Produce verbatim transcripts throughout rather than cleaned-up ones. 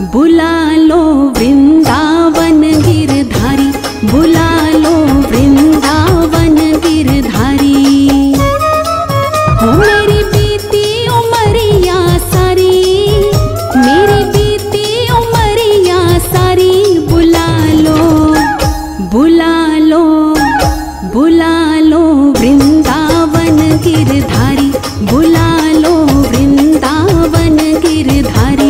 बुला लो वृंदावन गिरधारी, बुला लो वृंदावन गिरधारी। हो मेरी बीती उमरिया सारी, मेरी बीती उमरिया सारी, बुला लो बुला लो बुला लो वृंदावन गिरधारी, बुला लो वृंदावन गिरधारी।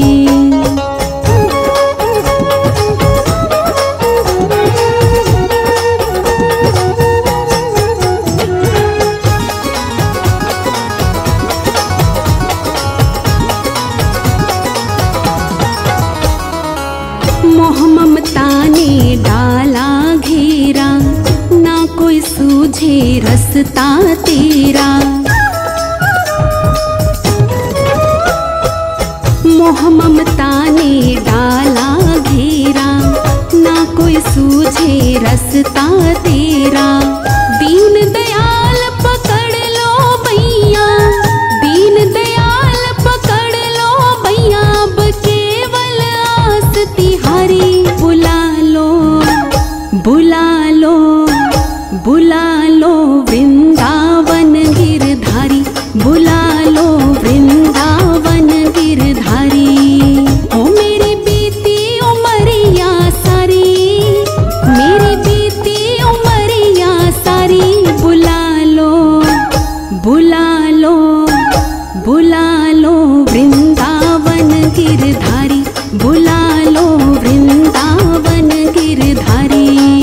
मोह ममता ने डाला घेरा, ना कोई सूझे रस्ता तेरा। मोह ममता ने डाला घेरा, ना कोई सूझे रस्ता तेरा। दीन दयाल पकड़ लो भैया, दीन दयाल पकड़ लो भैया, अब केवल आस तिहारी। बुला लो बुला लो बुला लो वृंदावन गिरधारी, बुला लो वृंदावन गिरधारी। ओ मेरी बीती उमरिया सारी, मेरी बीती उमरिया सारी, बुला लो बुला लो बुला लो वृंदावन गिरधारी, बुला लो वृंदावन गिरधारी।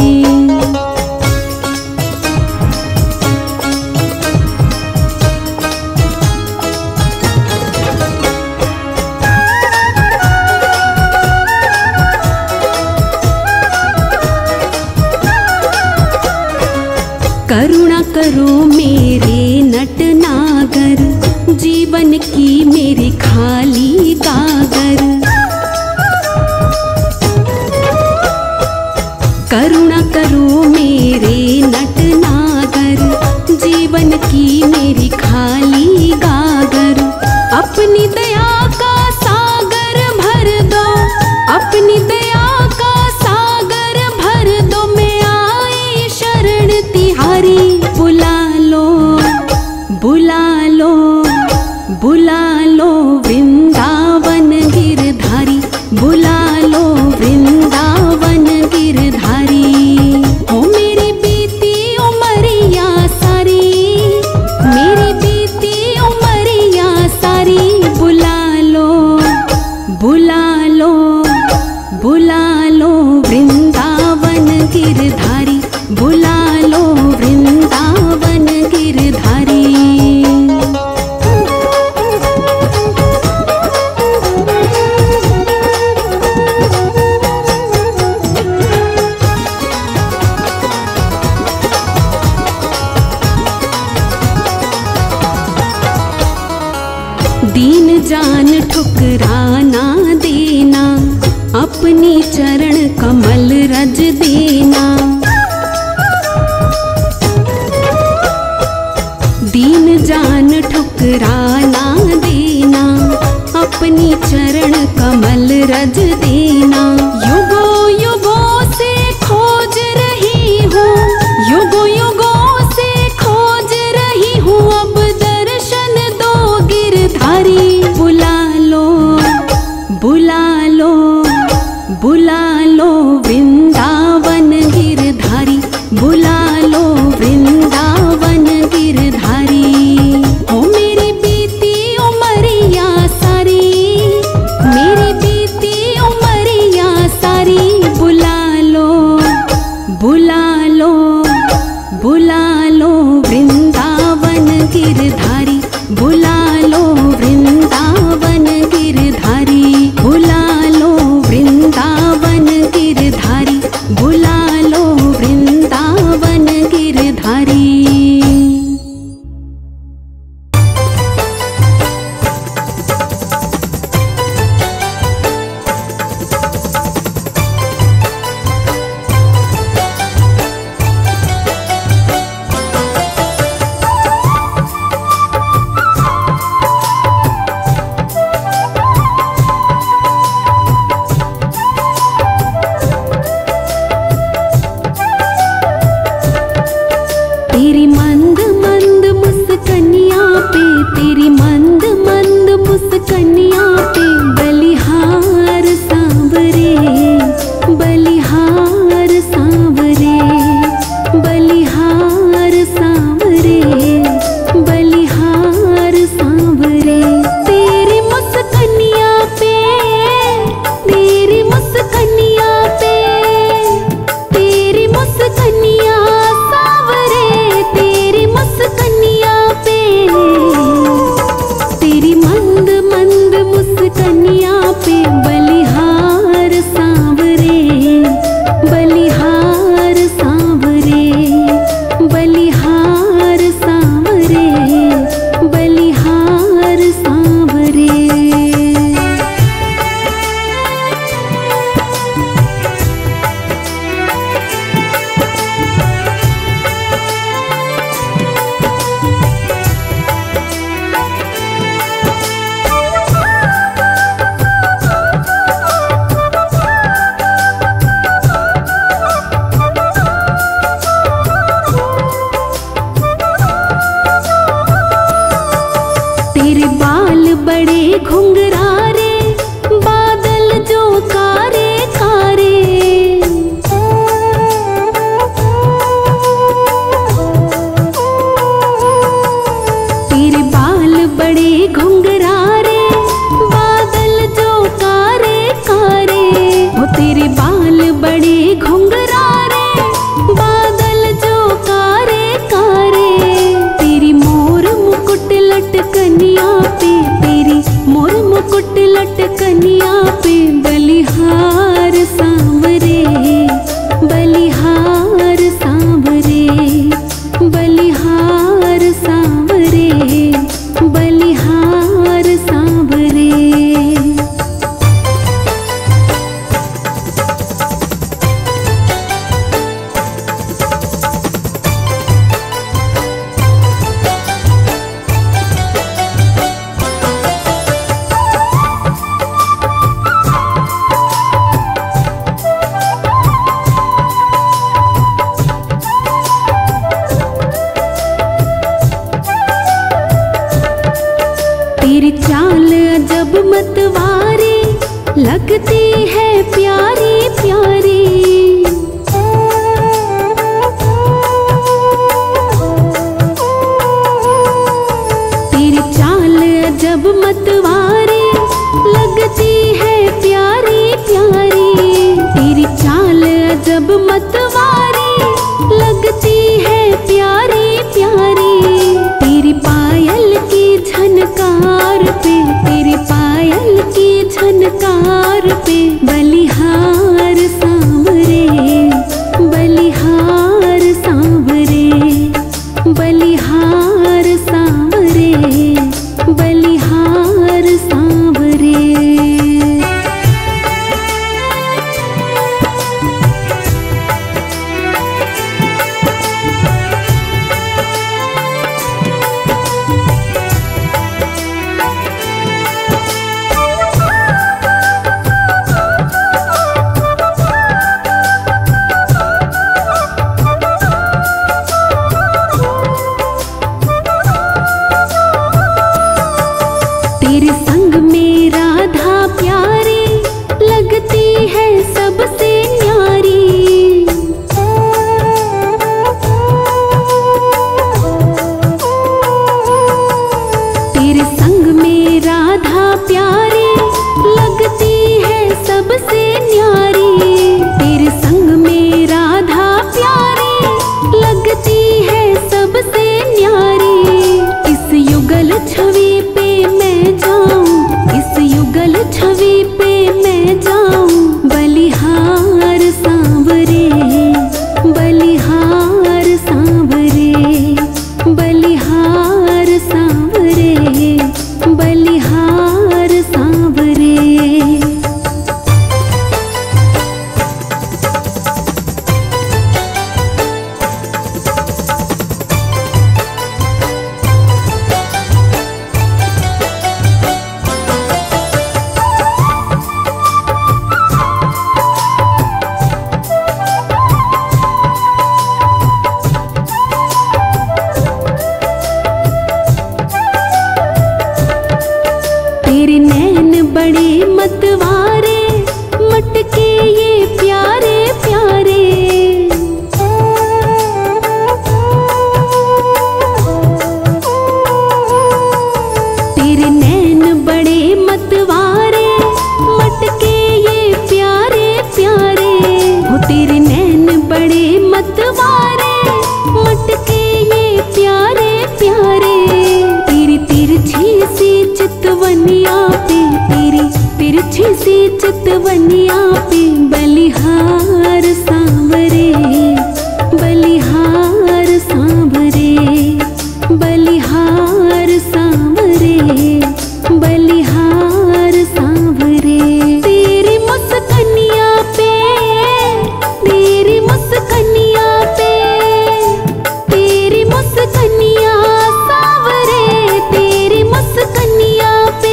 करुणा करो मेरे नटनागर, जीवन की मेरी खाली गागर। करुणा करो मेरे नटनागर, जीवन की मेरी खाली गागर। अपनी दया का सागर भर दो, अपनी दया का सागर भर दो, मैं आई शरण तिहारी। बुला लो बुला लो बुला लो वृंदावन गिरधारी, बुला लो वृंदावन गिरधारी। हो मेरी बीती उमरिया सारी, मेरी बीती उमरिया सारी, बुला लो बुला लो बुला लो वृंदावन गिरधारी, बुला लो वृंदावन गिरधारी। दीन जान ठुकराना देना, अपनी चरण कमल रज देना। दीन जान ठुकराना देना, अपनी चरण कमल रज देना। युगों युगों से खोज रही हूँ, युगों युगों से खोज रही हूँ, अब दर्शन दो गिरधारी। बुला लो बुला लो बुला लो वृंदावन गिरधारी, बुला लो वृंदावन गिरधारी। हो मेरी बीती उमरिया सारी, मेरी बीती उमरिया सारी, बुला लो बुला लो बुला लो वृंदावन गिरधारी, बुला लो वृंदावन गिरधारी, बुला लो वृंदावन गिरधारी, बुला लो वृंदावन गिरधारी। सब मतवारी लगती है प्यारी प्यारी। तेरी पायल की झनकार पे, तेरी पायल की झनकार पे बलिहार सांवरे, बलिहार सांवरे, बलिहार सांवरे, बलिहार सांवरे। तेरे संग में राधा प्यारी लगती है सबसे न्यारी। तेरे संग में राधा प्यारी लगती है सबसे न्यारी। तेरे संग में राधा प्यारी लगती है सबसे न्यारी। इस युगल छवि पे मैं जाऊं, इस युगल छवि पे मैं जाऊं, बलिहार सांवरे, बलिहार सांवरे, बलिहार सांवरे, बलिहार सांवरे। तेरे नैन बड़े मतवारे, मटके ये प्यारे प्यारे। तेरे नैन बड़े मतवारे, मटके ये प्यारे प्यारे। हो तेरे नैन बड़े मतवारे, मटके ये प्यारे प्यारे। तेरी तिरछी सी चितवनिया पे, तेरी तिरछी सी चितवनिया पे बलिहार सांवरे, बलिहार सांवरे, बलिहार सांवरे, बलिहार सांवरे। तेरी मुस्कनिया पे, तेरी मुस्कनिया पे, तेरी मुस्कनिया सांवरे, तेरी मुस्कनिया पे,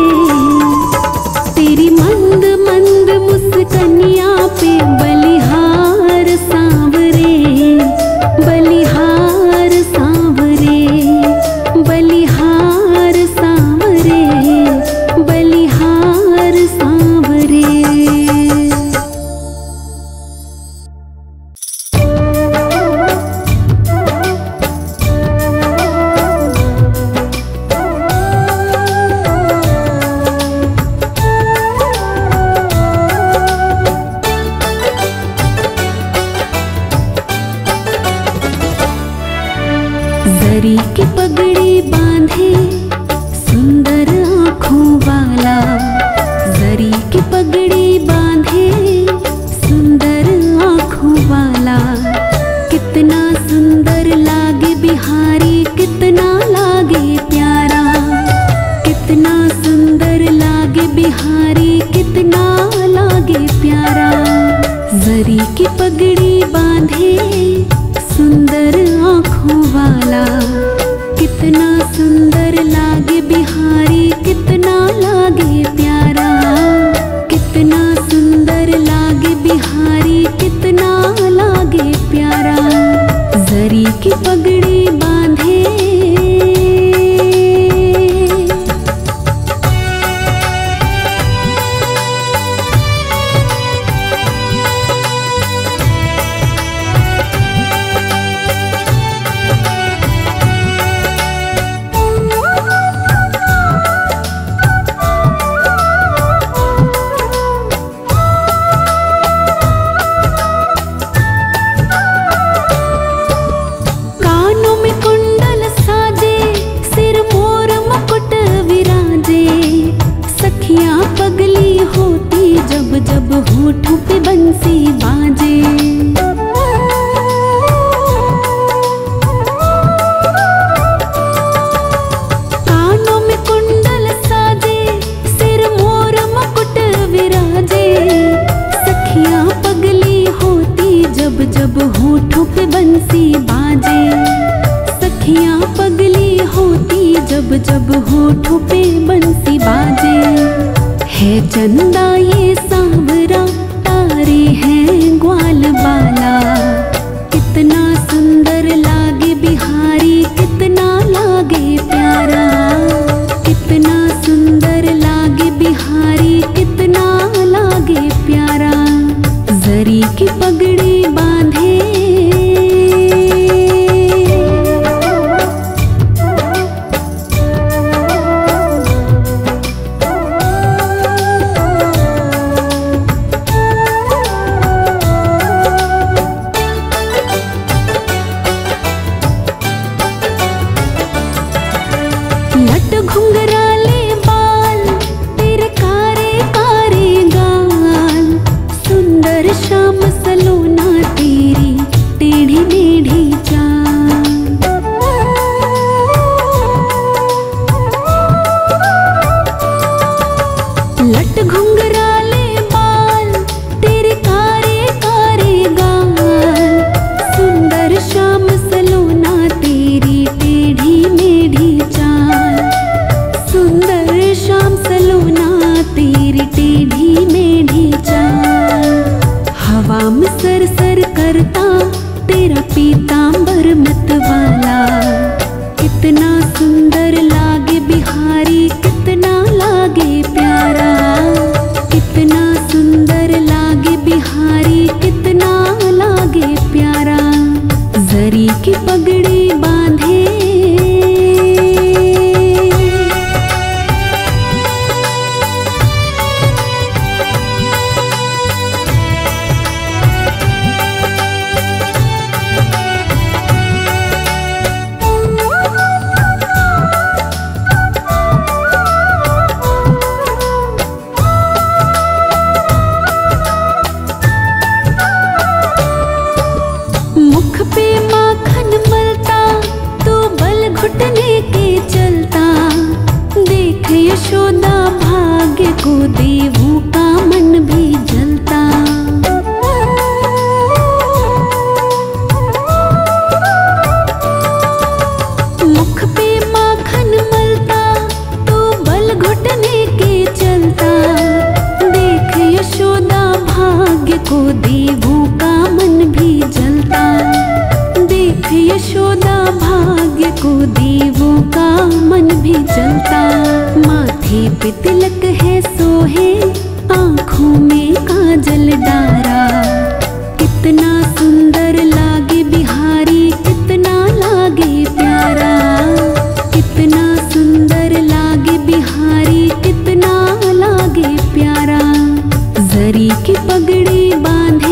तेरी मंद मंद मुस्कनिया पे बलिहार सांवरे, बलिहार सांवरे, बलिहार सांवरे, बलिहार सांवरे। जरी की पगड़ी बांधे सुंदर आँखों वाला, जरी की पगड़ी बांधे सुंदर आँखों वाला। कितना सुंदर लागे बिहारी, कितना लागे प्यारा, कितना सुंदर लागे बिहारी, कितना लागे प्यारा। जरी की पगड़ी बांधे सुंदर आँखों वाला, कितना सुंदर लागे बिहारी, कितना लागे प्यारा, कितना सुंदर लागे बिहारी, कितना लागे प्यारा। जरी की पगड़ी बांधे जब जब होठों पे बंसी बाजे, सखियां पगली होती जब जब होठों पे बंसी बाजे। है चंदा ये सांवरा, तारे हैं ग्वाल बाला, कितना सुंदर लागे बिहारी, कितना लागे प्यारा, कितना सुंदर लागे बिहारी, कितना लागे प्यारा। जरी की पगड़ी बांधे, लट घुंघराले बाल, तेरे कारे कारे गाल, सुंदर श्याम सलोना तेरी टेढ़ी मेढ़ी चाल। लट घुंघराले बाल, तेरे कारे कारे गाल, सुंदर श्याम सलोना तेरी टेढ़ी मेढ़ी चाल, सुंदर श्याम सलोना तेरी टेढ़ी मेढ़ी चाल। हवा में सर सर करता तेरा पीतांबर मतवाला, कितना सुंदर लागे बिहारी, कितना लागे प्यारा, कितना सुंदर लागे बिहारी, कितना लागे प्यारा। जरी की पगड़ी बांधे, मुख पे माखन मलता, तू बल घुटने के चलता, देख यशोदा भाग्य को देवों का मन भी जलता। मुख पे माखन मलता, तू बल घुटने के चलता, देख यशोदा भाग्य को देवों का मन भी जलता, देख यशोदा भाग्य को देवों का मन भी जलता। माथे पे तिलक है सोहे, आँखों में काजल डारा, कितना सुंदर लागे बिहारी, कितना लागे प्यारा, कितना सुंदर लागे बिहारी, कितना लागे प्यारा। जरी की पगड़ी बांधे,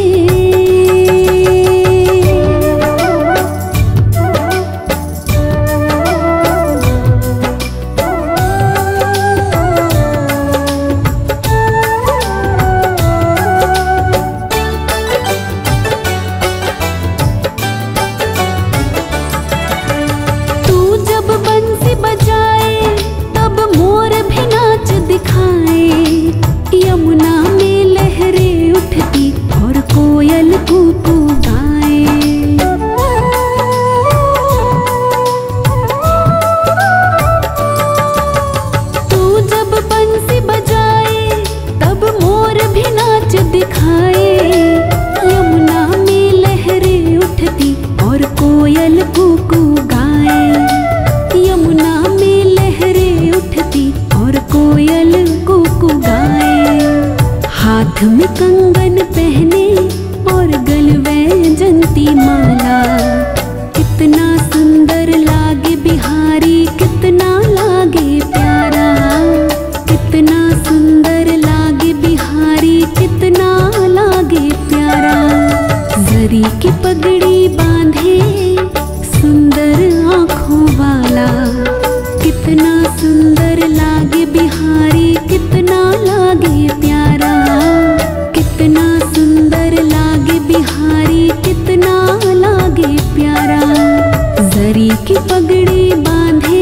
तू जब बंसी बजाए तब मोर भी नाच दिखाए, यमुना में लहरें उठती और कोयल कूकू गाए। तू जब बंसी बजाए तब मोर भी नाच दिखाए, यमुना में लहरें उठती और कोयल कूकू गाए, यमुना में लहरें उठती और कोयल कूकू गाए। हाथ में कंगन पहने और गल वैजंती माला, कितना सुंदर लागे बिहारी, कितना लागे प्यारा, कितना सुंदर लागे बिहारी, कितना लागे प्यारा। जरी की पगड़ी बांधे, सुंदर आँखों वाला, कितना सुंदर लागे बिहारी, कितना लागे प्यारा, कितना सुंदर लागे बिहारी, कितना लागे प्यारा। जरी की पगड़ी बांधे,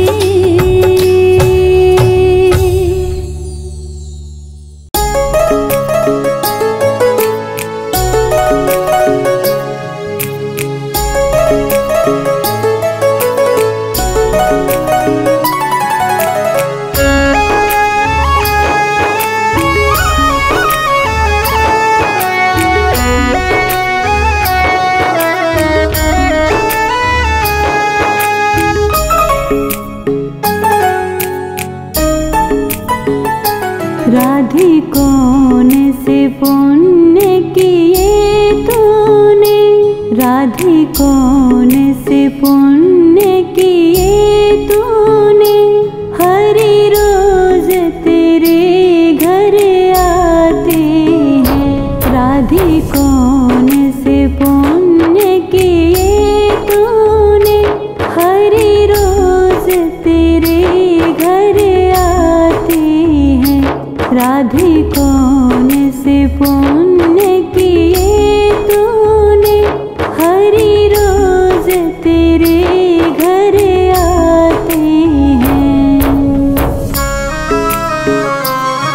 राधे कौन से पुण्य किए तूने, हरि रोज तेरे घर आते हैं। राधे कौन से पुण्य किए तूने, हरि रोज तेरे घर आते हैं। राधे कौन से पुण्य किए तूने, हरि रोज तेरे घर आते हैं।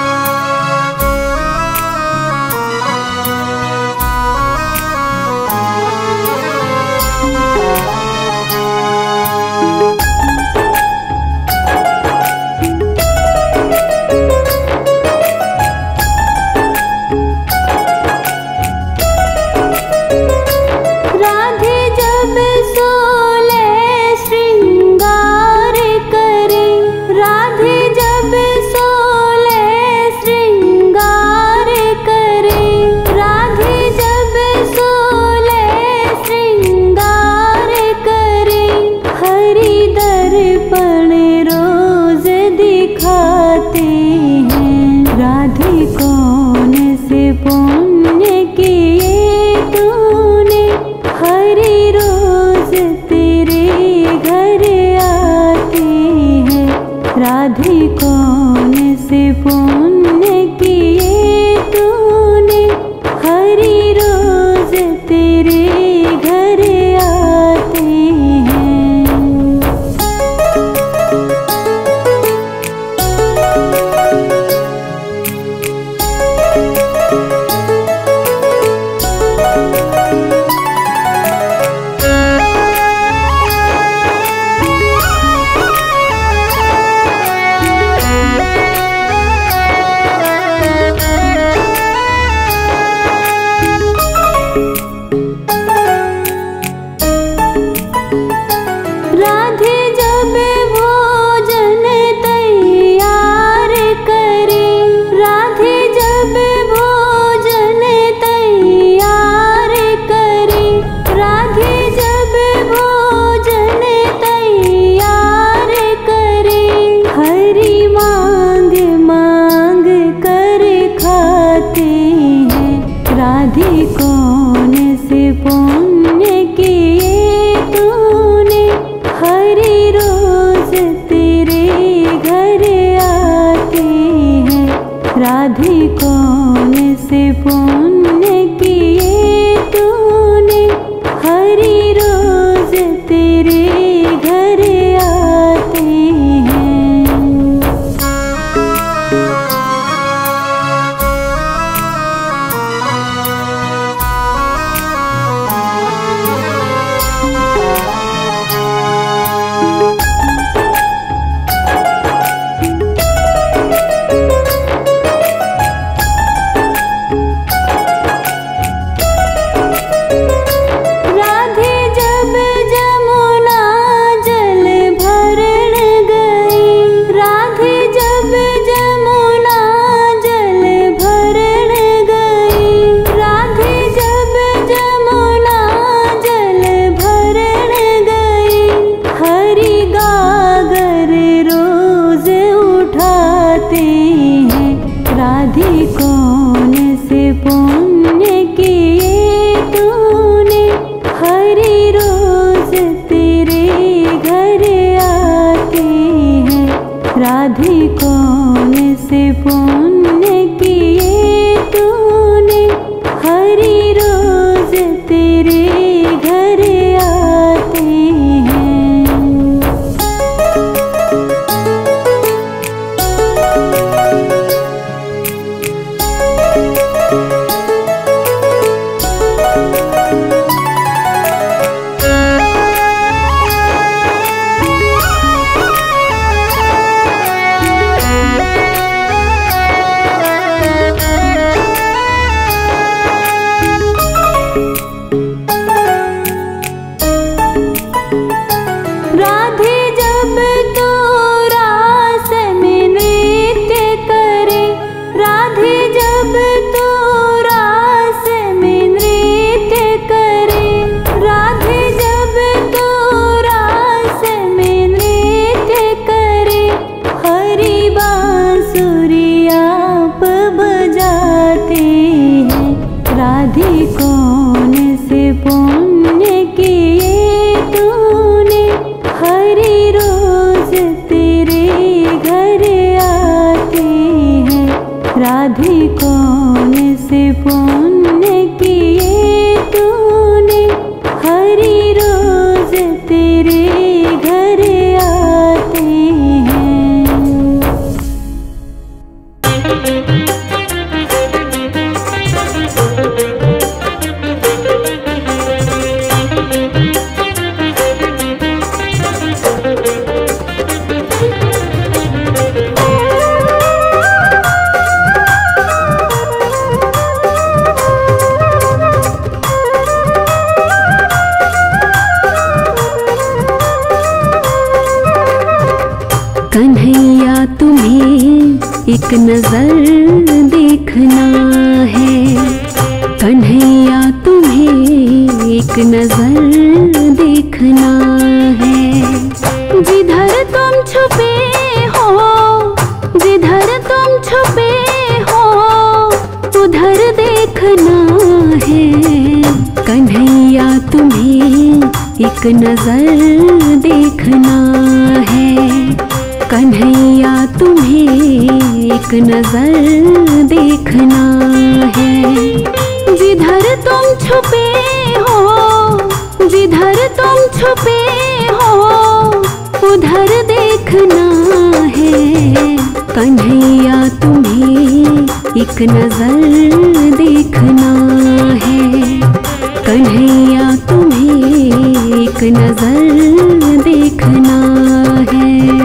एक नजर देखना है। कन्हैया तुम्हें एक नजर देखना है। जिधर तुम छुपे हो, जिधर तुम छुपे हो, उधर देखना है। कन्हैया तुम्हें एक नजर देखना है। कन्हैया तुम्हें एक नजर देखना है। जिधर तुम छुपे हो, जिधर तुम छुपे हो, उधर देखना है। कन्हैया तुम्हें एक नजर देखना है। कन्हैया तुम्हें एक नजर देखना है।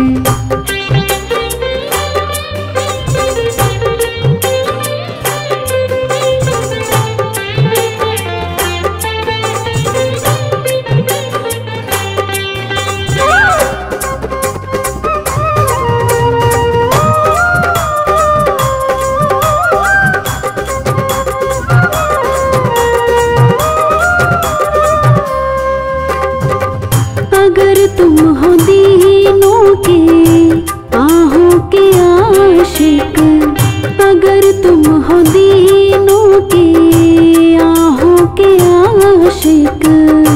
अगर तुम हो दीनों के आहों के आशिक, अगर तुम हो दीनों के आहों के आशिक,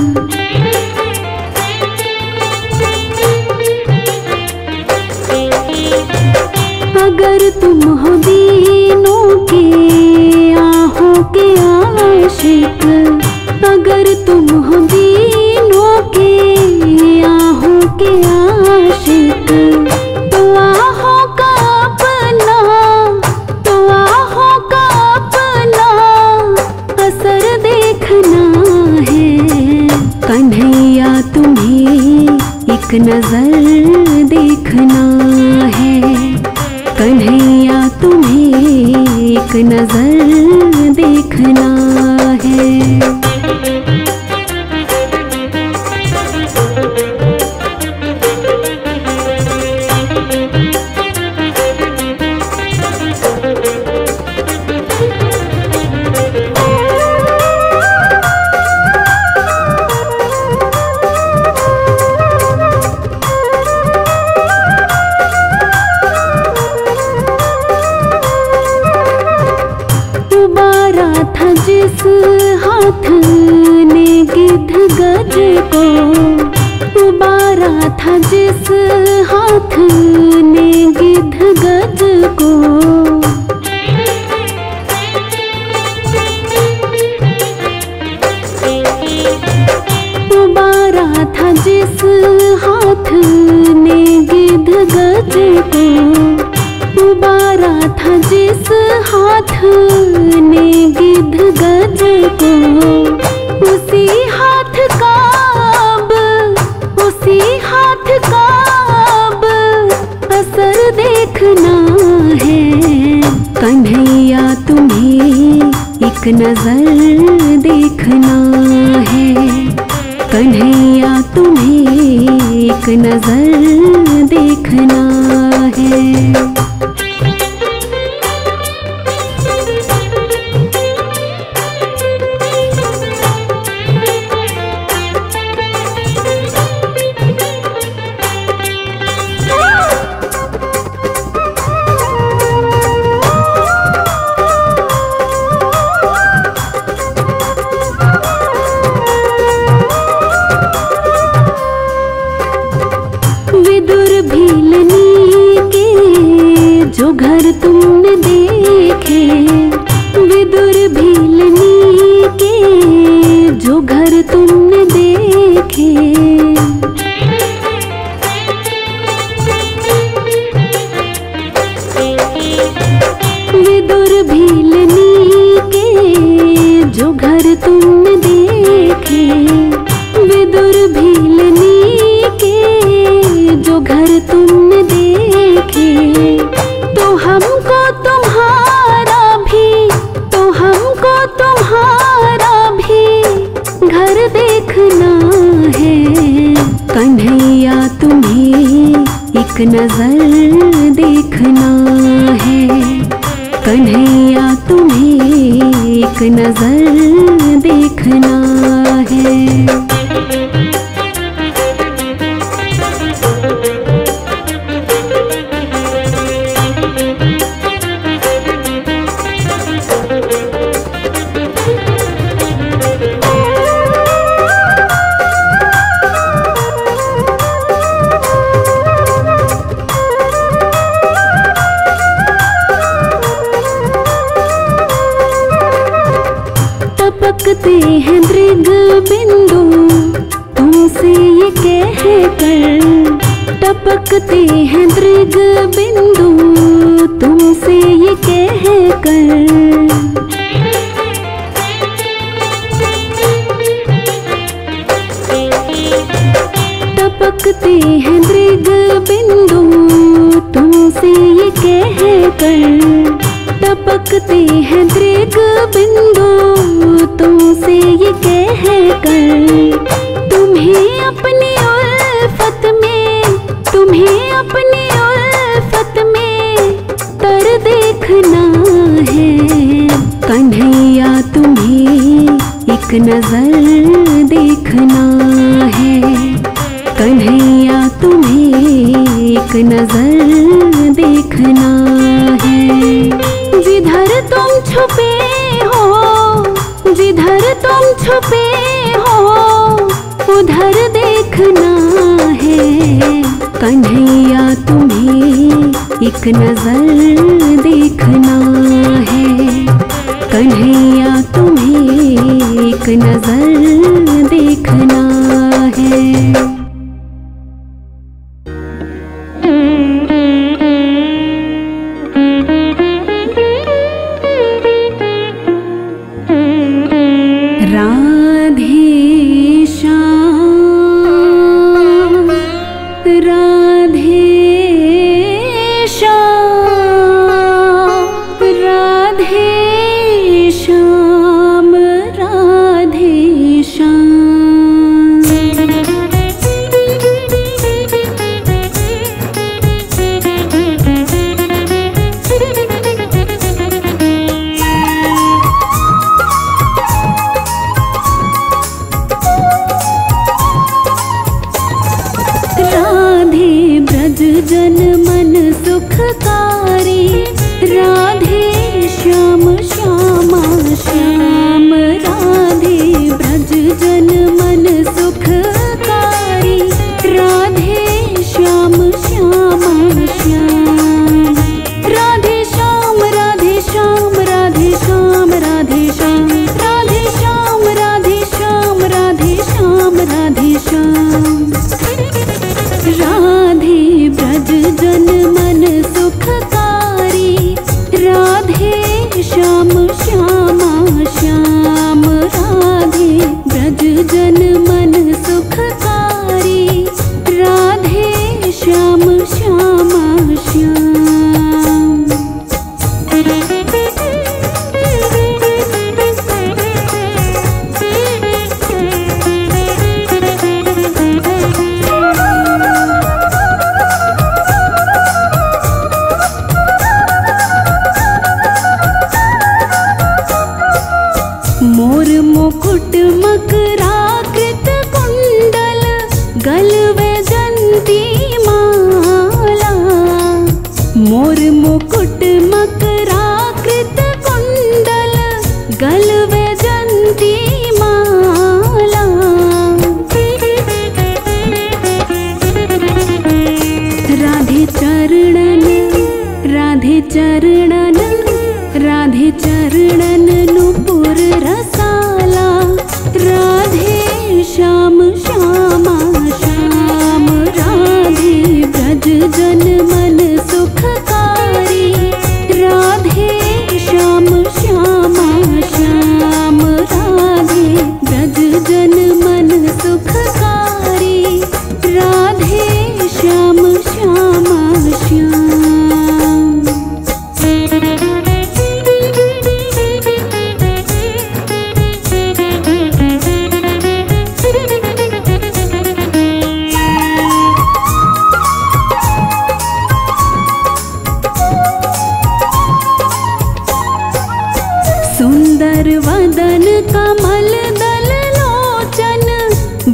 अगर तुम हो दीनों के आहों के आशिक, अगर तुम हो दीनों के आहों के आशिक, तो आहों का अपना, तो आहों का अपना असर देखना है। कन्हैया तुम्हें एक नजर देखना है। कन्हैया तुम्हें एक नजर देखना है। उबारा था जिस हाथ ने गिद्ध गज को, उबारा था जिस हाथ ने गिद्ध गज को, उबारा था जिस हाथ ने गिद्ध गज को, उबारा था जिस हाथ ने गिद्ध गज को, उसी हाथ का अब, उसी हाथ का अब असर देखना है। कन्हैया तुम्हें एक नजर देखना है। कन्हैया तुम्हें एक नजर देखना है। विदुर भीलनी के जो घर तुमने देखे, विदुर भीलनी के जो घर तुमने देखे, विदुर भीलनी के जो घर तुमने देखे, विदुर भीलनी के जो घर तुमने देखे, तो हमको तुम्हारा भी, तो हमको तुम्हारा भी घर देखना है। कन्हैया तुम्हें एक नजर देखना है। कन्हैया तुम्हें एक नजर देखना है। टपकते हैं मृग बिंदु तुमसे ये कह कर, टपकते हैं मृग बिंदु तुमसे ये कह कर। टपकते हैं मृग बिंदु तुमसे ये कह कर, टपकते हैं मृग बिंदु तुमसे ये कह कर। तुम्हें अपनी उल्फत में, तुम्हें अपनी उल्फत में तर देखना है। कन्हैया तुम्हें एक नजर देखना है। कन्हैया तुम्हें एक नजर देखना है। जिधर तुम छुपे हो, जिधर तुम छुपे हो उधर देखना है। कन्हैया तुम्हें एक नजर देखना है। कन्हैया तुम्हें एक नजर देखना है। राधे श्याम, राधे श्याम, राधे श्याम, राधे श्याम। जन मन सुखकारी, राधे श्याम श्यामा श्याम। राधे ब्रज जन मन सुखकारी, राधे श्याम श्यामा श्याम। राधे श्याम, राधे श्याम, राधे श्याम, राधे श्याम, राधे श्याम, राधे श्याम, राधे श्याम, राधे श्याम। राधे ब्रज जन मन सुखकारी, राधे श्याम श्यामा श्याम। राधे ब्रज जन मन सुखकारी, राधे श्याम श्यामा श्याम।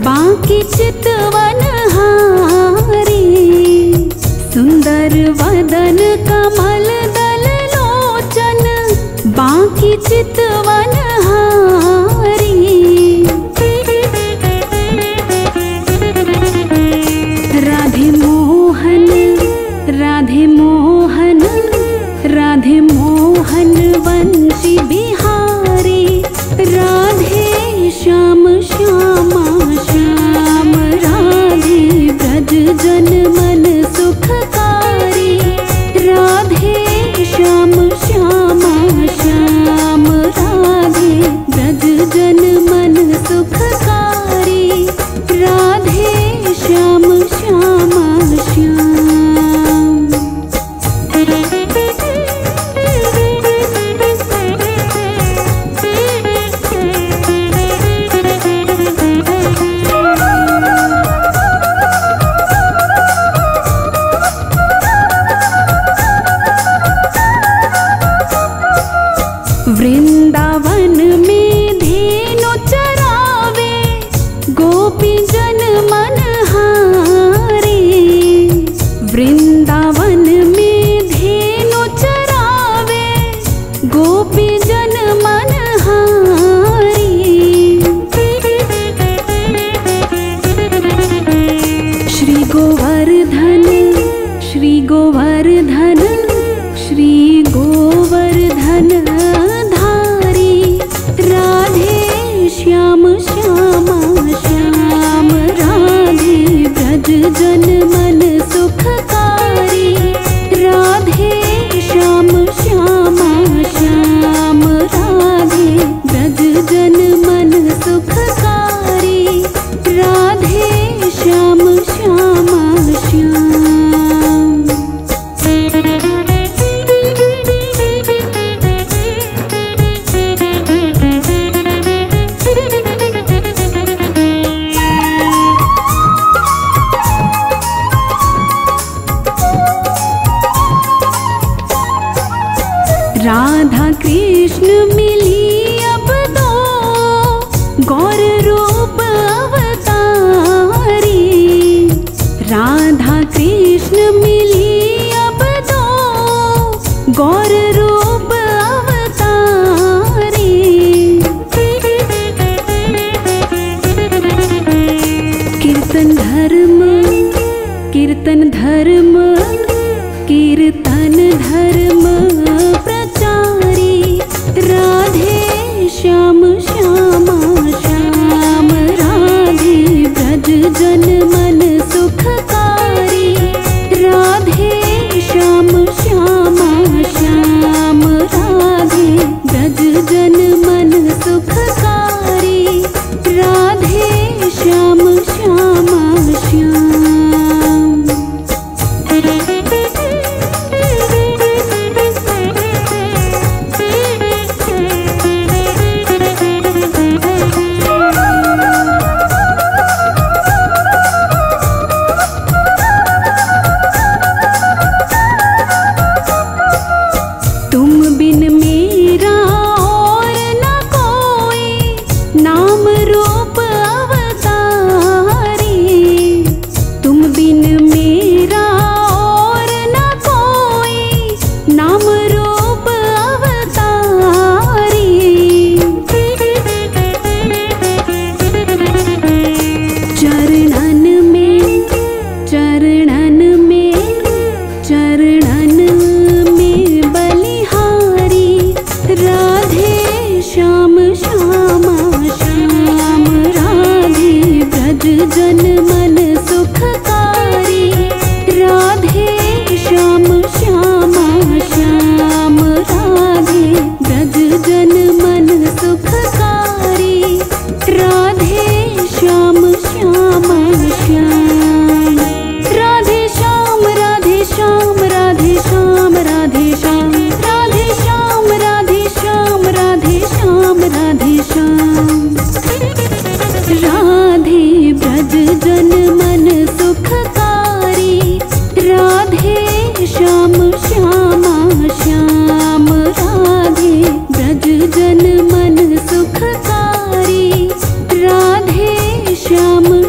बांकी चितवन हारी, सुंदर वदन कमल दल लोचन, बांकी चितवन हारी। राधे मोहन राधे मोहन राधे मोहन वंशी बिहारी, राधे श्याम श्यामा श्याम, राधे ब्रज जन मन सुखकारी, राधे श्याम श्यामा श्याम, राधे ब्रज जन मन सुखकारी, राधे श्याम श्यामा श्याम। वृंदावन में धेनु चरावे, गोपी जन मन हारे, वृंदावन में धेनु चरावे, गोपी जन मन हारे। श्री गोवर्धन श्री गोवर्धन श्री गोवर्धन धारी, राधे श्याम श्यामा श्याम, राधे ब्रज जन मन सुखकारी, राधे श्याम श्यामा श्याम, राधे ब्रज जन मन सुखकारी, राधे श्याम श्यामा श्याम। राधा कृष्ण मिली अब दो, गौर रूप अवतारी, राधा कृष्ण मिली अब दो, गौर रूप अवतारी। कीर्तन धर्म कीर्तन धर्म कीर्तन धर्म प्रचारी, राधे श्याम श्यामा श्याम, राधे ब्रज जन मन सुखकारी, राधे श्याम श्यामा श्याम, राधे ब्रज जन मन सुखकारी, राधे श्याम श्यामा श्याम। जन मन सुखकारी, राधे श्याम श्यामा श्याम, राधे ब्रज जन मन सुखकारी, राधे श्याम श्यामा श्याम। राधे श्याम राधे श्याम राधे श्याम राधे श्याम, राधे श्याम राधे श्याम राधे श्याम राधे श्याम। राधे ब्रज जन मन सुखकारी, राधे श्याम श्यामा श्याम, राधे ब्रज जन मन सुखकारी, राधे श्याम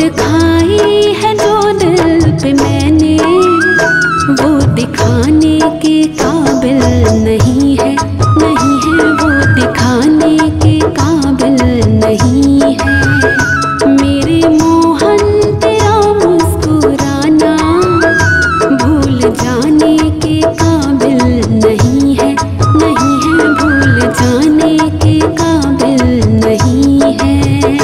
चोट खाई है जो दिल पे मैंने, वो दिखाने के काबिल नहीं है, नहीं है वो दिखाने के काबिल नहीं है। मेरे मोहन तेरा मुस्कुराना भूल जाने के काबिल नहीं है, नहीं है भूल जाने के काबिल नहीं है।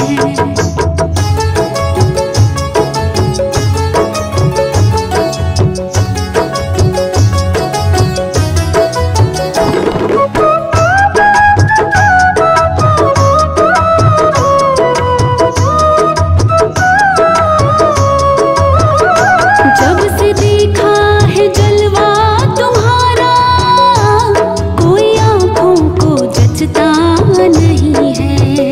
जब से देखा है जलवा तुम्हारा, कोई आँखों को जचता नहीं है।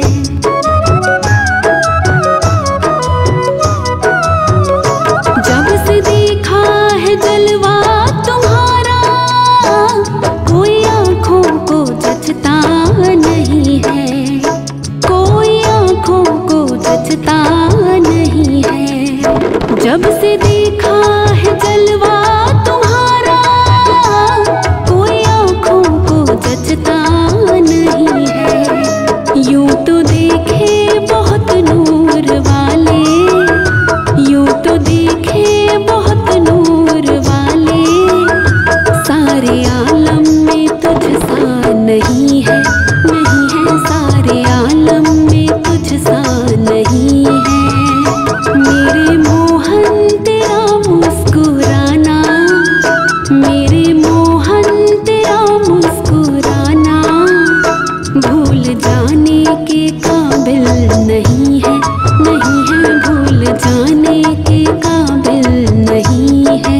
जब से देखा है जलवा तुम्हारा, कोई आँखों को जचता नहीं है, कोई आँखों को जचता नहीं है। जब से देखा है जलवा तुम्हारा, कोई आँखों को जचता नहीं है। यूं तो देखे बहुत नूर वाले, यूं तो देखे बहुत नूर वाले, सारे आलम में तुझसा नहीं है, नहीं है सारे आलम में तुझसा नहीं है। मेरे मोहन तेरा मुस्कुराना, मेरे मोहन तेरा मुस्कुराना भूल जाने के काबिल नहीं है, नहीं है भूल जाने के काबिल नहीं है।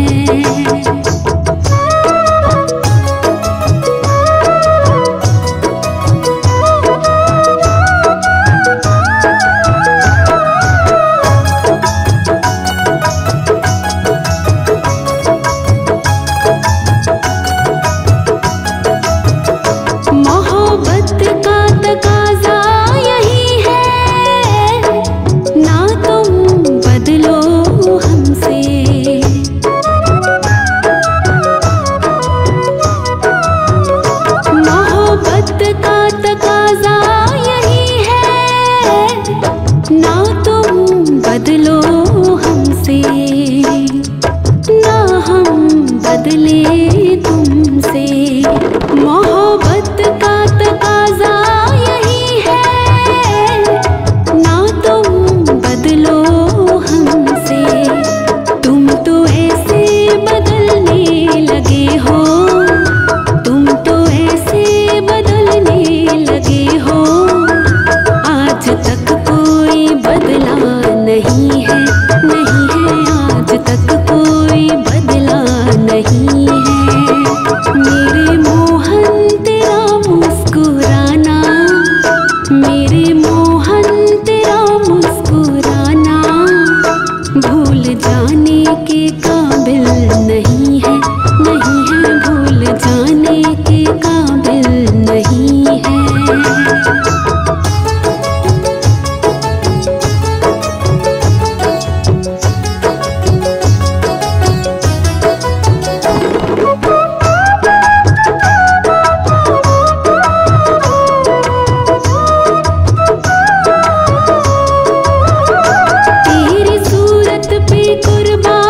मोहब्बत का तकाज़ा यही है, ना तुम बदलो हमसे। मोहब्बत का तकाज़ा यही है, ना तुम बदलो हमसे, ना हम बदले तुमसे। मोहब्बत का तकाज़ा यही है, ना तुम बदलो हमसे। तुम तो ऐसे बदलने लगे हो, तुम तो ऐसे बदलने लगे हो, आज तक कोई बदला नहीं है, नहीं है आज तक कोई बदला नहीं है। मेरे मोहन तेरा मुस्कुराना, मेरे मोहन तेरा मुस्कुराना भूल जाने के काबिल नहीं है, नहीं है भूल जाने के काबिल नहीं है। तेरी सूरत पे कुर्बान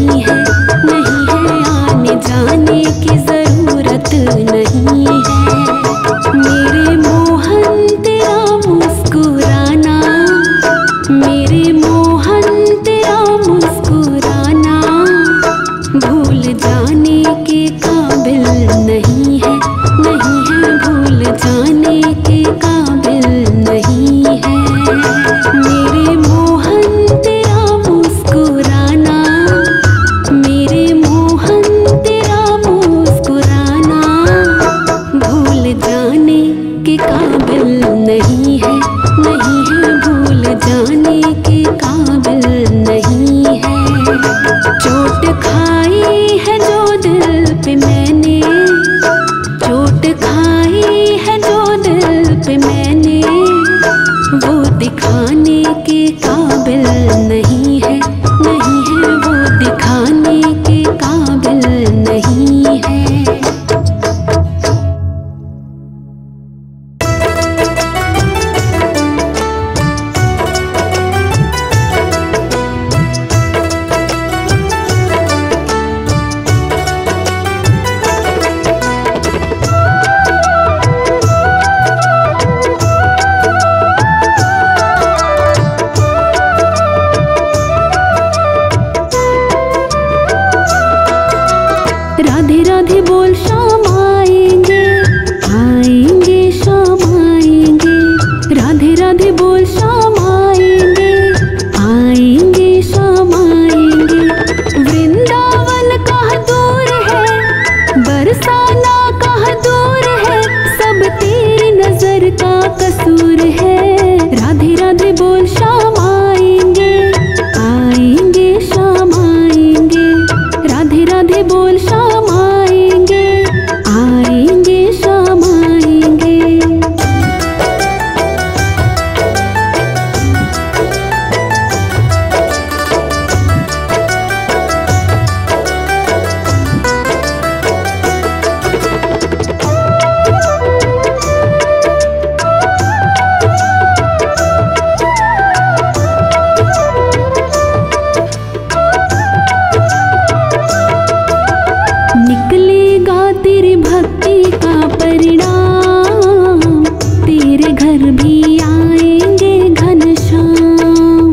नहीं है, नहीं है, आने जाने की जरूरत नहीं है। मेरे मोहन तेरा मुस्कुराना, मेरे मोहन तेरा मुस्कुराना भूल जाने के काबिल नहीं है, नहीं है, भूल जाने के काबिल नहीं है। मेरे मोहन तेरा मुस्कुराना, मेरे मोहन तेरा मुस्कुराना भूल जाने के काबिल नहीं है, नहीं है, भूल जाने के काबिल नहीं है। चोट खाई है जो दिल पे मैंने, चोट खाई है जो दिल पे मैंने, वो दिखाने के काबिल नहीं है, नहीं है, वो दिखाने के काबिल नहीं है। राधे राधे बोल शाम आएंगे, आएंगे शाम आएंगे, राधे राधे बोल शाम आएंगे, आएंगे शाम आएंगे। वृंदावन कहाँ दूर है, बरसाना कहाँ दूर है, सब तेरी नजर का कसूर है। राधे राधे बोल शाम आएंगे, आएंगे शाम आएंगे, राधे राधे बोल शाम आएंगे, आएंगे शाम आएंगे। निकलेगा तेरी भक्ति का परिणाम, तेरे घर भी आएंगे घनश्याम।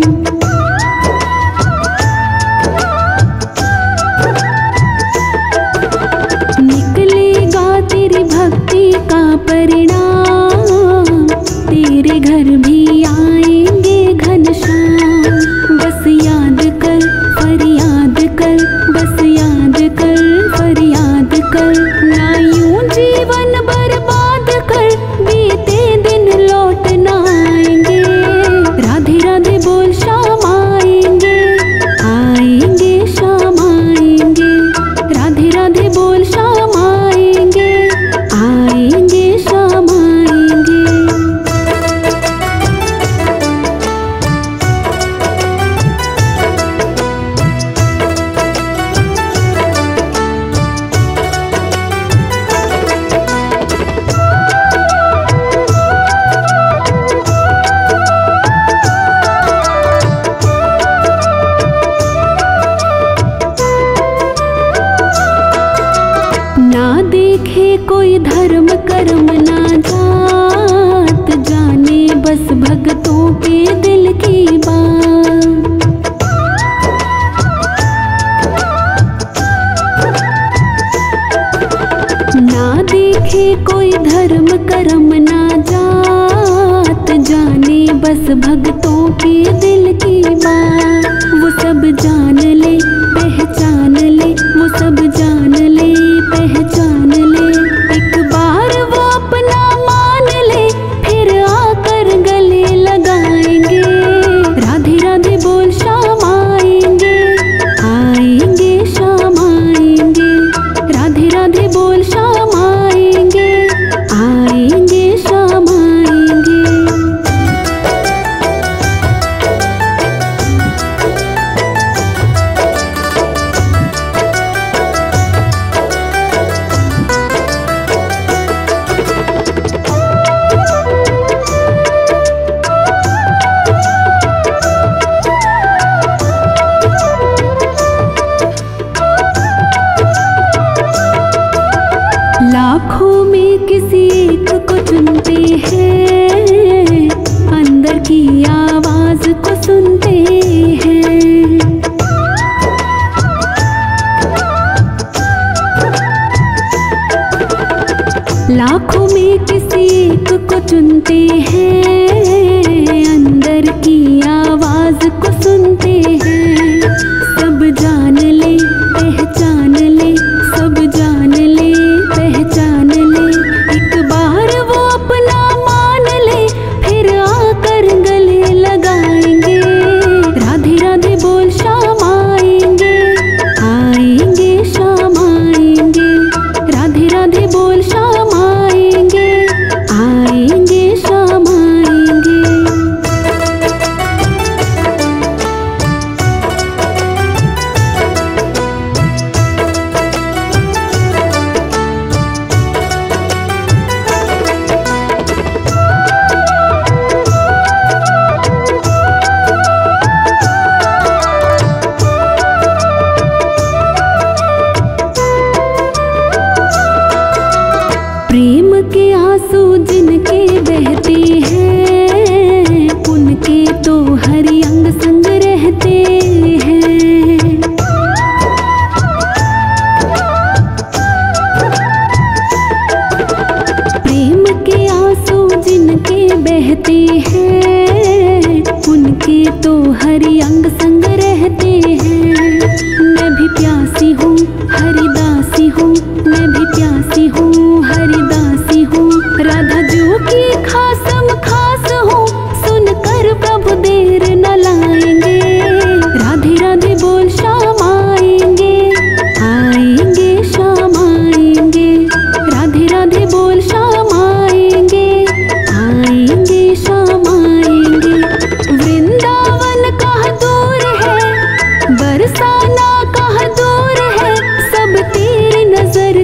निकलेगा तेरी भक्ति का परिणाम, तेरे घर भी आएंगे घनश्याम। बस याद कर, फरियाद कर, बस याद कर, फरियाद कर, ना यूं जीवन बर्बाद कर, बीते दिन लौट ना आएंगे। राधे राधे बोल शाम आएंगे, आएंगे शाम आएंगे, राधे राधे बोल शाम आएंगे, आएंगे शाम आएंगे। ना देखे कोई धर्म कर्म ना जात, जाने बस भक्तों के दिल की बात। ना देखे कोई धर्म कर्म ना जात, जाने बस भक्तों के दिल की बात। वो सब जान ले, पहचान ले, वो सब जान ले, पहचान ले, एक बार वो अपना मान ले, फिर आकर गले लगाएंगे। राधे राधे बोल शाम आएंगे, आएंगे शाम आएंगे, राधे राधे बोल शाम आएंगे, आएंगे शाम आएंगे। लाखों में किसी एक को चुनते हैं, अंदर की आवाज को सुनते हैं। लाखों में किसी एक को चुनते हैं, अंदर की आवाज को सुनते हैं। सब जान ले पहचान ले, सब जान ले पहचान ले, एक बार वो अपना मान ले, फिर आकर गले लगाएंगे। राधे राधे बोल शाम आएंगे, आएंगे शाम आएंगे। राधे राधे बोल शाम आएंगे, आएंगे शाम आएंगे। प्रेम के आंसू जिनके बहते हैं, उनके तो हरि अंग संग रहते हैं। प्रेम के आंसू जिनके बहते हैं, उनके तो हरि अंग संग रहते हैं। मैं भी प्यासी हूँ हरिदासी हूँ, मैं भी प्यासी हूँ हरिदासी हूँ। राधा जो की खासम खास हूँ, सुनकर प्रभु देर न लाएंगे। राधे राधे बोल शाम आएंगे, आएंगे शाम आएंगे। राधे राधे बोल शाम आएंगे, आएंगे शाम आएंगे। वृंदावन कहाँ दूर है, बरसाना कहाँ दूर है, सब तेरी नजर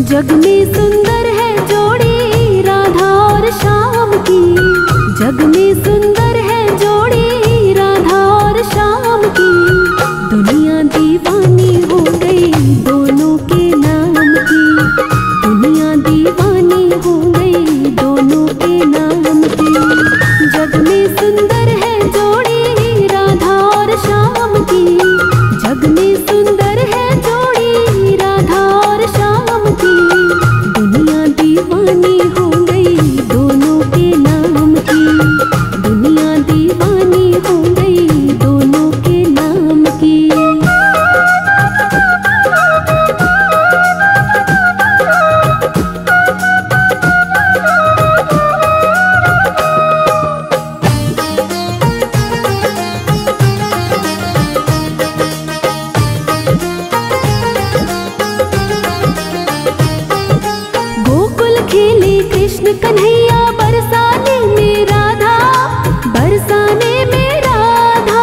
जग में सुंदर है जोड़ी राधा और श्याम की, जग में सुंदर है जोड़ी राधा और श्याम की। दुनिया दीवानी हो गई दोनों के नाम की, दुनिया दीवानी हो गई दोनों के नाम की। जग में सुंदर है जोड़ी राधा और श्याम की, जग में सुंदर है जोड़ी राधा और श्याम की। दुनिया दीवानी हो गई दोनों के नाम की, दुनिया दीवानी हो गई दोनों के नाम की। खेले कृष्ण कन्हैया बरसाने में राधा, बरसाने में राधा।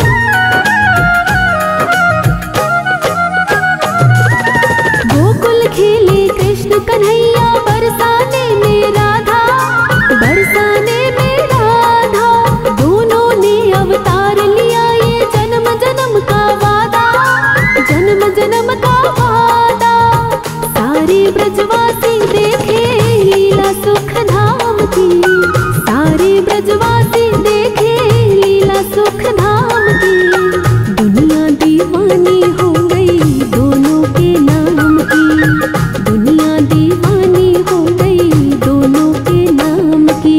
गोकुल खेले कृष्ण कन्हैया बरसाने में राधा, बरसाने में राधा। दोनों ने अवतार लिया ये जन्म जन्म का वादा, जन्म जन्म का वादा। सारे ब्रजवासी देखे लीला सुख धाम की, सारे ब्रजवासी देखे लीला सुख धाम की। दुनिया दीवानी हो गई दोनों के नाम की, दुनिया दीवानी हो गई दोनों के नाम की।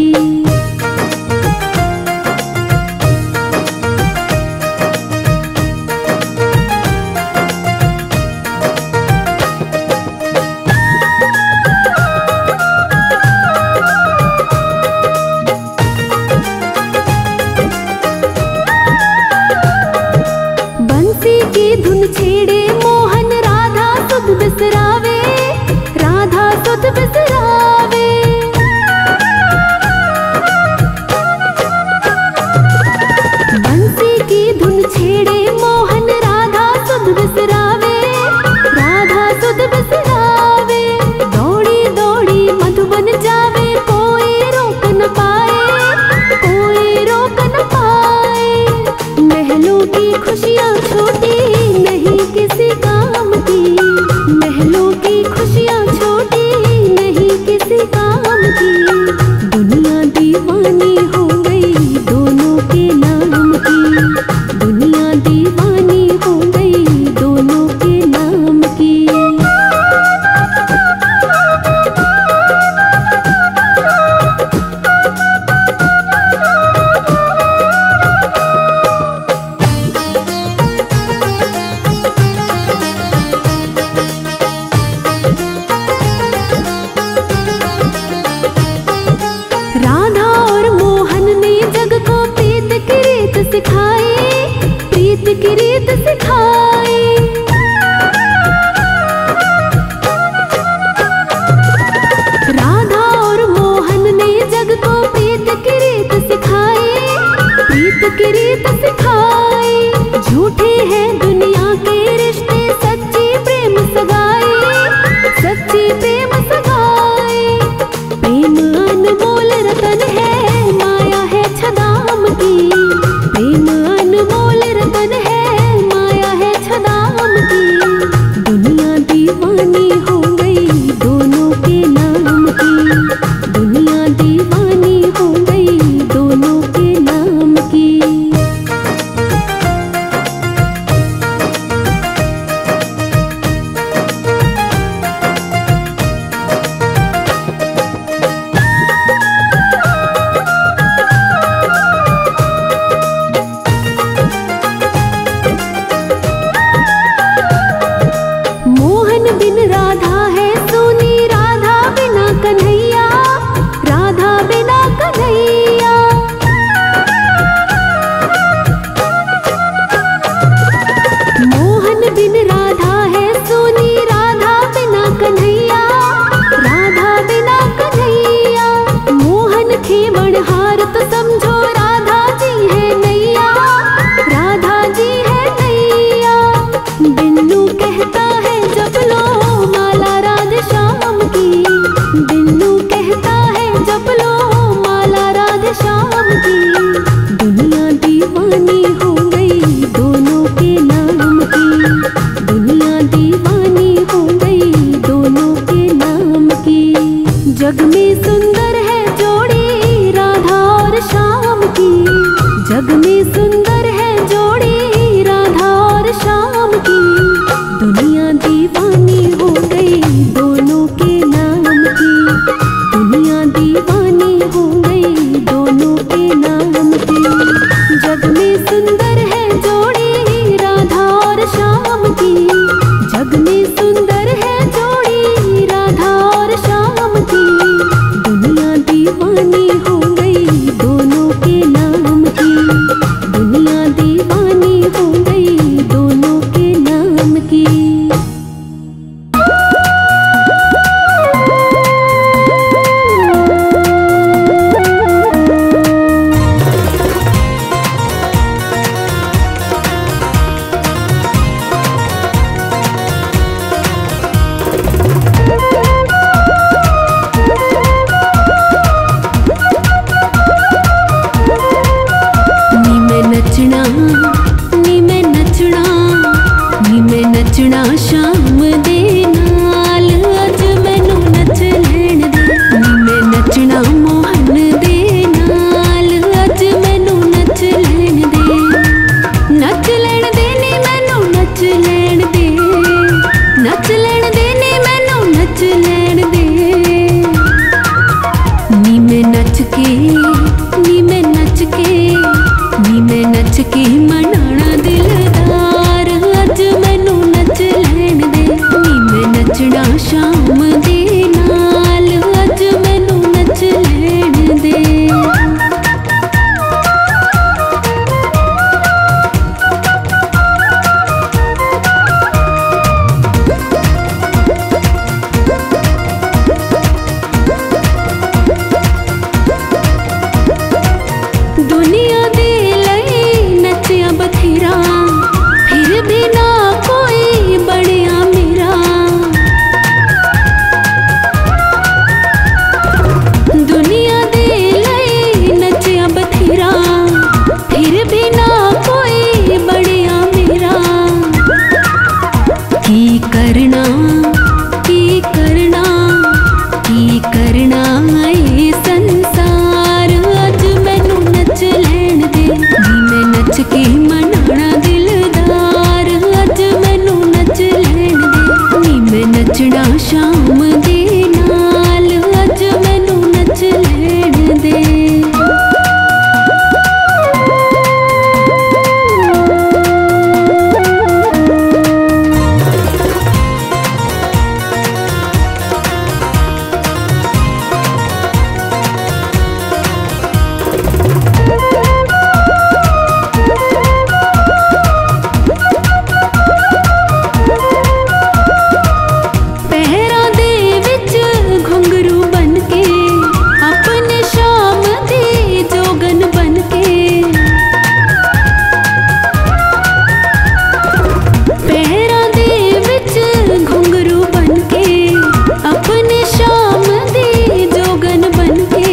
की धुन छेड़े मोहन राधा सुध बिसरावे, राधा सुध बिसरावे। बंसी की धुन छेड़े मोहन राधा सुध बिसरावे, राधा सुध बिसरावे। दौड़ी दौड़ी मधुबन जावे कोई रोक न पाए, कोई रोक न पाए। महलों की खुशियाँ छोटी नहीं किसी काम की, महलों की खुशियाँ छोटी नहीं किसी काम की। दुनिया दीवानी हो गई दोनों के नाम की, दुनिया दीवानी हो गई दोनों के दुनिया दीवानी हो गई दोनों के नाम की, दुनिया दीवानी हो गई दोनों के नाम की। जग में सुंदर है जोड़ी राधा और श्याम की, जग में सुंदर है जोड़ी राधा और श्याम की। दुनिया दीवानी हो गई दोनों के नाम की, दुनिया दीवानी हो गई दोनों के नाम की। नचना नी मैं नचना नी मैं नचना शाम दे नाल, अज मैनू नच लैण दे। नी मैं नचना मोहन दे नाल, अज मैनू नच लैण दे। नच लैण दे नी मैनू नच लैण दे, नच लैण दे नी मैनू नच लैण दे। नी मैं नच के नी मैं नच के नी मैं नच के मनाना दिलदार, अज मैनू नच लैण दे। नी मैं नचना शाम दे नाल, अज मैनू नच लैण दे। दुनिया दे लई नचिया बथेरा, फिर भी ना कोई बनिया मेरा। दुनिया दे लई नचिया बथेरा, फिर भी ना कोई बनिया मेरा। की करना की करना की करना ए संसार, अज मैनू नच लैण दे। नी मैं नच के मनाना दिलदार, अज मैनू नच लैण दे। नी मैं नचना शाम दे नाल, अज मैनू नच लैण दे। पहरा दे विच घुंघरू बन के, अपने शाम दी जोगन बन के। पहरा दे विच घुंघरू बन के, अपने शाम दी जोगन बन के।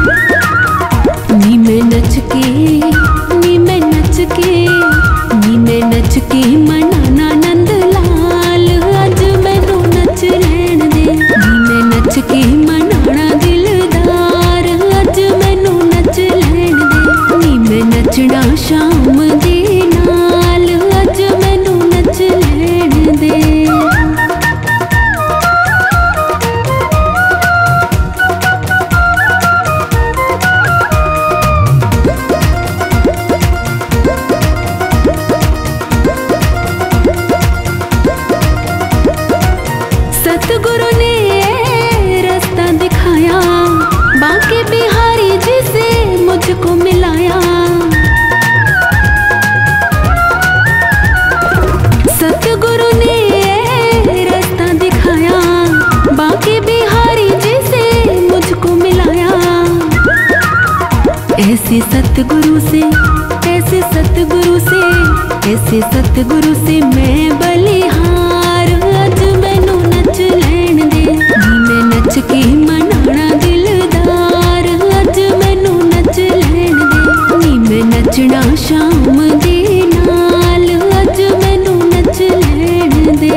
नी मैं नच के नी मैं नच के नी मैं नच के मनाना नंद लाल, अज मैनू नच लैण दे। नी मैं नच के मनाना दिलदार, अज मैनू नच लैण दे। नी मैं नचना शाम दे नाल, अज मैनू नच लैण दे। सतगुरु ने रास्ता दिखाया, बांके बिहारी जी से मुझको मिलाया। सतगुरु ने रास्ता दिखाया, बांके बिहारी जी से मुझको मिलाया। ऐसे सतगुरु से ऐसे सतगुरु से ऐसे सतगुरु से मैं बलिहार, अज मैनू नच लैण दे। नी मैं नच के मनाना दिलदार, अज मैनू नच लैण दे। नी मैं नचना शाम दे नाल, अज मैनू नच लैण दे।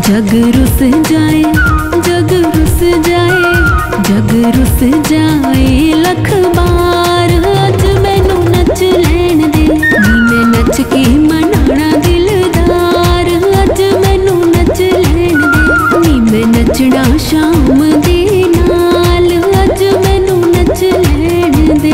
जग रुस जाए, जग रुस जाए, जग रुस जाए लख बार, अज मैनू नच लैण दे नी, मैं नच के मनाना दिलदार, अज मैनू नच लैण दे नी, मैं नचना शाम दे नाल, अज मैनू नच लैण दे।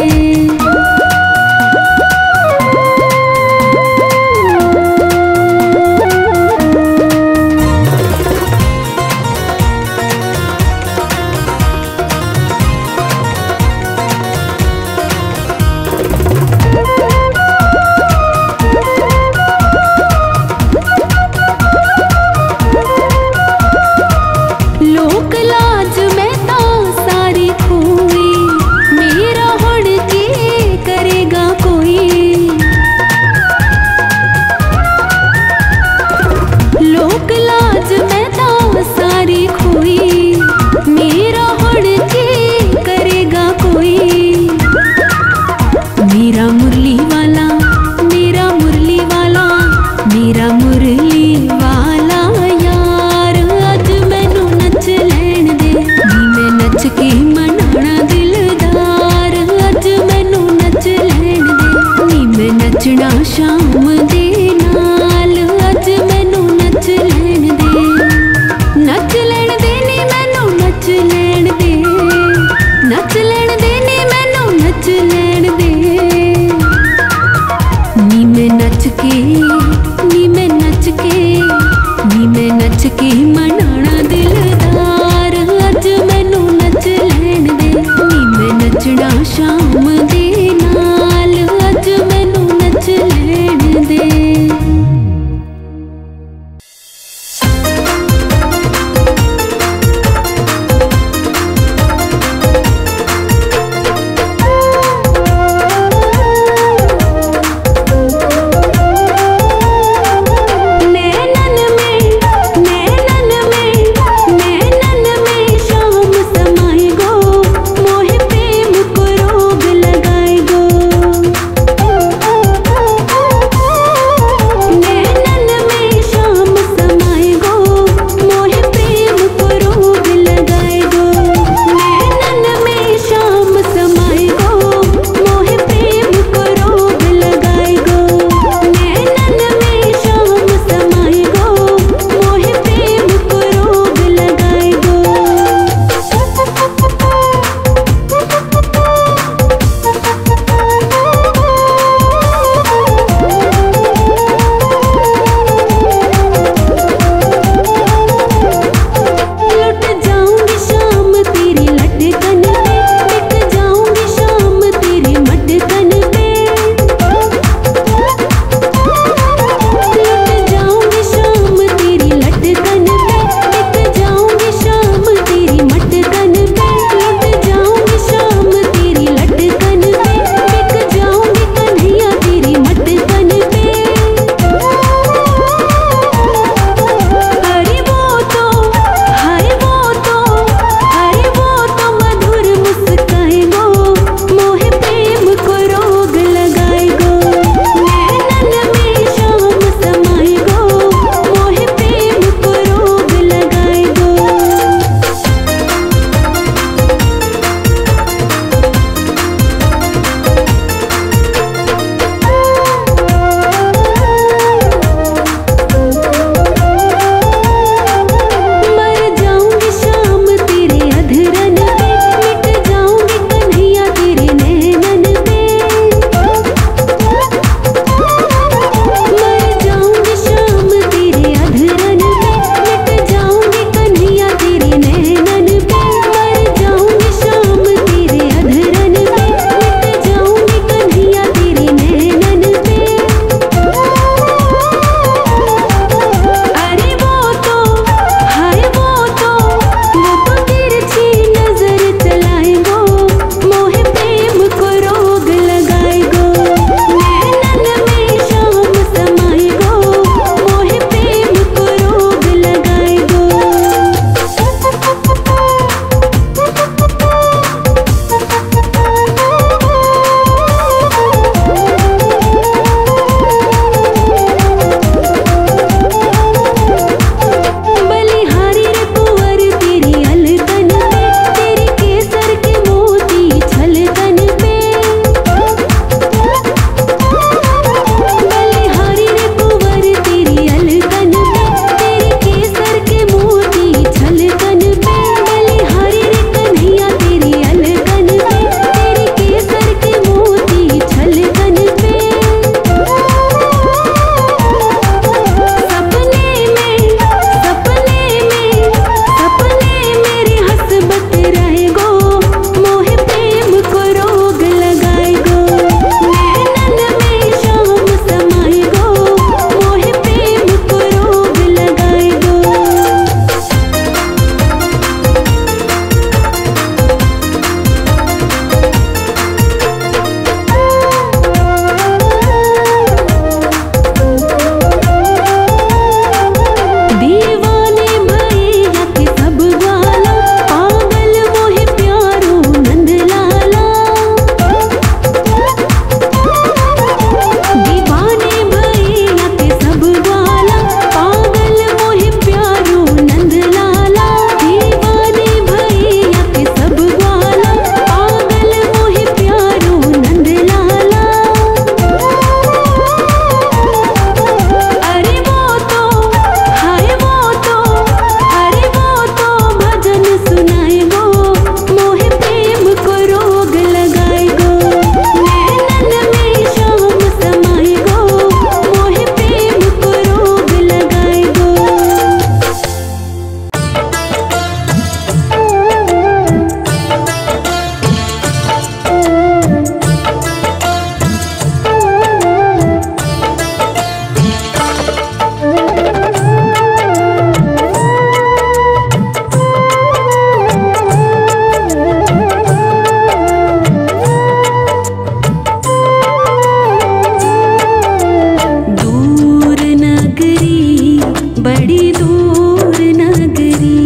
बड़ी दूर नगरी।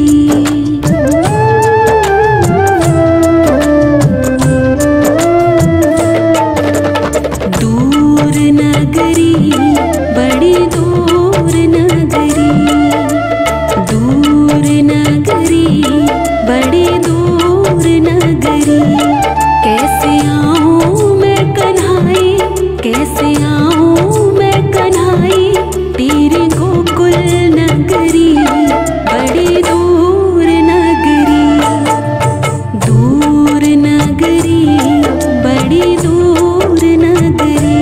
दूर नगरी बड़ी दूर नगरी, दूर नगरी बड़ी दूर नगरी। कैसे आऊं मैं कन्हाई, कैसे आऊं मैं कन्हाई तेरी गोकुल नगरी, बड़ी दूर नगरी। दूर नगरी बड़ी दूर नगरी,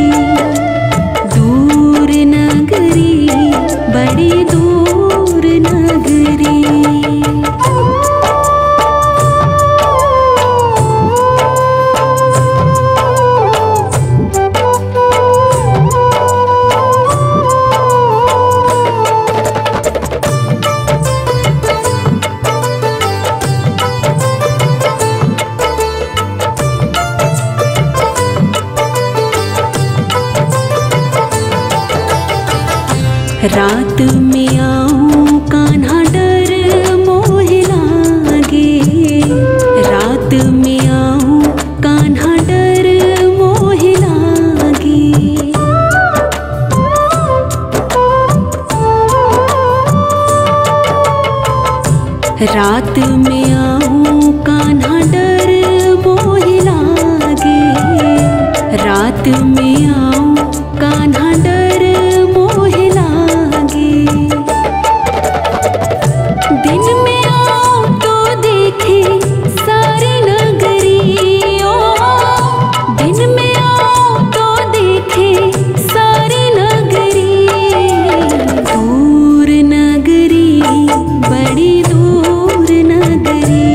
दूर नगरी बड़ी दूर नगरी। रात में आऊं कान्हा डर मोहे लागे, रात में आऊं कान्हा डर मोहे लागे। रात में आऊं कान्हा डर मोहे लागे, रात में आऊं कान्हा डर मोहे लागे। दिन में आऊं तो देखे सारी नगरी, ओ दिन में आऊं तो देखे सारी नगरी। दूर नगरी बड़ी दूर नगरी,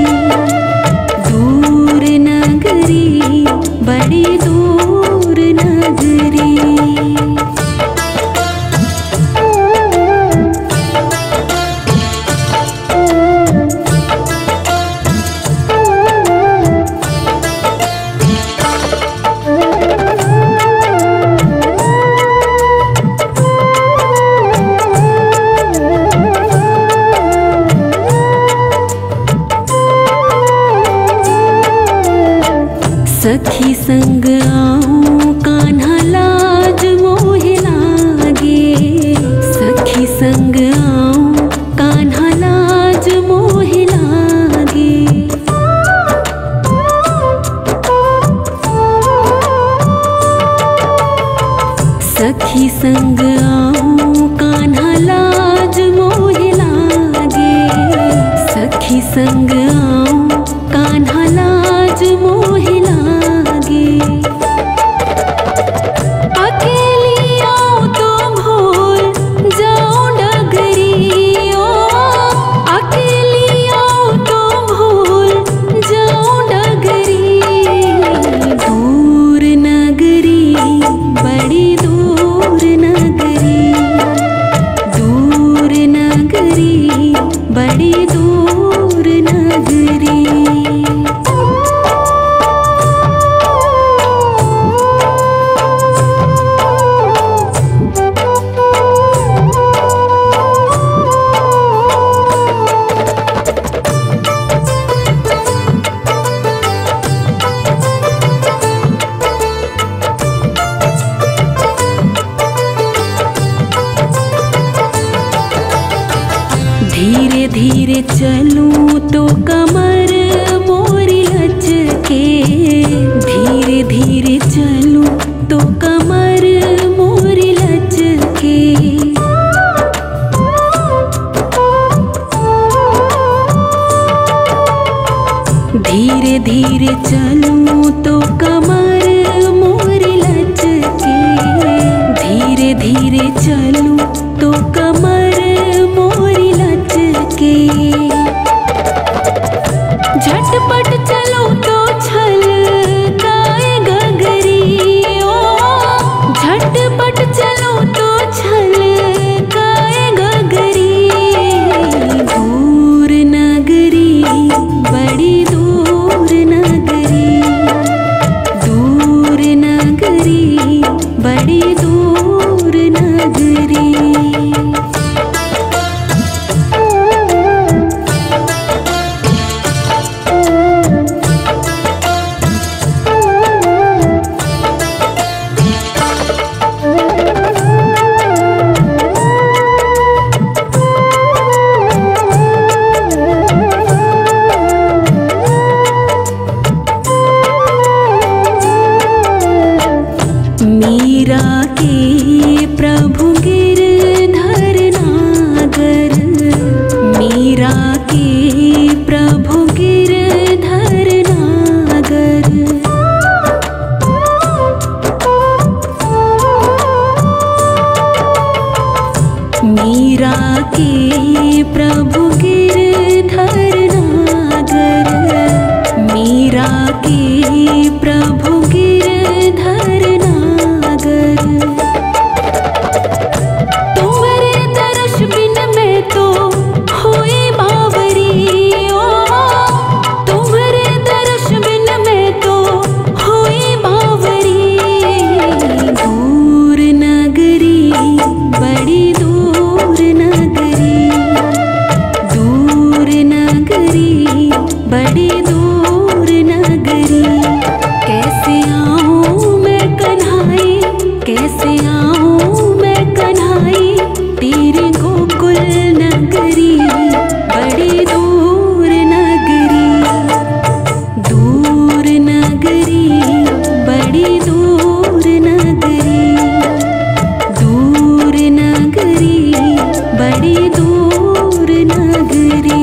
दूर नगरी बड़ी दूर नगरी। सखी संग आऊं कान्हा लाज मोहे लागे, सखी संग आऊं कान्हा लाज मोहे लागे। सखी संग आऊं कान्हा लाज मोहे लागे, सखी संग आऊं कान्हा लाज मोहे लागे। अकेली आऊं तो भूल जाऊं डगरी, ओ अकेली आऊं तो भूल जाऊं डगरी। दूर नगरी बड़ी दूर नगरी, दूर नगरी बड़ी दूर नगरी। धीरे धीरे चलूं तो कमर मोरी लचके, धीरे धीरे चलूं तो कमर मोरी लचके। धीरे धीरे चलूं तो कमर मोरी लचके, धीरे धीरे चलूं तो कमर मोरी लचके। झटपट चलो तो छलकाए गगरी, ओ झटपट चलो तो छलकाए गगरी। दूर नगरी बड़ी दूर नगरी, दूर नगरी बड़ी दूर नगरी। प्रभु गिरधर नागर, मीरा के प्रभु गिरधर नागर। तुम्हारे दर्श बिन मैं तो होए बावरी, ओ तुम्हारे दर्श बिन मैं तो होए बावरी। दूर नगरी बड़ी दूर नगरी, दूर नगरी बड़ी दूर नगरी। कैसे आऊं मैं कन्हाई, कैसे आऊं मैं कन्हाई तेरे गोकुल नगरी, बड़ी दूर नगरी। दूर नगरी बड़ी दूर नगरी, दूर नगरी बड़ी दूर नगरी।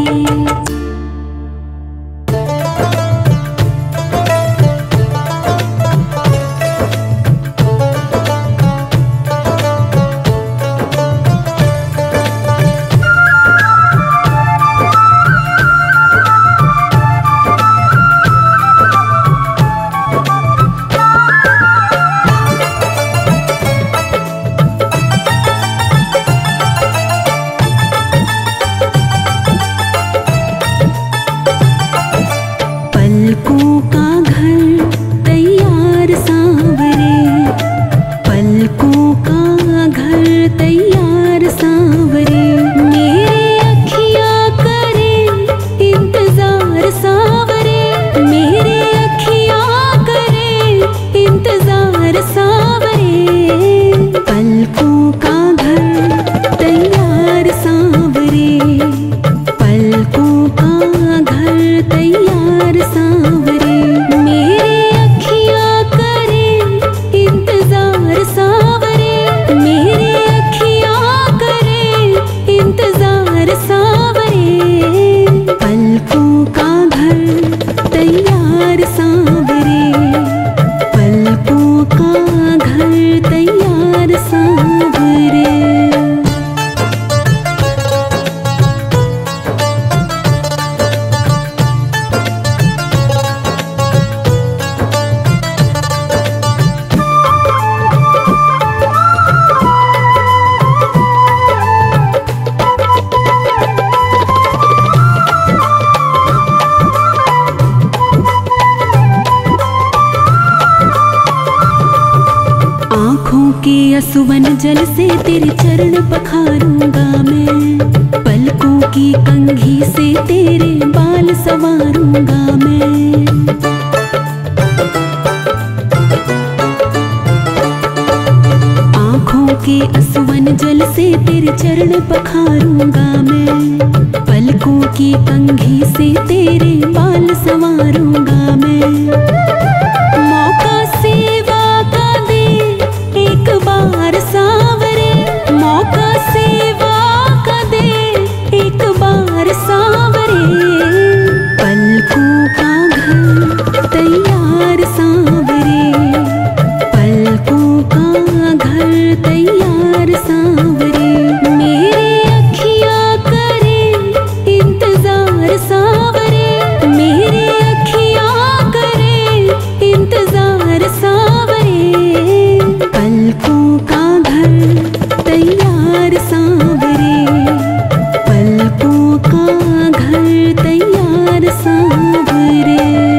पलकों का घर तैयार सांवरे, पलकों का घर तैयार सांवरे। मेरे अखियाँ करे इंतजार सांवरे, मेरे अखियाँ करे इंतजार सांवरे। पलकों का घर तैयार सांवरे, पलकों का घर तैयार सांवरे। मेरे अखियाँ करे इंतजार सांवरे, मेरे अखियाँ करे इंतजार सांवरे। पलकों का घर तैयार सांवरे, पलकों का घर तैयार सांवरे। आँखों के असुवन जल से तेरे चरण पखारूंगा मैं, पलकों की कंघी से तेरे बाल संवारूंगा मैं। आँखों के असुवन जल से तेरे चरण पखारूंगा मैं, पलकों की कंघी से तेरे बाल संवारूंगा मैं। मौका सेवा का दे एक बार सांवरे, मौका सेवा का दे एक बार सांवरे। पलकों का घर तैयार सांवरे, पलकों का घर तैयार सांवरे। मेरे अखियाँ करे इंतजार सांवरे, मेरे अखियाँ करे इंतजार सांवरे। पलकों का घर तैयार सांवरे, पलकों का घर तैयार सांवरे।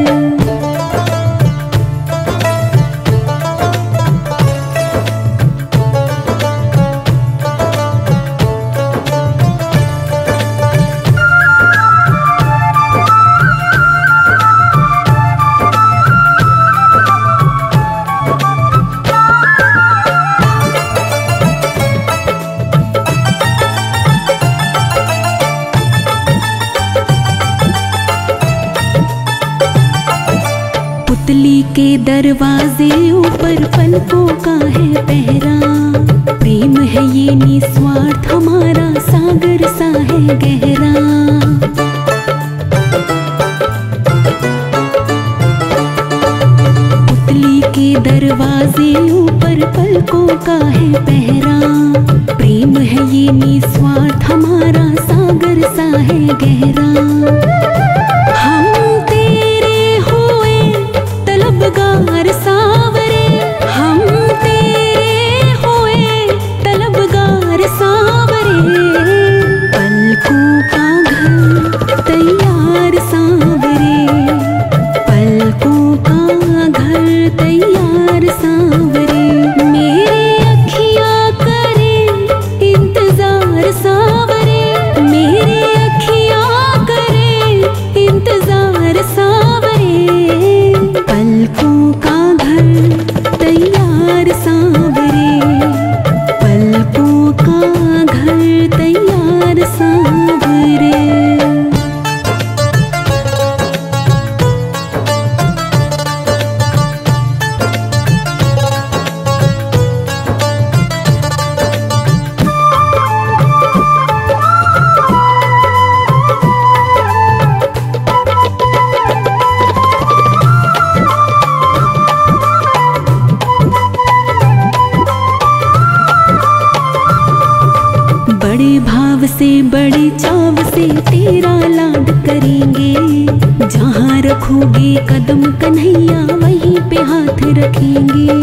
पुतली के दरवाजे ऊपर पलकों का है पहरा, प्रेम है ये निस्वार्थ हमारा सागर सा है गहरा। पुतली के दरवाजे ऊपर पलकों का है पहरा, प्रेम है ये निस्वार्थ हमारा सागर गहरा। हम तेरे हुए तलबगार सावरे, हम तेरे हुए तलबगार सावरे। पलकों का घर तैयार सांवरे, पलकों का घर तैयार सांवरे। मेरी अखियाँ करे इंतजार सांवरे, मेरी अखियाँ करे इंतजार सांवरे। पलकों का घर तैयार सांवरे, पलकों का घर तैयार सांवरे। बड़े भाव से बड़े चाव से तेरा लाड करेंगे। जहाँ रखोगे कदम कन्हैया वहीं पे हाथ रखेंगे।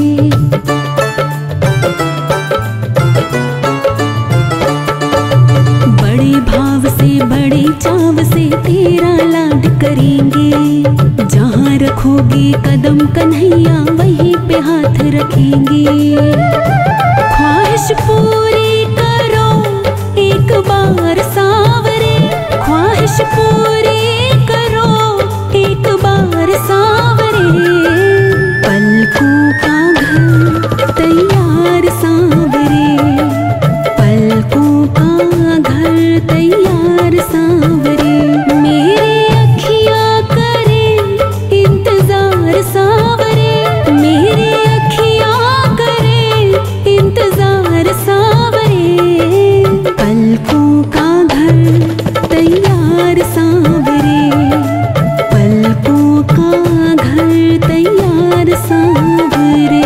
बड़े भाव से बड़े चाव से तेरा लाड करेंगे। जहाँ रखोगे कदम कन्हैया वहीं पे हाथ रखेंगे। ख्वाहिश पूरी एक बार सांवरे, ख्वाहिश पूरी करो एक बार सांवरे। पलकों का घर तैयार सांवरे, पलकों का घर तैयार सांवरे। मेरी अखियाँ करे इंतजार सांवरे, मेरी अखियाँ करे इंतजार सांवरे। पलकों का घर तैयार सांवरे, पलकों का घर तैयार सांवरे।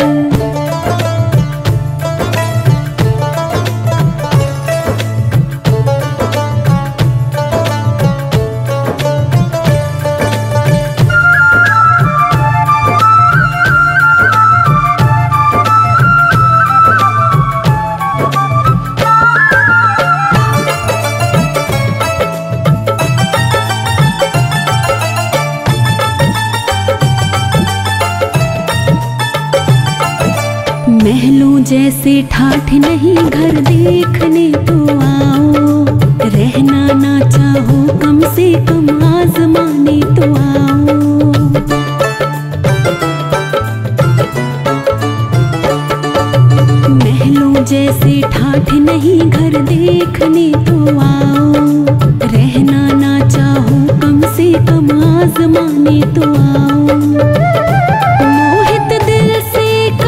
महलों जैसे ठाठ नहीं घर देखने तो आओ। रहना ना चाहो कम से कम आजमाने तो आओ। महलों जैसे ठाठ नहीं घर देखने तो आओ। रहना ना चाहो कम से कम आजमाने तो आओ। मोहित दिल से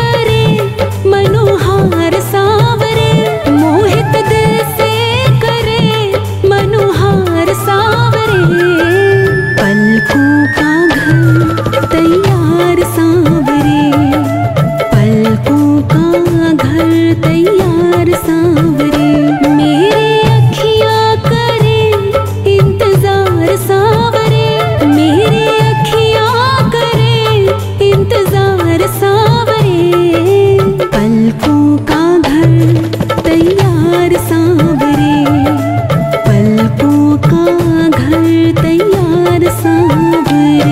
मनोहार सांवरे, मोहित दिल से करे मनोहार सांवरे। पलकों का घर तैयार सांवरे, पलकों का घर तैयार सांवरे। मेरी अखियाँ करे इंतजार सांवरे, मेरी अखियाँ करे इंतजार सांवरे। पलकों का घर तैयार सांवरे, पलकों का घर तैयार सांवरे।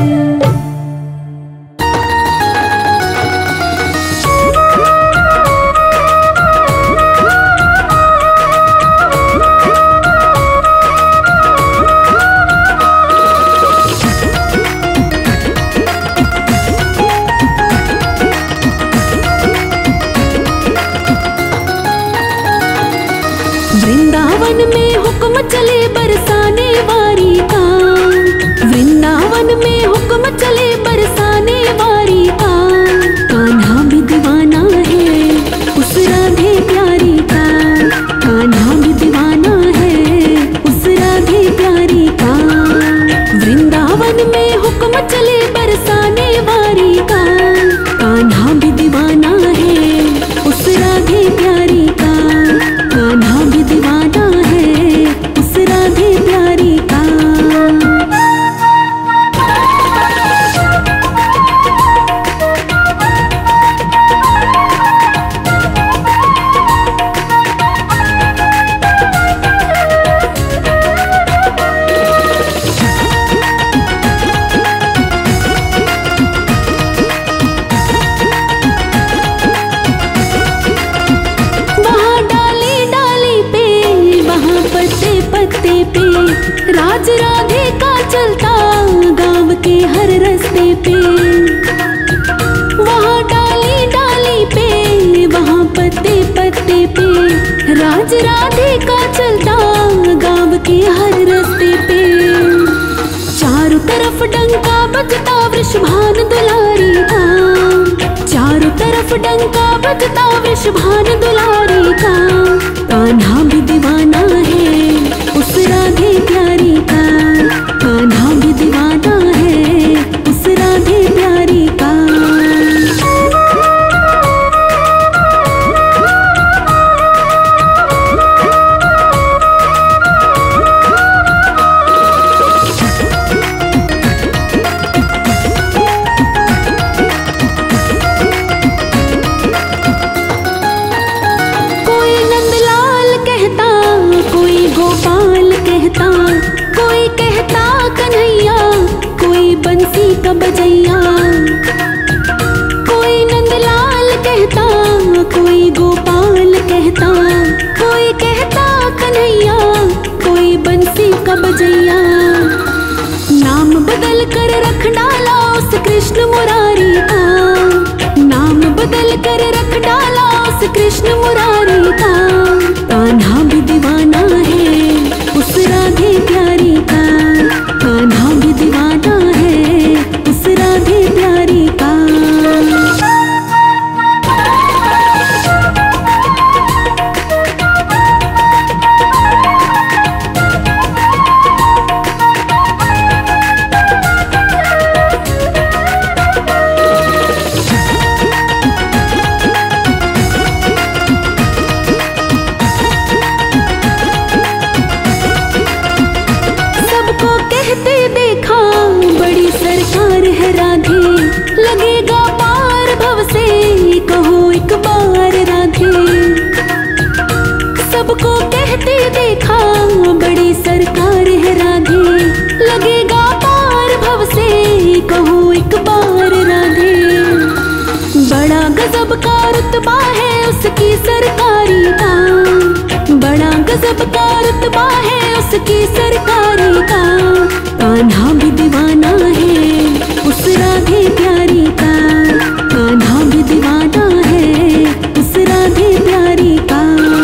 वृंदावन में हुक्म चले बरसाने वारी का, वृंदावन में हुक्म चले बरसाने वारी का। कान्हा भी दीवाना है उस राधे प्यारी का, कान्हा भी दीवाना है उस राधे प्यारी का। वृंदावन में हुक्म चले बरसाने वारी का, कान्हा भी दीवाना है उस राधे प्यारी का, कान्हा भी दीवाना है उस राधे डंका बजता वृषभान दुलारी का। कान्हा भी दीवाना है उस राधे प्यारी का। कान्हा भी दीवाना है उस राधे प्यारी का। कोई कहता कन्हैया, कोई बंसी का बजैया। कोई नंदलाल कहता, कोई गोपाल कहता। कोई कहता कन्हैया, कोई बंसी का बजैया। नाम बदल कर रख डाला उस कृष्ण मुरारी का। नाम बदल कर रख डाला उस कृष्ण मुरारी का। कान्हा भी दीवाना है उस राधे प्यारी का। कान्हा भी दीवाना है उस राधे प्यारी का। देखा बड़ी सरकार है राधे, लगेगा पार भव से कहो एक बार राधे। सबको कहते देखा बड़ी सरकार है राधे, लगेगा पार भव से कहो एक बार राधे। बड़ा गजब का रुतबा है उसकी सरकारी का। बड़ा गजब का रुतबा है उसकी सरकारी का। कान्हा भी दीवाना है उस राधे प्यारी का। कान्हा भी दीवाना है उस राधे प्यारी का।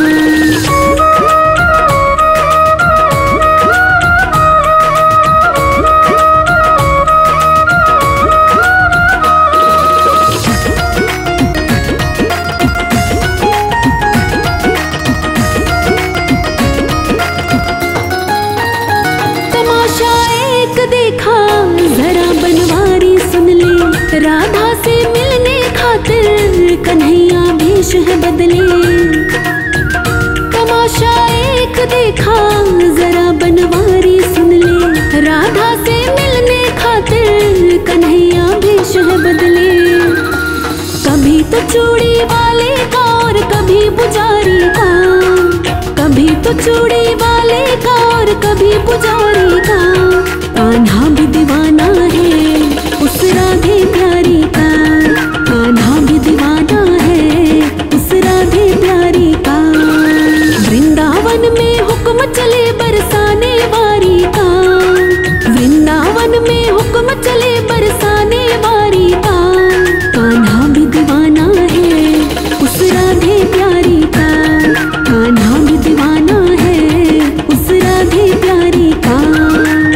देखा जरा बनवारी सुन ले, राधा से मिलने खातिर कन्हैया भेष है बदले। तमाशा एक देखा जरा बनवारी सुन ले, राधा से मिलने खातिर कन्हैया भेष है बदले। कभी तो चूड़ी वाले का और कभी पुजारी का। कभी तो चूड़ी वाले का और कभी पुजारी का। कान्हा भी दीवाना है उस राधे प्यारी का। कान्हा भी दीवाना है उस राधे प्यारी का। वृंदावन में हुक्म चले बरसाने वारी का। वृंदावन में हुक्म चले बरसाने वारी का। कान्हा भी दीवाना है उस राधे प्यारी का। कान्हा भी दीवाना है उस राधे प्यारी का।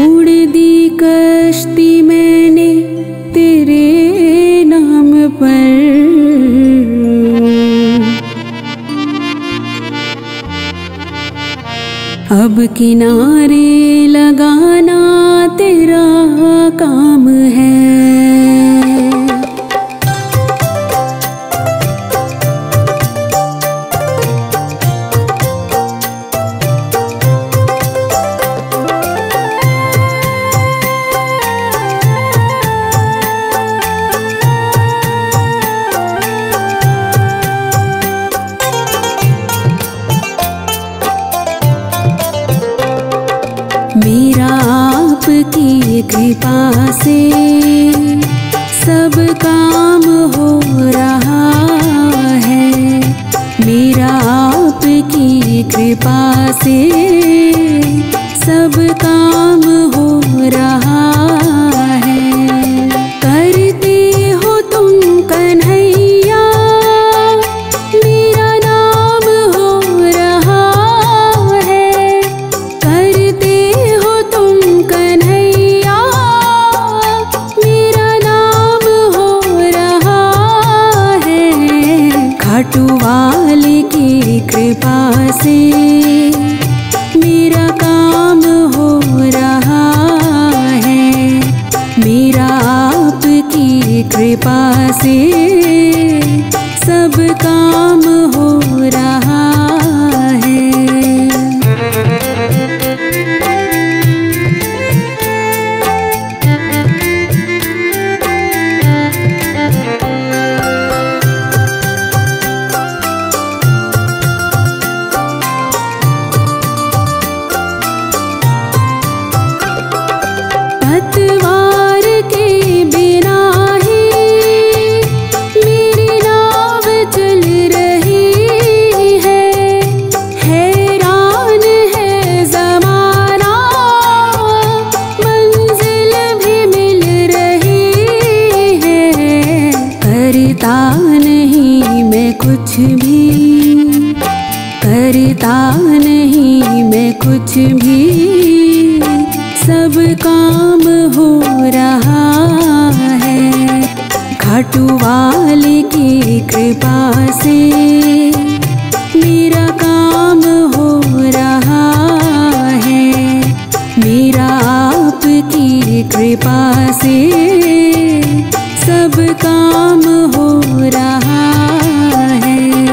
छोड़ दी कश्ती मैंने तेरे नाम पर, अब किनारे लगाना तेरा काम है। मेरा आपकी कृपा से सब काम हो रहा है, मेरा आपकी कृपा से सब काम हो रहा है। करते हो तुम कन्हैया मेरा नाम हो रहा है, करते खाटू वाले की कृपा से मेरा काम हो रहा है, मेरा आपकी कृपा से सब काम हो रहा है। पतवार के बिना ही मेरी नाव चल रही है, हैरान है ज़माना मंजिल भी मिल रही है। करता नहीं मैं कुछ भी, करता नहीं मैं कुछ भी, सब काम हो रहा है। खाटू वाले की कृपा से मेरा काम हो रहा है, मेरा आपकी कृपा से सब काम हो रहा है।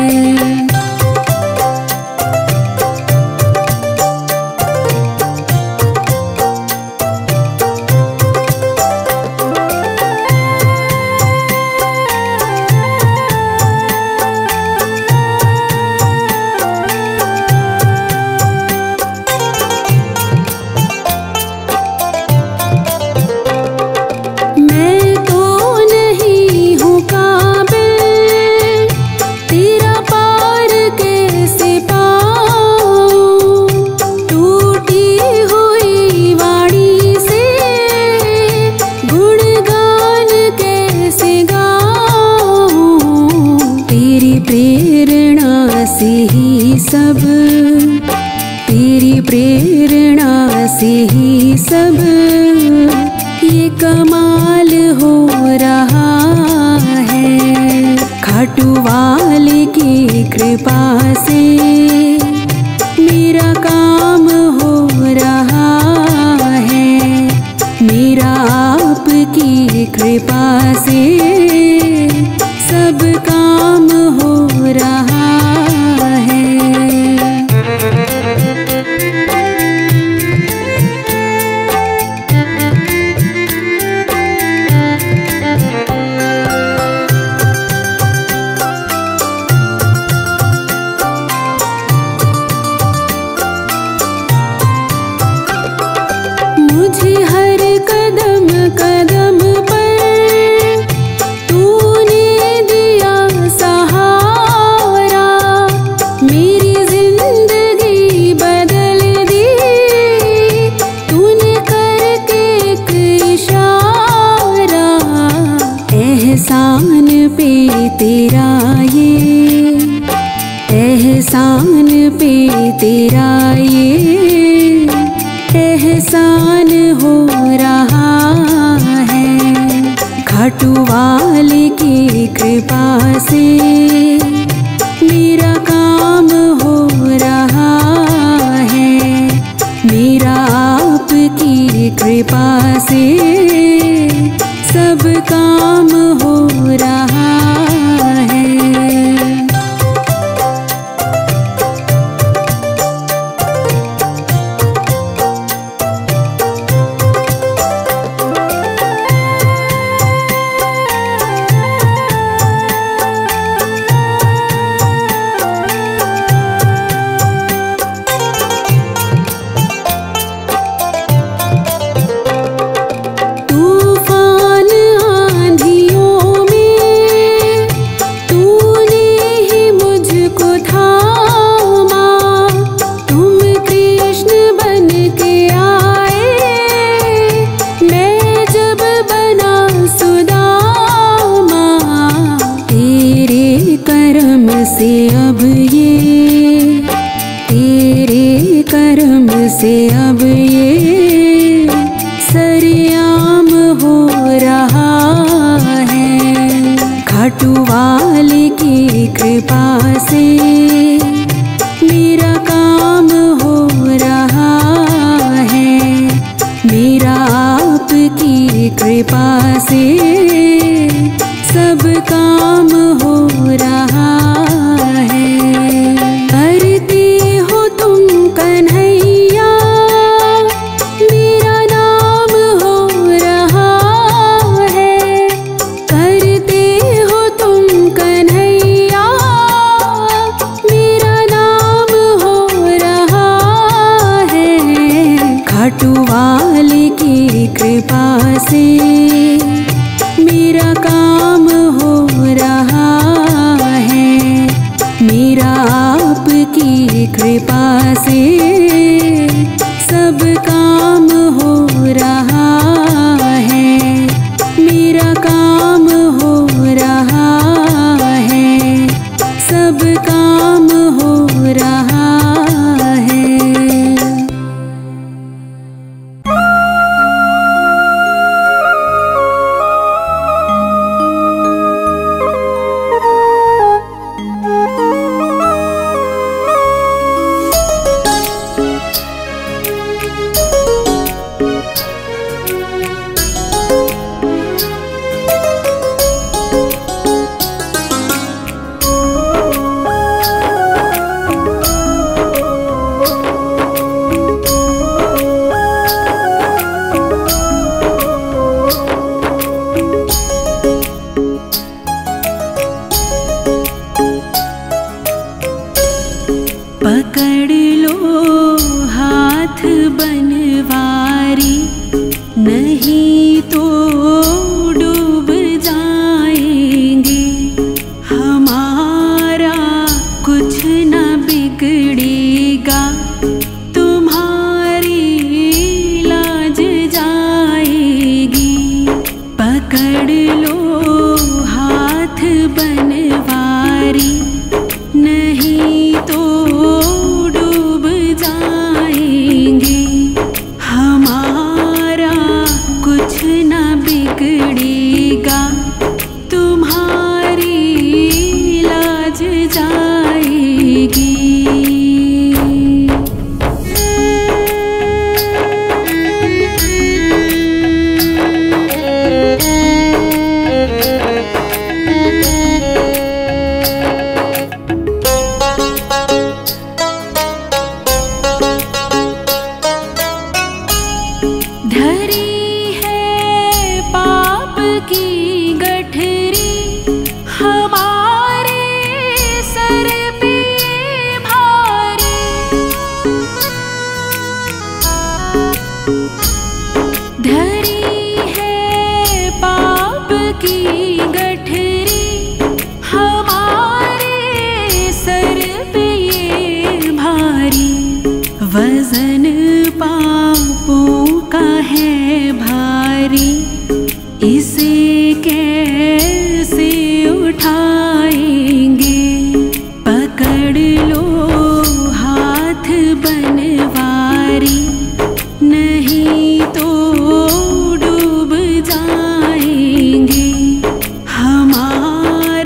प्रेरणा से ही सब, तेरी प्रेरणा से ही सब ये कमाल हो रहा है। खाटू वाले की कृपा से मेरा काम हो रहा है, मेरा आपकी कृपा से सब काम हो रहा है। मुझे हर कदम कदम पर तूने दिया सहारा, मेरी जिंदगी बदल दी तूने करके एक इशारा। एहसान पे तेरा ये, एहसान पे तेरा ये एहसान हो कृपा से मेरा काम हो रहा है। मेरा आपकी कृपा से सब काम हो रहा है। से अब ये सरेआम हो रहा है। खाटू वाले की कृपा से मेरा काम हो रहा है। मेरा आपकी कृपा से सब काम हो रहा है। करते हो तुम कन्हैया मेरा नाम हो रहा है। करते हो तुम कन्हैया मेरा नाम हो रहा है। खाटू वाले की कृपा से मेरा काम हो रहा है। मेरा आपकी कृपा से सब काम हो रहा है। मेरा काम हो रहा है। सब काम हो रहा है। पकड़ लो हाथ बनवारी नहीं तो डूब जाएंगे। हमारा कुछ न बिगड़ेगा तुम्हारी लाज जाएगी। पकड़ लो हाथ बनवारी नहीं तो डूब जाएंगे। हमारा कुछ न बिगड़ेगा तुम्हारी लाज जाएगी। धरी है पाप की गठरी हमारे सर पे भारी। धरी है पाप की गठरी हमारे सर पे भारी। वजन पापों का है भारी इसे कैसे उठाएंगे। पकड़ लो हाथ बनवारी नहीं तो डूब जाएंगे। हमारा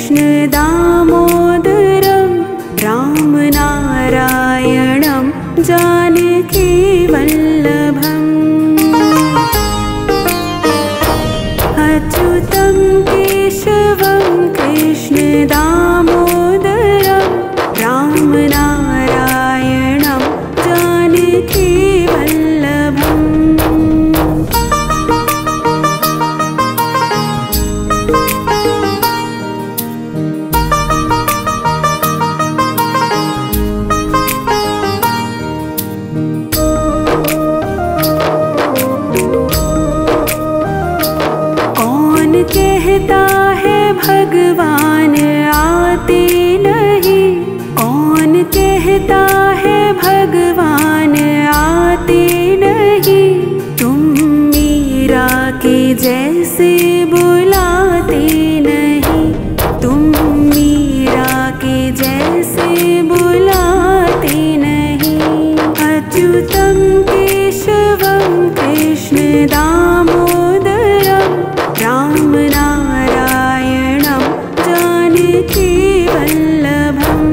कृष्ण दामोदरं रामनारायणं जानकी वल्लभम् अच्युतं केशवं कृष्ण दामोदरं रामनारायणं जानकी वल्लभम् कहता है भगवान आते नहीं, कौन कहता है भगवान आते नहीं, तुम मीरा के जैसे बुलाते नहीं, तुम मीरा के जैसे बुलाते नहीं। अच्युतं केशवं कृष्ण दामोदरं रामनारायणं जानकी वल्लभम्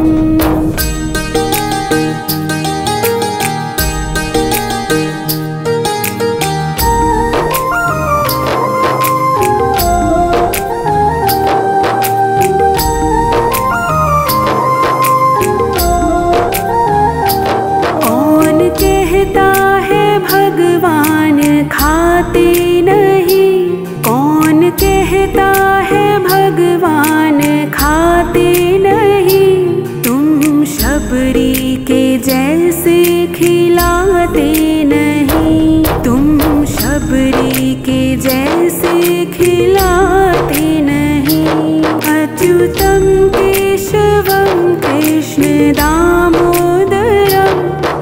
कौन कहता है भगवान खाते नहीं, कौन कहता है भगवान खाते नहीं, तुम शबरी के जैसे खिलाते नहीं, तुम शबरी के जैसे खिलाते नहीं। अच्युतं केशवं कृष्ण दामोदरं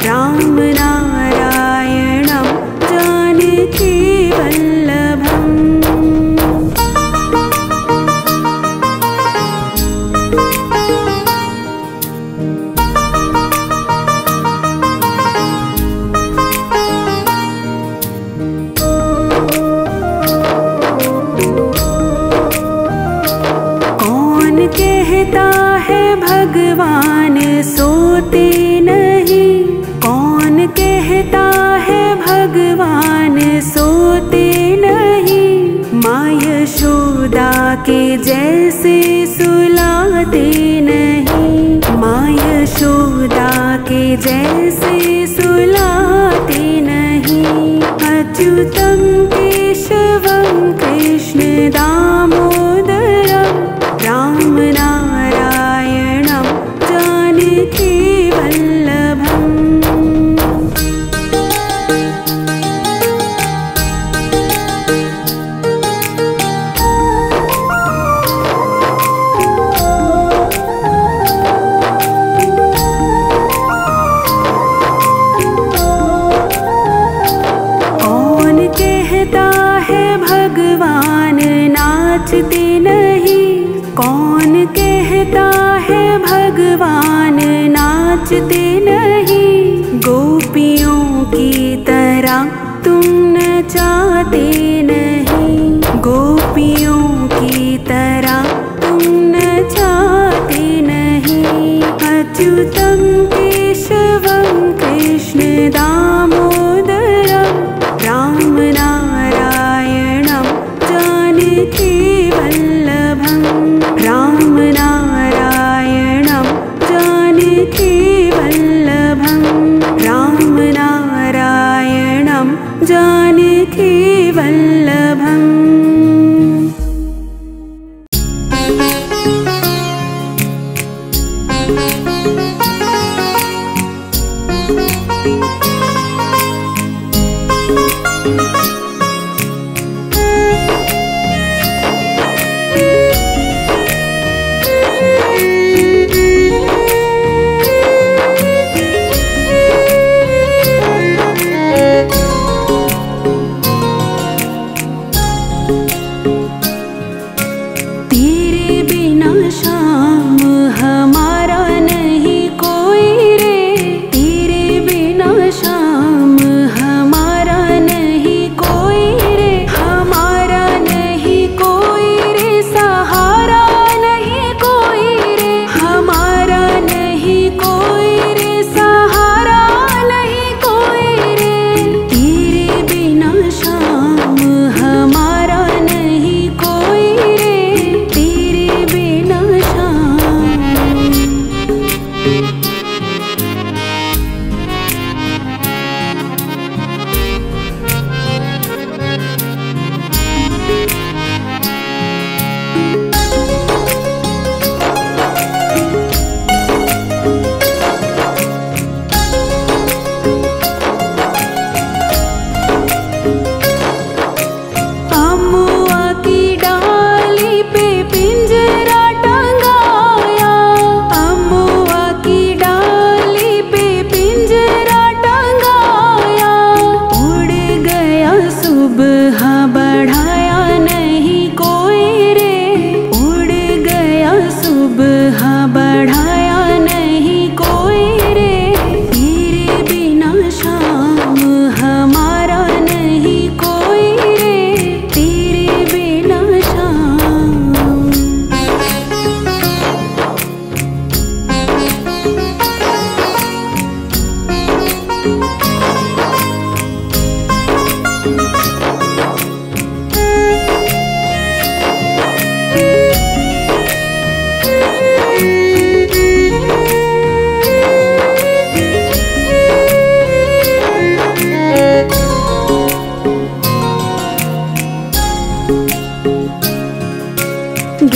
रामनारायणं जानकी वल्लभम् कौन कहता है भगवान सोते नहीं, कौन कहता है भगवान सोते नहीं, माँ यशोदा के जैसे सुलाते नहीं, माँ यशोदा के जैसे सुलाते नहीं। अच्युतं केशवं कृष्ण दामोदरं रामनारायणं जानकी वल्लभम् कौन कहता है भगवान नाचते नहीं, कौन कहता है भगवान नाचते नहीं, गोपियों की तरह तुम नचाते नहीं, गोपियों की तरह तुम नचाते नहीं। अच्युतं केशवं कृष्ण दामोदरं रामनारायणं जानकी वल्लभम् रामनारायणं जानकी वल्लभम् रामनारायणं जानकी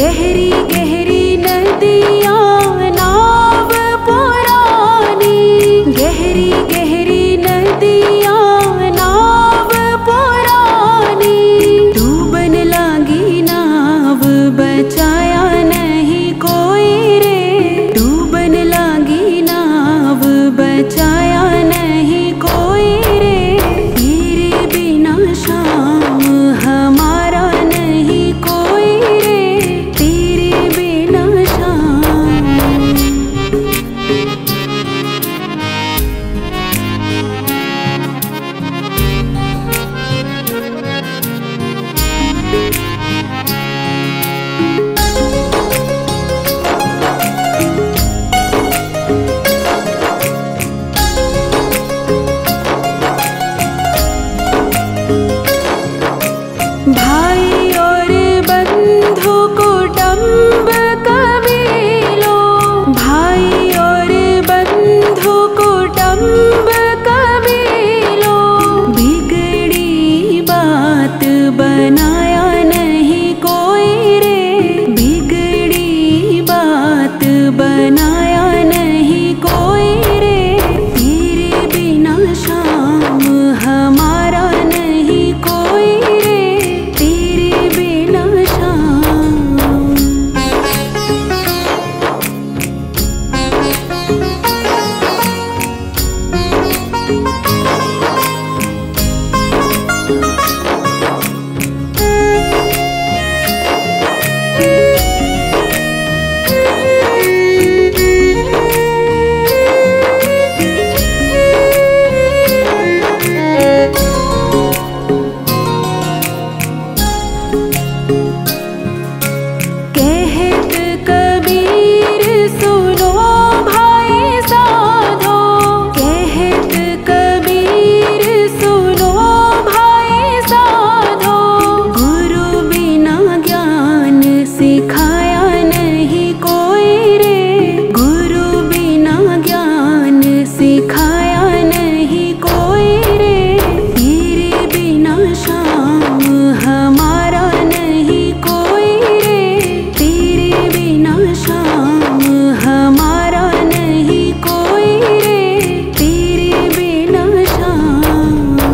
गहरी गहरी नदियाँ नाव पुरानी, गहरी गहरी नदियाँ नाव पुरानी, डूबन लागी नाव बचाया नहीं कोई रे, डूबन लागी नाव बचाया नहीं कोई रे, तेरे बिना शाम हमारा नहीं कोई रे, तेरे बिना शाम। भाई और बंधु कुटुंब कबीलों, भाई और बंधु कुटुंब कबीलों, बिगड़ी बात बनाया नहीं कोई रे, बिगड़ी बात बनाया नहीं कोई रे, तेरे बिना शाम हमारा नहीं कोई रे, तेरे बिना शाम। कहत कबीर सुनो भाई साधो, कहत कबीर सुनो भाई साधो, गुरु बिना ज्ञान सिखाया नहीं कोई रे, गुरु बिना ज्ञान सिखाया नहीं कोई रे, तेरे बिना शाम हमारा नहीं कोई रे, तेरे बिना शाम हमारा नहीं कोई रे, तेरे बिना शाम।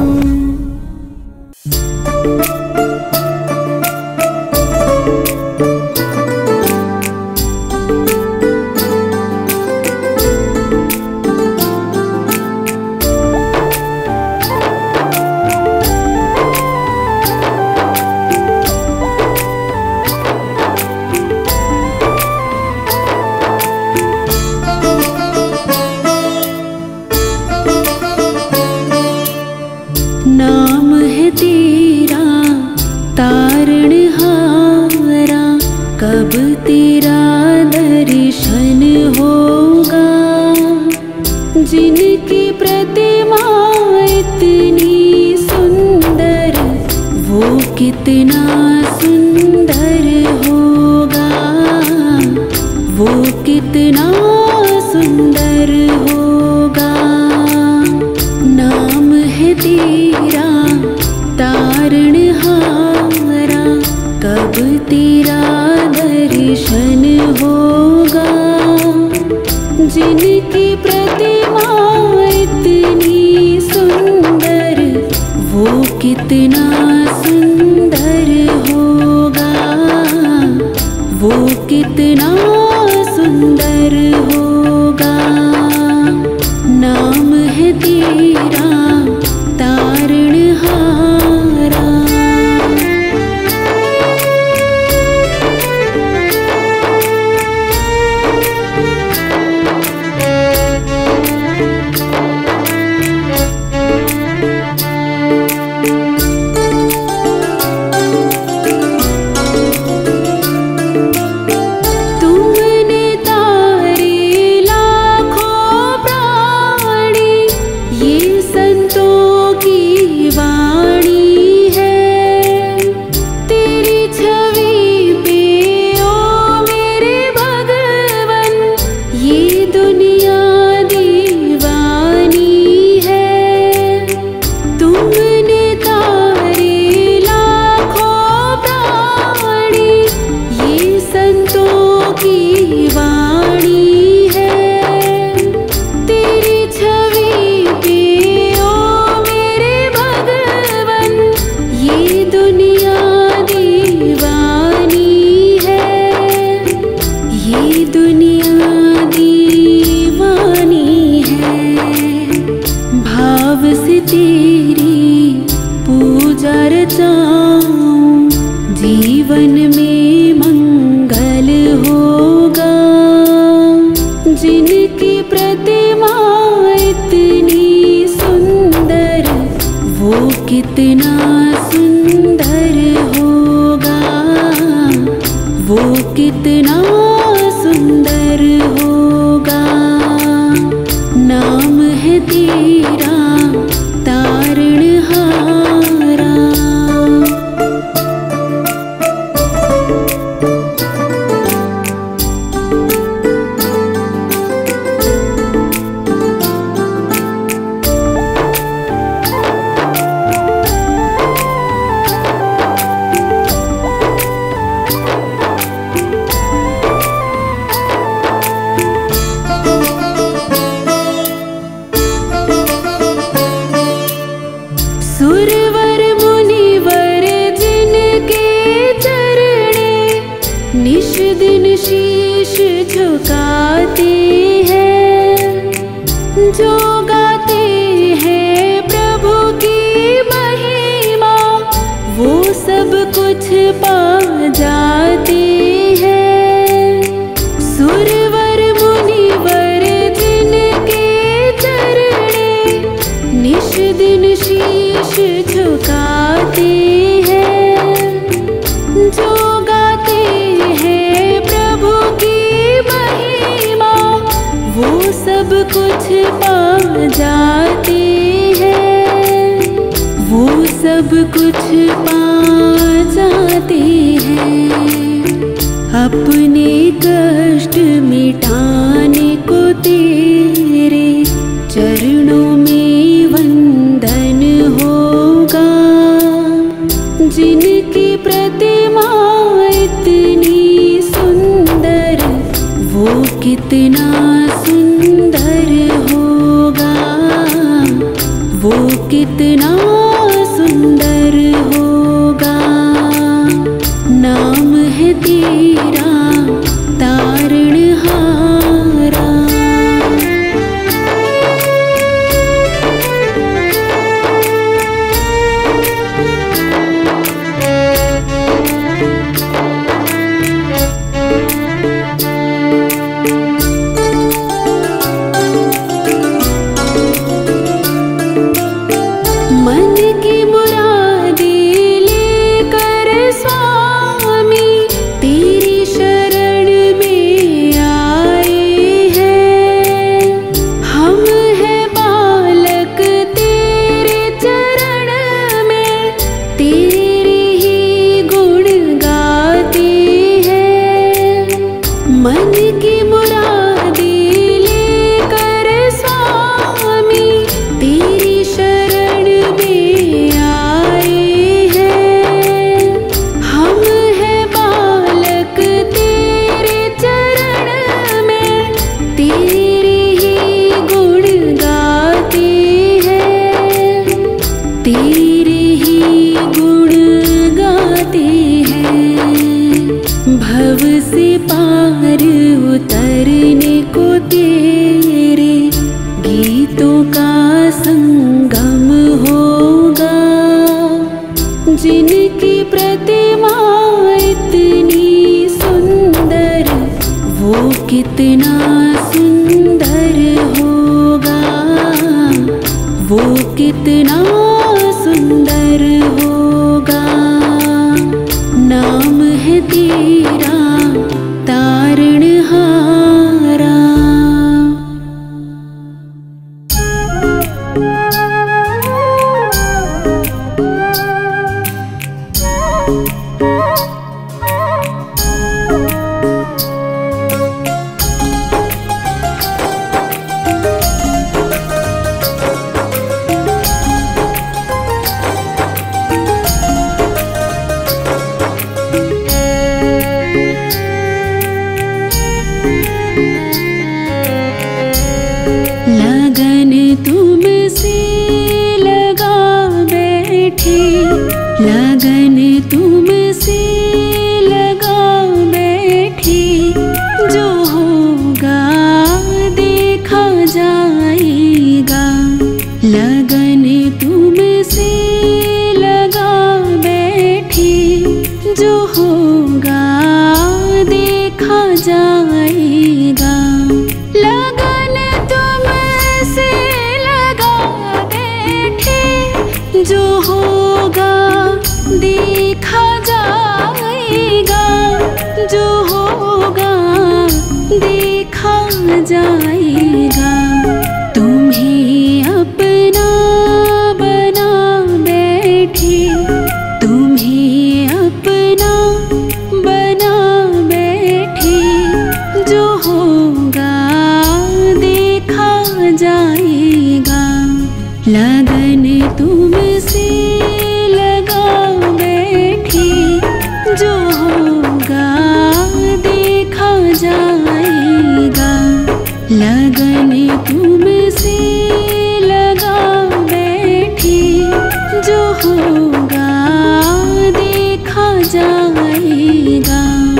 नाम है तेरा तारणहारा, कब तेरा दर्शन होगा, जिनकी प्रतिमा इतनी सुंदर वो कितना सुंदर होगा, वो कितना सुंदर होगा। नाम है तेरा तारणहारा, कब तेरा दर्शन होगा, जिनकी प्रतिमा इतनी सुंदर वो कितना सुंदर होगा, वो कितना सुंदर होगा। नाम है तेरा तारणहारा। तुम कितना सुंदर होगा। नाम है तेरा तारणहारा। सुरवर मुनिवर जिनके चरणे निश दिन शीश झुकाते हैं, जो गाते हैं प्रभु की महिमा वो सब कुछ पा जाते हैं। सुरवर मुनिवर जिनके चरणे निश दिन शीश झुकाते हैं, जो गाते हैं प्रभु की महिमा वो सब कुछ पा जाते हैं, वो सब कुछ पा जाते हैं। अपने कष्ट मिटाने को तेरे चरणों में वंदन होगा। जिनकी प्रतिमा इतनी सुंदर वो कितना सुंदर होगा, वो कितना सुंदर होगा। नाम है तेरा तारणहारा। मन की मुरादें लेकर स्वामी तेरी शरण में आए हैं। हम हैं बालक तेरे चरण में तेरे ही गुण गाते हैं। मन की मुरादें लेकर स्वामी तेरी शरण में आए हैं। हम हैं बालक तेरे चरण में तेरे ही गुण गाते हैं, तेरे ही गुण गाते हैं। भव से पार उतरने को तेरे गीतों का संगम होगा। जिनकी प्रतिमा इतनी सुंदर वो कितना सुंदर होगा, वो कितना सुंदर होगा। नाम है तेरा तारणहारा। लगन तुमसे लगा बैठे, लगन तुमसे लगा बैठे। जो होगा देखा जाएगा। लगन तुमसे लगा बैठे, जो होगा देखा जाएगा। लगन तुमसे लगा बैठे, जो होगा देखा जाएगा। जाएगा। तुम्हें अपना बना बैठे, तुम्हें अपना बना बैठे, जो होगा देखा जाएगा। लगन तुमसे लगा बैठे, जो होगा देखा जाएगा। लगन तुमसे लगा बैठे, जो होगा देखा जाएगा।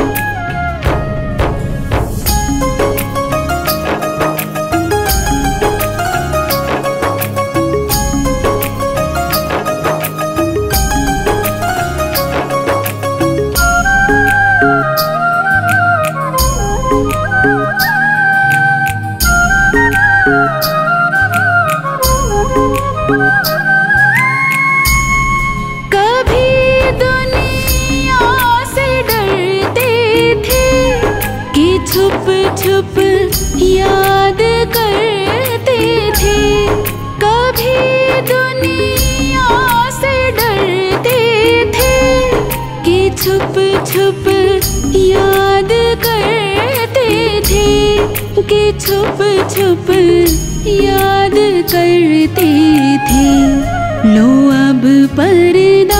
कभी दुनिया से डरते थे कि छुप छुप याद करते थे। कभी दुनिया से डरते थे कि छुप छुप याद करते थे, कि छुप छुप याद करते थे। लो अब पर्दा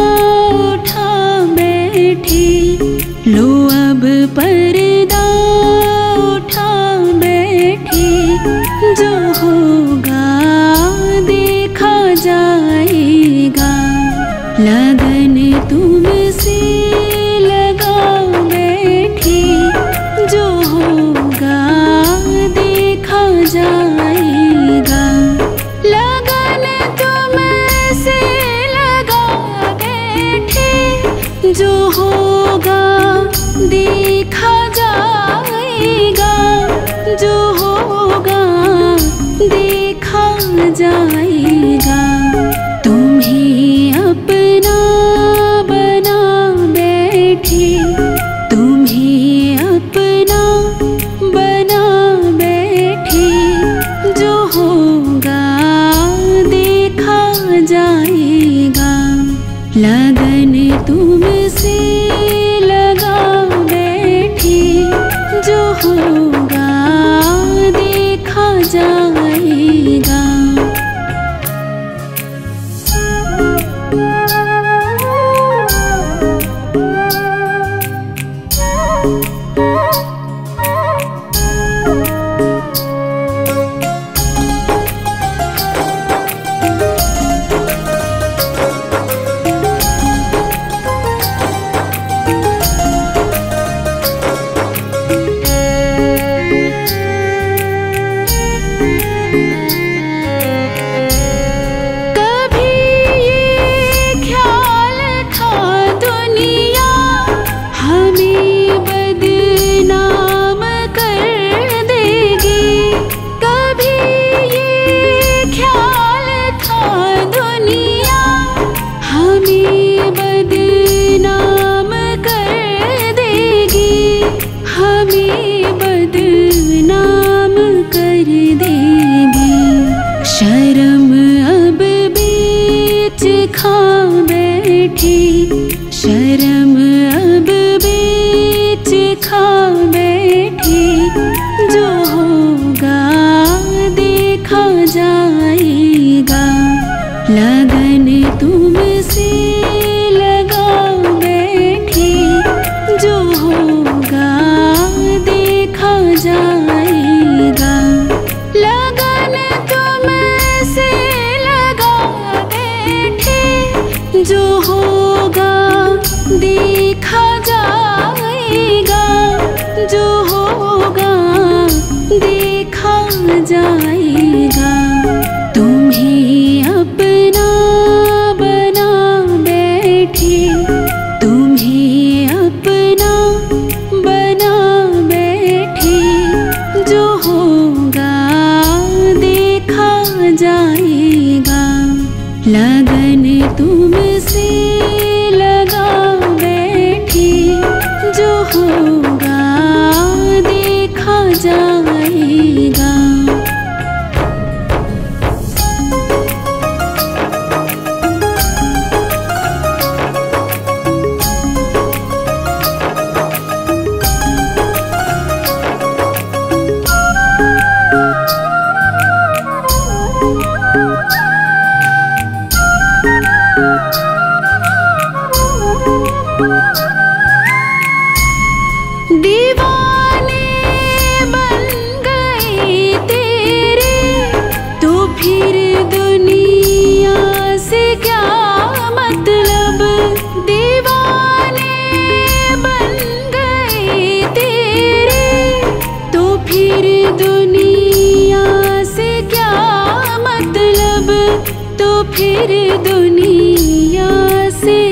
उठा बैठे, लो अब पर्दा उठा बैठे, जो होगा देखा जाएगा। लगन तुमसे लगा बैठे, जो होगा देखा जाएगा। लगन तुमसे लगा बैठे, जो होगा देखा जाएगा। जो होगा देखा जाएगा। तुम्हें अपना बना बैठे, तुम्हें अपना बना बैठे, जो होगा देखा जाएगा। लगन तुमसे लगा बैठे, जो होगा देखा जाएगा। कभी ये ख्याल था दुनिया हमें बदनाम कर देगी। कभी ये ख्याल था दुनिया हमें बदनाम कर देगी, हमें बदनाम कर देगी। शर्म अब बीच खा बैठे, शर्म अब बीच खा बैठे, जो होगा देखा जाएगा। लगन तुमसे लगा बैठे, जो होगा देखा जाएगा। लगन तुमसे लगा बैठे, जो होगा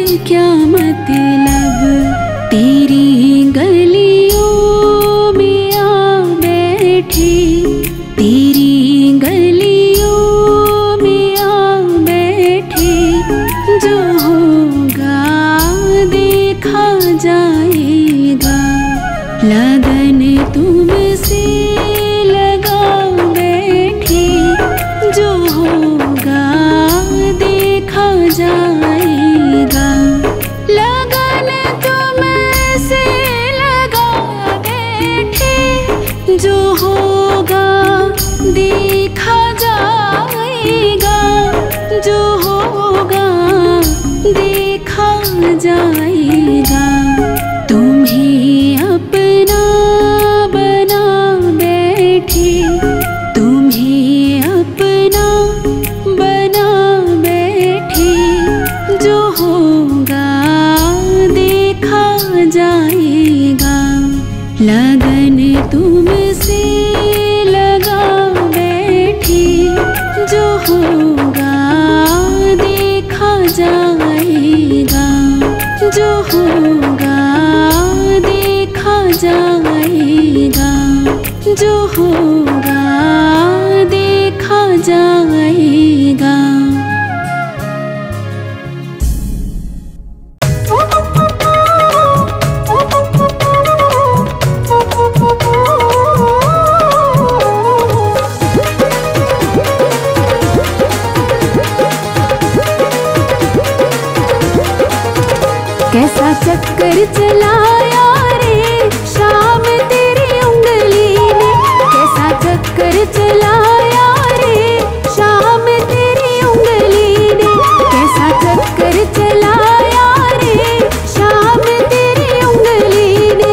क्या मतलब, तेरी गलियों में आ बैठे, तेरी गलियों में आ बैठे। जो होगा देखा जाएगा, लगन तुमसे लगा बैठे। जो होगा देखा जाएगा, लगन तुमसे लगा बैठे। जो होगा देखा जाएगा, जो होगा देखा जाएगा। तुम्हें अपना बना बैठे, तुम्हें अपना बना बैठे। जो होगा देखा जाएगा, लगन तुमसे लगा बैठे। जो होगा देखा जाएगा, जो होगा देखा जाएगा, जो होगा देखा जाएगा। कैसा चक्कर चलाया रे शाम तेरी उंगली ने, कैसा चक्कर चलाया रे शाम तेरी उंगली ने। कैसा चक्कर चलाया रे शाम तेरी उंगली ने।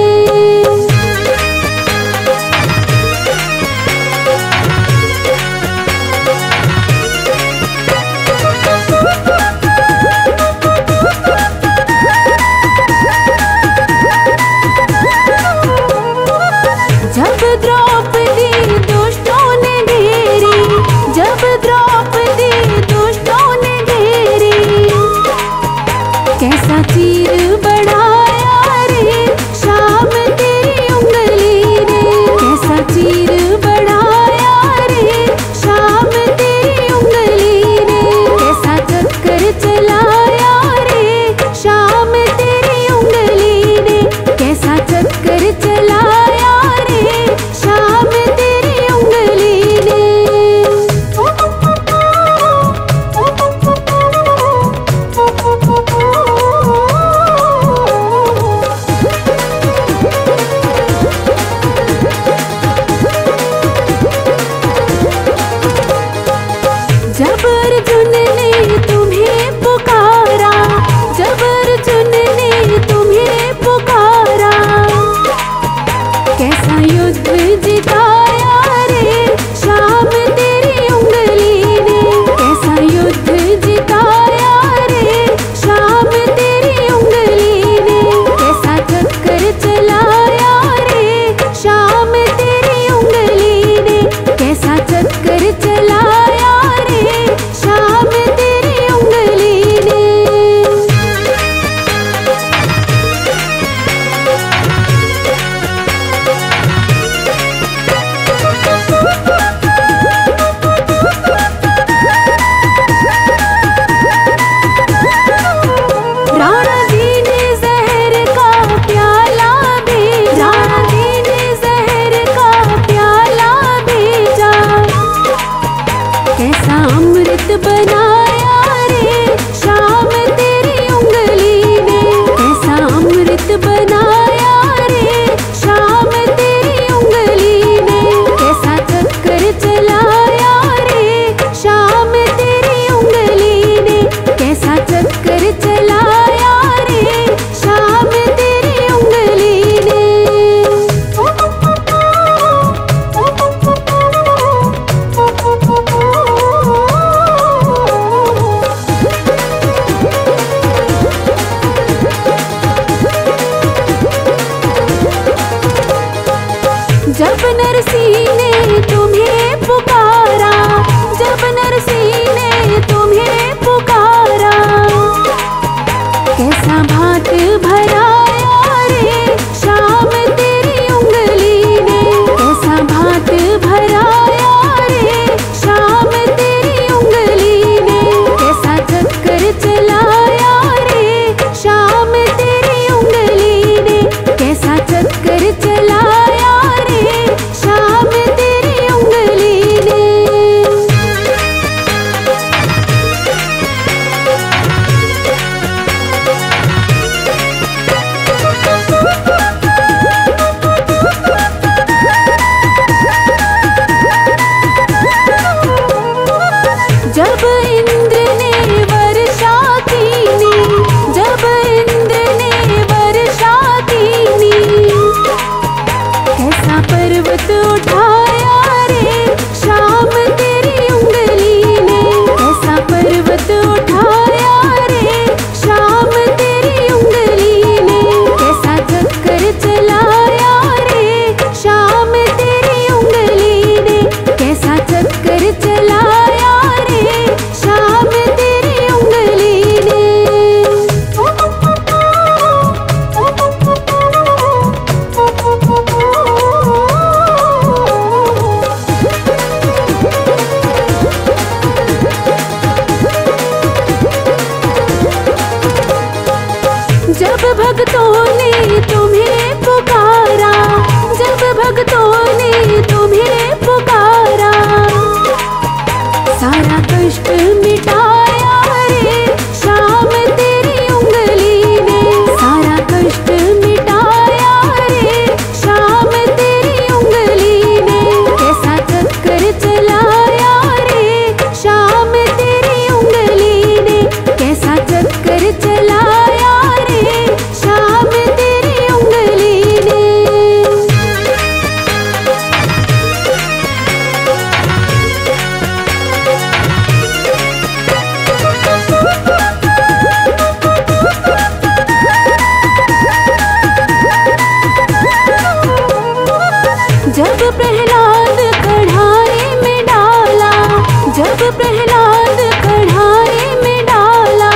जब द्रौपदी दुष्टों ने घेरी, जब द्रौपदी दुष्टों ने घेरी। कैसा चीर बढ़ाया रे शाम तेरी उंगली ने। कैसा चीर बढ़ाया रे शाम तेरी उंगली ने। कैसा चक्कर चलाया रे शाम तेरी उंगली ने। कैसा चक्कर चलाया शाम तेरी उंगली ने। जब अर्जुन ने तुम्हें पुकारा, जब अर्जुन ने तुम्हें पुकारा। कैसा युद्ध जिताया रे शाम तेरी उंगली ने। कैसा युद्ध जिताया रे शाम तेरी उंगली ने। कैसा चक्कर चलाया रे शाम तेरी उंगली ने। कैसा चक्कर चलाया रे शाम तेरी उंगली ने। राणा जी ने जहर का प्याला भेजा, राणा जी ने जहर का प्याला भेजा। कैसा अमृत बनाया रे शाम तेरी उंगली ने। कैसा अमृत बनाया रे शाम तेरी उंगली ने। कैसा चक्कर चलाया रे शाम तेरी उंगली ने। कैसा चक्कर चलाया रे शाम तेरी उंगली ने। जब नरसिंह ने तुम्हें पुकारा, जब नरसिंह ने तुम्हें पुकारा। कैसा भात भराया रे शाम तेरी उंगली ने, कैसा भात भराया रे शाम तेरी उंगली ने, कैसा चक्कर चलाया रे शाम तेरी उंगली ने, कैसा चक्कर चलाया रे शाम तेरी उंगली ने। जब इंद्र ने वर्षा कीनी, जब इंद्र ने वर्षा कीनी, कैसा पर्वत उठाया रे शाम तेरी उंगली ने, कैसा पर्वत उठाया रे शाम तेरी उंगली ने, कैसा चक्कर चलाया रे शाम तेरी उंगली ने, कैसा चक्कर चलाया रे शाम तेरी उंगली ने। जब भक्तों ने तुम्हें पुकारा, जब भक्तों ने तुम्हें पुकारा, सारा कष्ट मिटाया रे शाम तेरी उंगली ने, सारा कष्ट मिटाया रे शाम तेरी उंगली ने, कैसा चक्कर चलाया रे शाम तेरी उंगली ने, कैसा चक्कर चलाया रे शाम तेरी उंगली ने। जब प्रहलाद कढ़ाई में डाला, जब प्रहलाद कढ़ाई में डाला,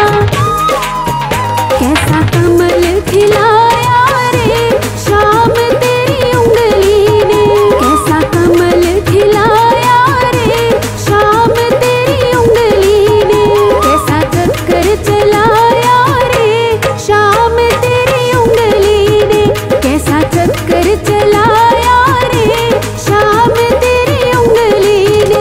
कैसा कमल खिलाया रे शाम तेरी उंगली ने, कैसा कमल खिलाया रे शाम तेरी उंगली ने, कैसा चक्कर चलाया रे शाम तेरी उंगली ने, कैसा चक्कर चलाया रे शाम तेरी उंगली ने।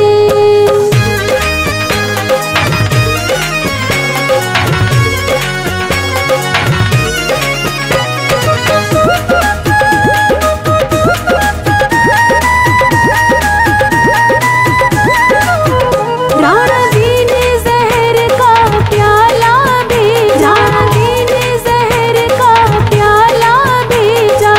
राणा जी ने जहर का प्याला भेजा, राणा जी ने जहर का प्याला भेजा,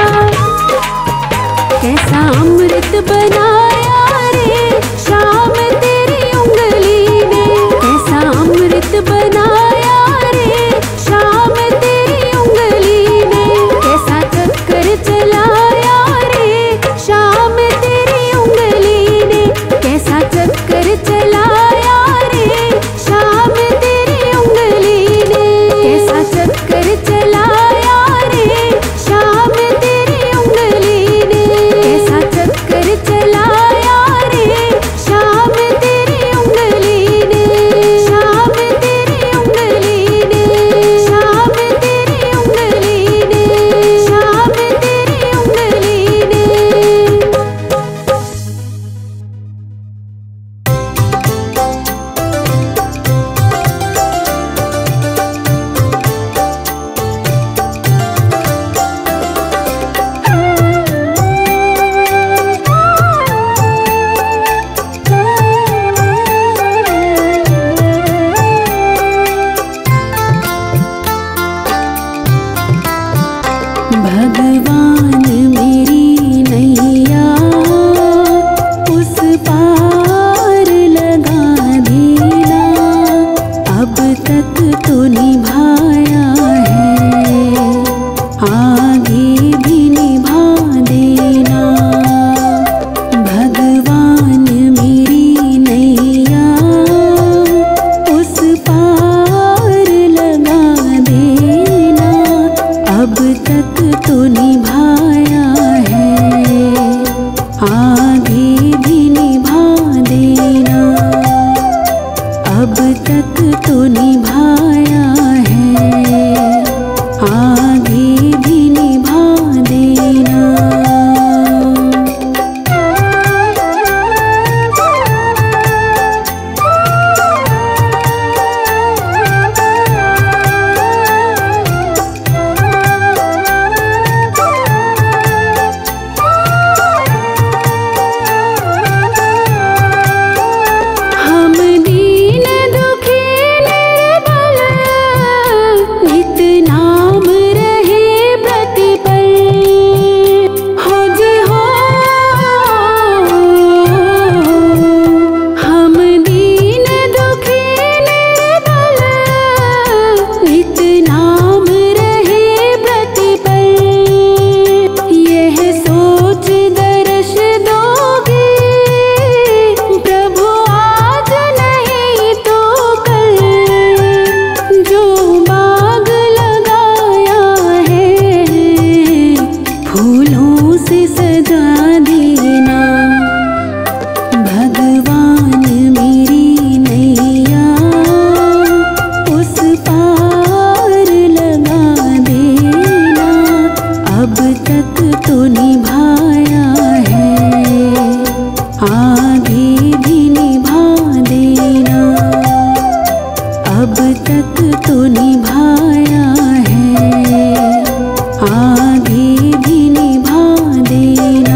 कैसा अमृत बनाया रे शाम तेरी उंगली ने, कैसा अमृत बनाया रे शाम तेरी उंगली ने, कैसा चक्कर चलाया रे शाम तेरी उंगली ने, कैसा चक्कर चलाया रे शाम तेरी उंगली ने, कैसा चक्कर चलाया रे शाम तेरी उंगली ने, कैसा चक्कर चलाया रे शाम तेरी उंगली ने, शाम तेरी उंगली ने, शाम तेरी उंगली ने, शाम तेरी उंगली ने। भगवान मेरी नैया उस पार लगा देना, अब तक तो निभाया है आगे भी निभा देना। भगवान मेरी नैया उस पार लगा देना, तक तो निभाया है, आगे भी निभा देना। अब तक तो निभाया है, आगे भी निभा देना। हम दीन दुखी निर्बल, नित नाम रहे प्रतिपल। हो जी हो, हम दीन दुखी निर्बल, नित नाम रहे प्रतिपल। यह सोच दर्श दोगे प्रभु आज नहीं तो कल। जो बाग लगाया है फूलों से सजा देना। भगवान मेरी नैया उस पार लगा देना। अब तक तो निभाया है, आगे भी निभा देना। अब तक तो निभाया है, आगे भी निभा देना।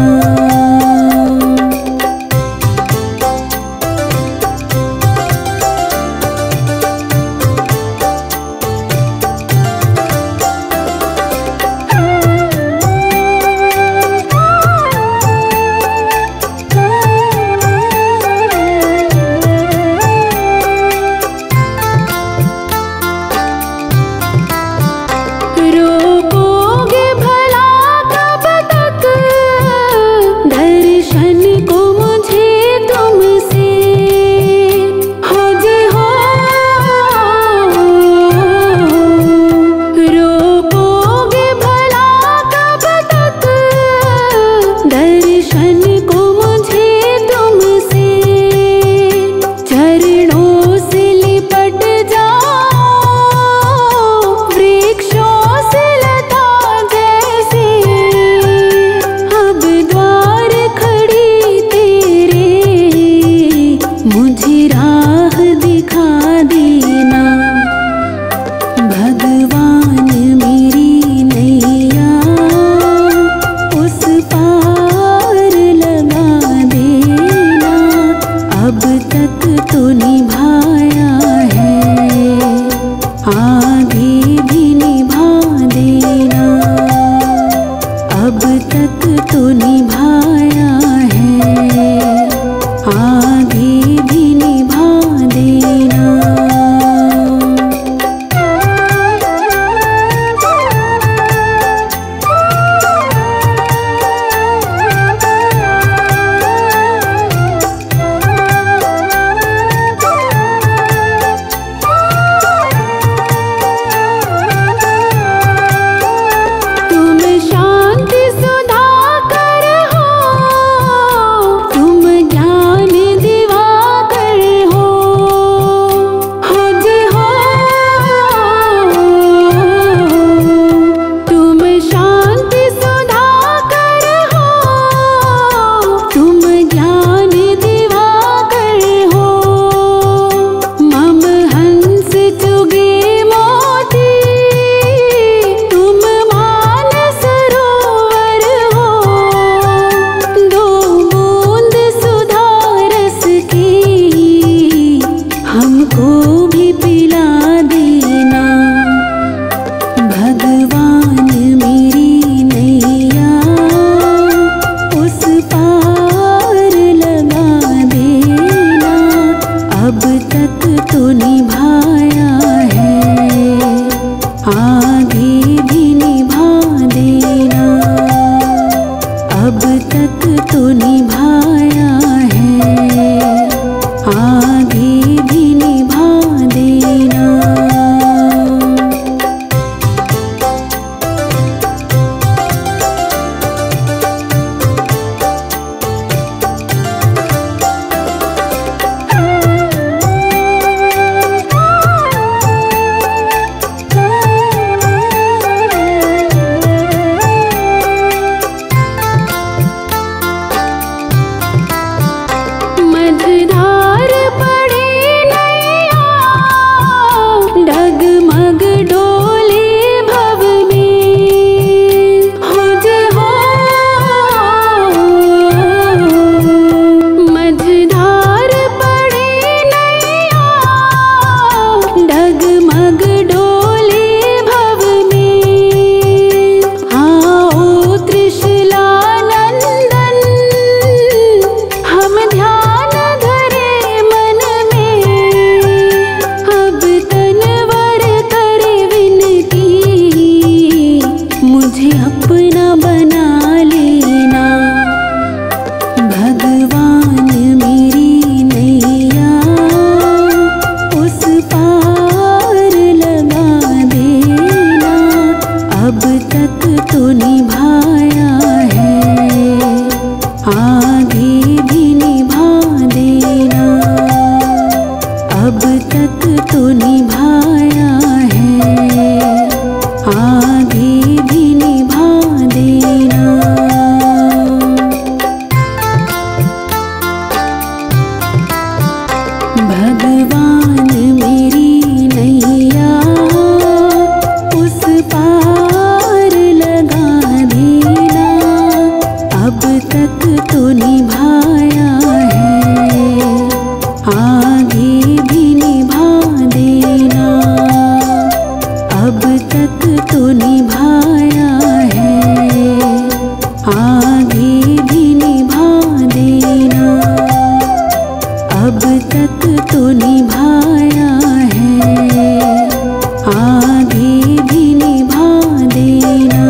तक तो निभाया है, आगे भी निभा देना। अब तक तो निभाया है, आगे भी निभा देना। भगवान मेरी नैया उस पार लगा देना। अब तक तो निभाया है, आगे भी निभा देना। अब तक तो निभाया है, आगे भी निभा देना। अब तक तो निभाया है, आगे भी निभा देना।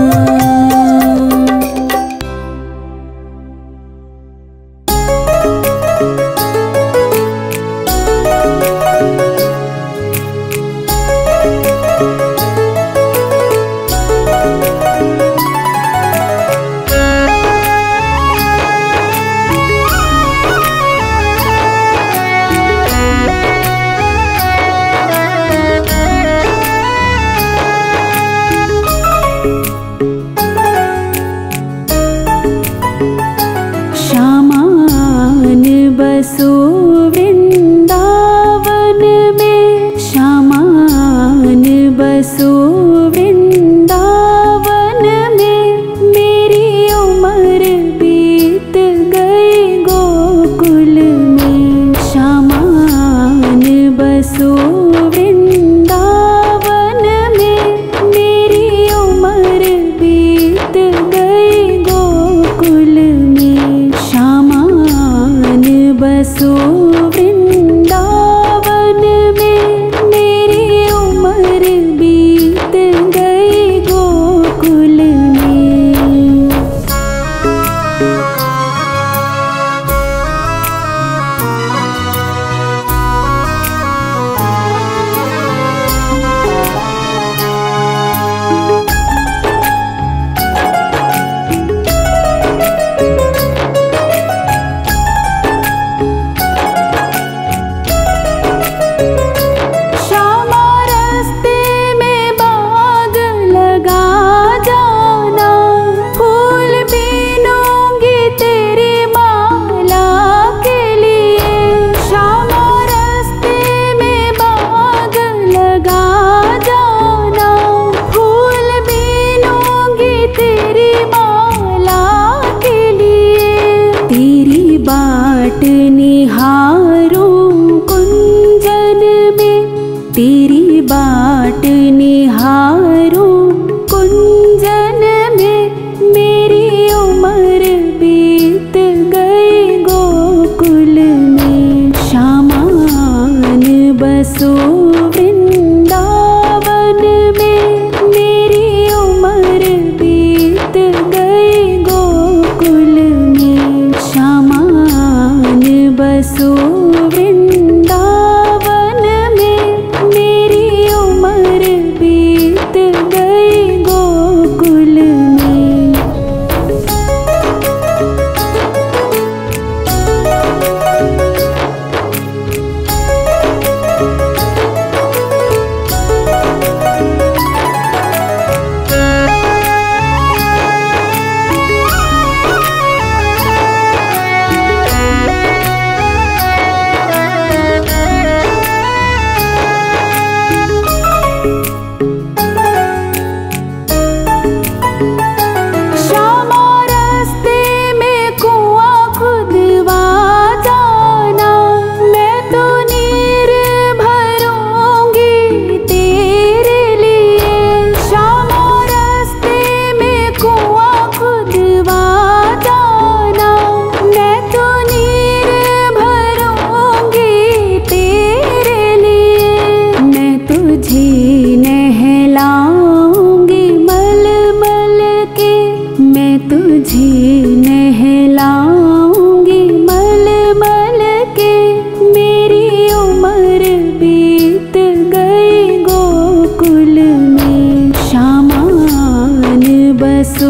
बसो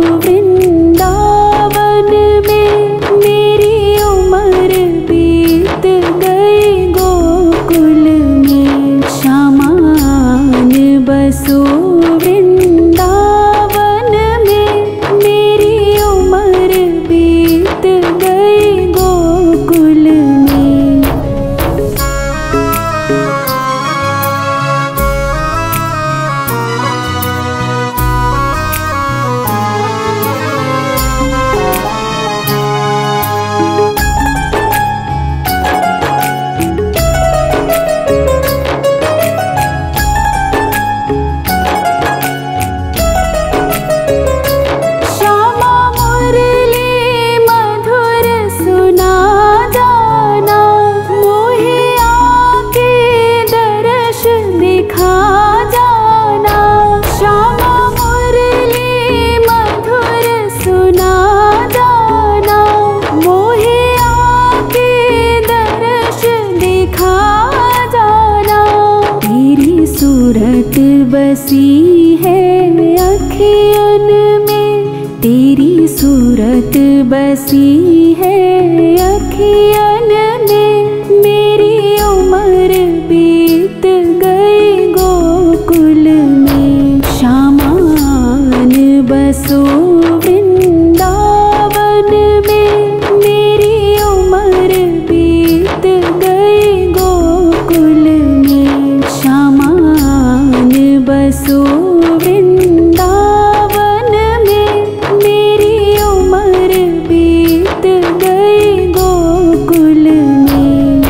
वृंदावन में, मेरी उम्र बीत गई गोकुल में। श्यामान बसो वृंदावन में, मेरी उम्र बीत गई गोकुल में। सूरत बसी है अखियन में, तेरी सूरत बसी है अखियन में, मेरी उम्र बीत गई गोकुल में। श्यामान बसो वृंदावन में, मेरी उम्र बीत गई गोकुल में। श्यामान बसो वृंदावन में, मेरी उम्र बीत गई गोकुल में।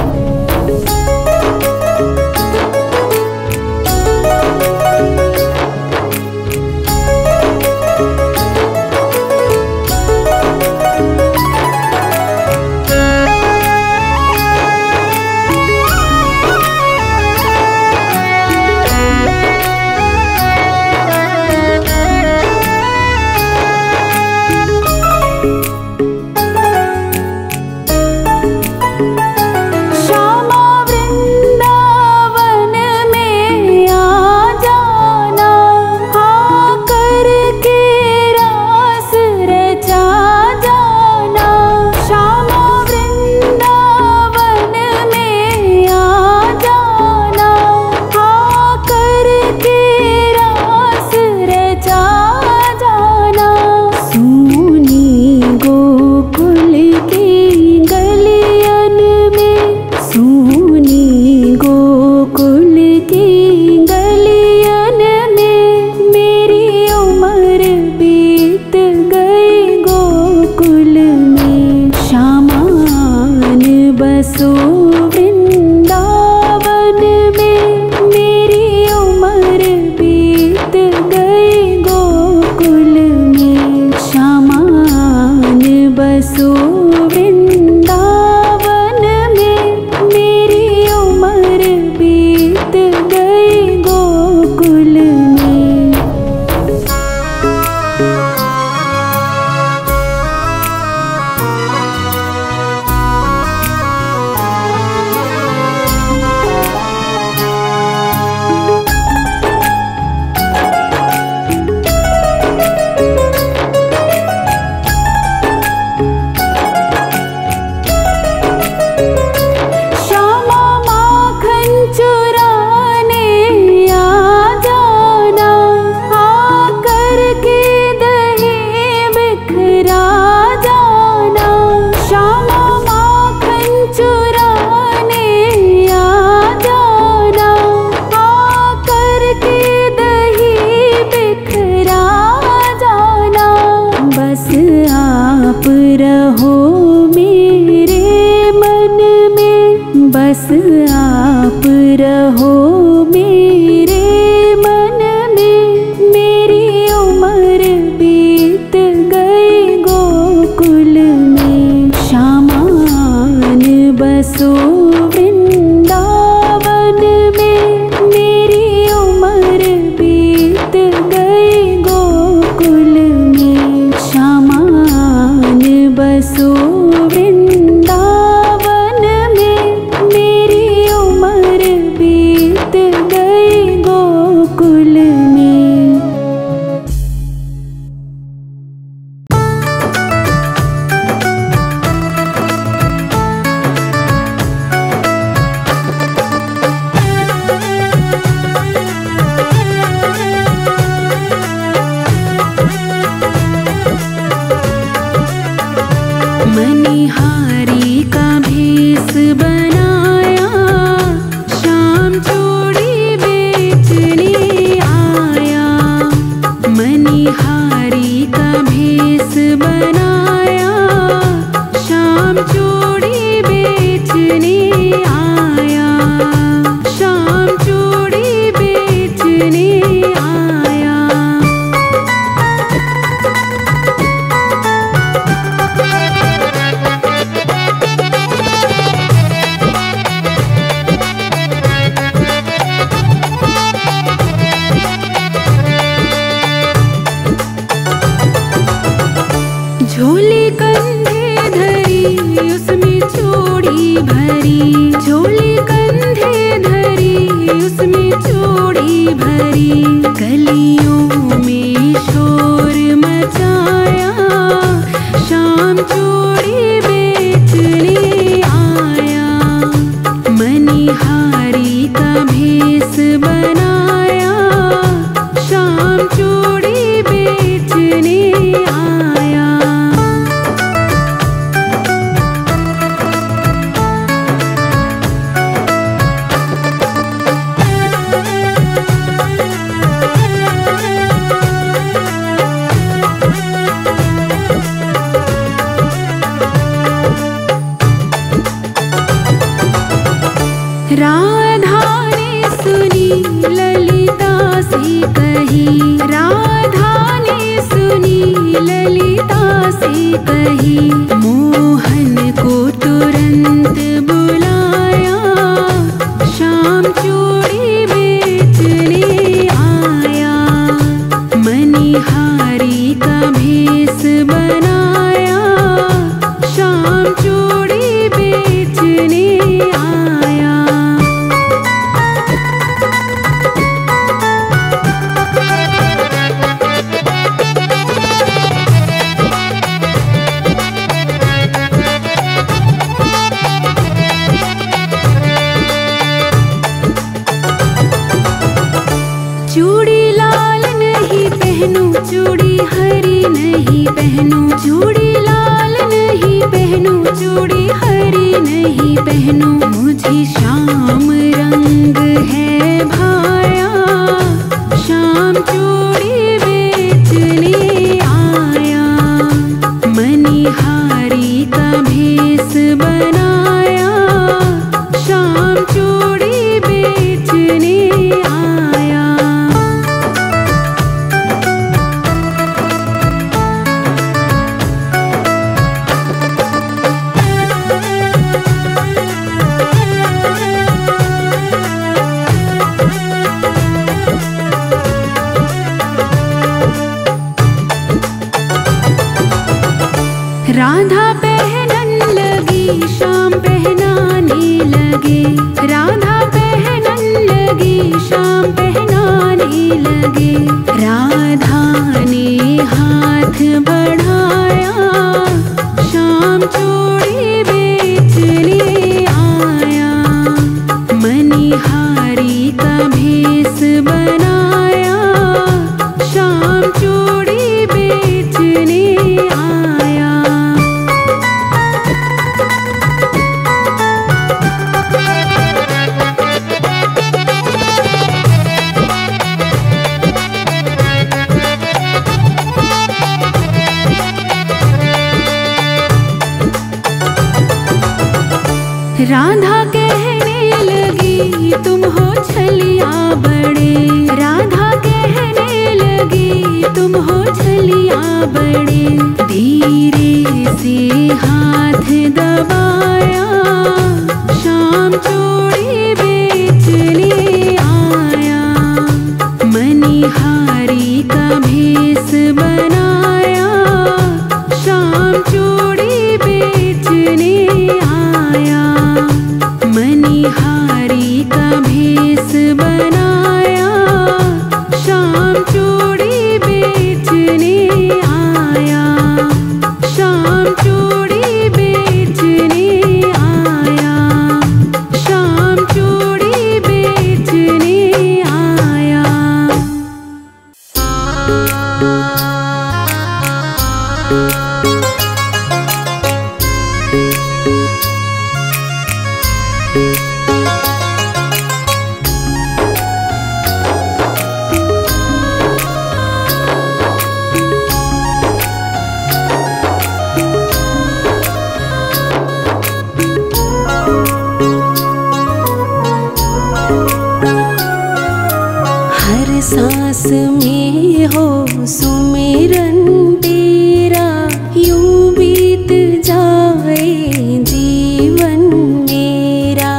मणिहारी का भेष बनाया, शाम चूड़ी बेचने आया। मणिहारी का भेष बनाया, शाम चूड़ी बेचने आया, शाम चूड़ी बेचने आया। झोली कंधे धरी उसमें चूड़ी भरी, झोली कंधे धरी उसमें चूड़ी भरी। गलियों में शोर मचाया, शाम चूड़ी बेचने आया। मणिहारी का भेष बनाया, शाम चूड़ी बेचने आया। राधा ने सुनी ललिता से कही, राधा ने सुनी ललिता से कही। मोहन को तुरंत बुलाया, शाम चूड़ी बेचने आया। मणिहारी का भेष बनाया, शाम चूड़ी बेचने आया। चूड़ी लाल नहीं पहनूं, चूड़ी हरी नहीं पहनूं, चूड़ी लाल नहीं पहनूं, चूड़ी हरी नहीं पहनूं। मुझे श्याम रंग है भाया, शाम चूड़ी बेचने आया। मणिहारी का भेष बनाया, शाम चूड़ी बेचने आया। राधा पहनन लगी, श्याम पहनाने लगे। राधा पहनन लगी, श्याम पहनाने लगे। राधा ने हाथ बढ़ाया, शाम चूड़ी बेचने आया। मणिहारी का भेष बनाया, शाम चूड़ी बेचने आया। राधा कहने लगी तुम हो छलिया बड़े, राधा कहने लगी तुम हो छलिया बड़े। धीरे से हाथ दबाया, शाम चूड़ी बेचने आया। मणिहारी का भेष बनाया, शाम चूड़ी बेचने आया। मणिहारी का भेष बनाया, शाम चूड़ी बेचने आया। शाम चूड़ी बेचने आया, शाम चूड़ी बेचने आया। सुमिरन तेरा, यूं बीत जाए जीवन मेरा।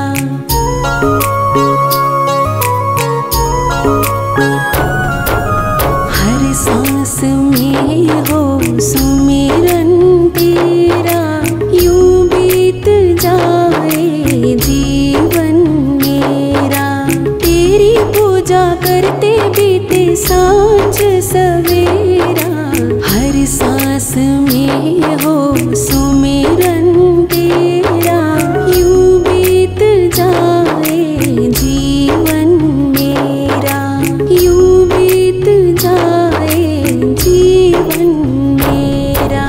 हर सांस में हो सुमिरन तेरा, यूं बीत जाए जीवन मेरा। तेरी पूजा करते बीते सांझ सवेरा, हर सांस में हो सुमिरन तेरा, यूं बीत जाए जीवन मेरा, यूं बीत जाए जीवन मेरा।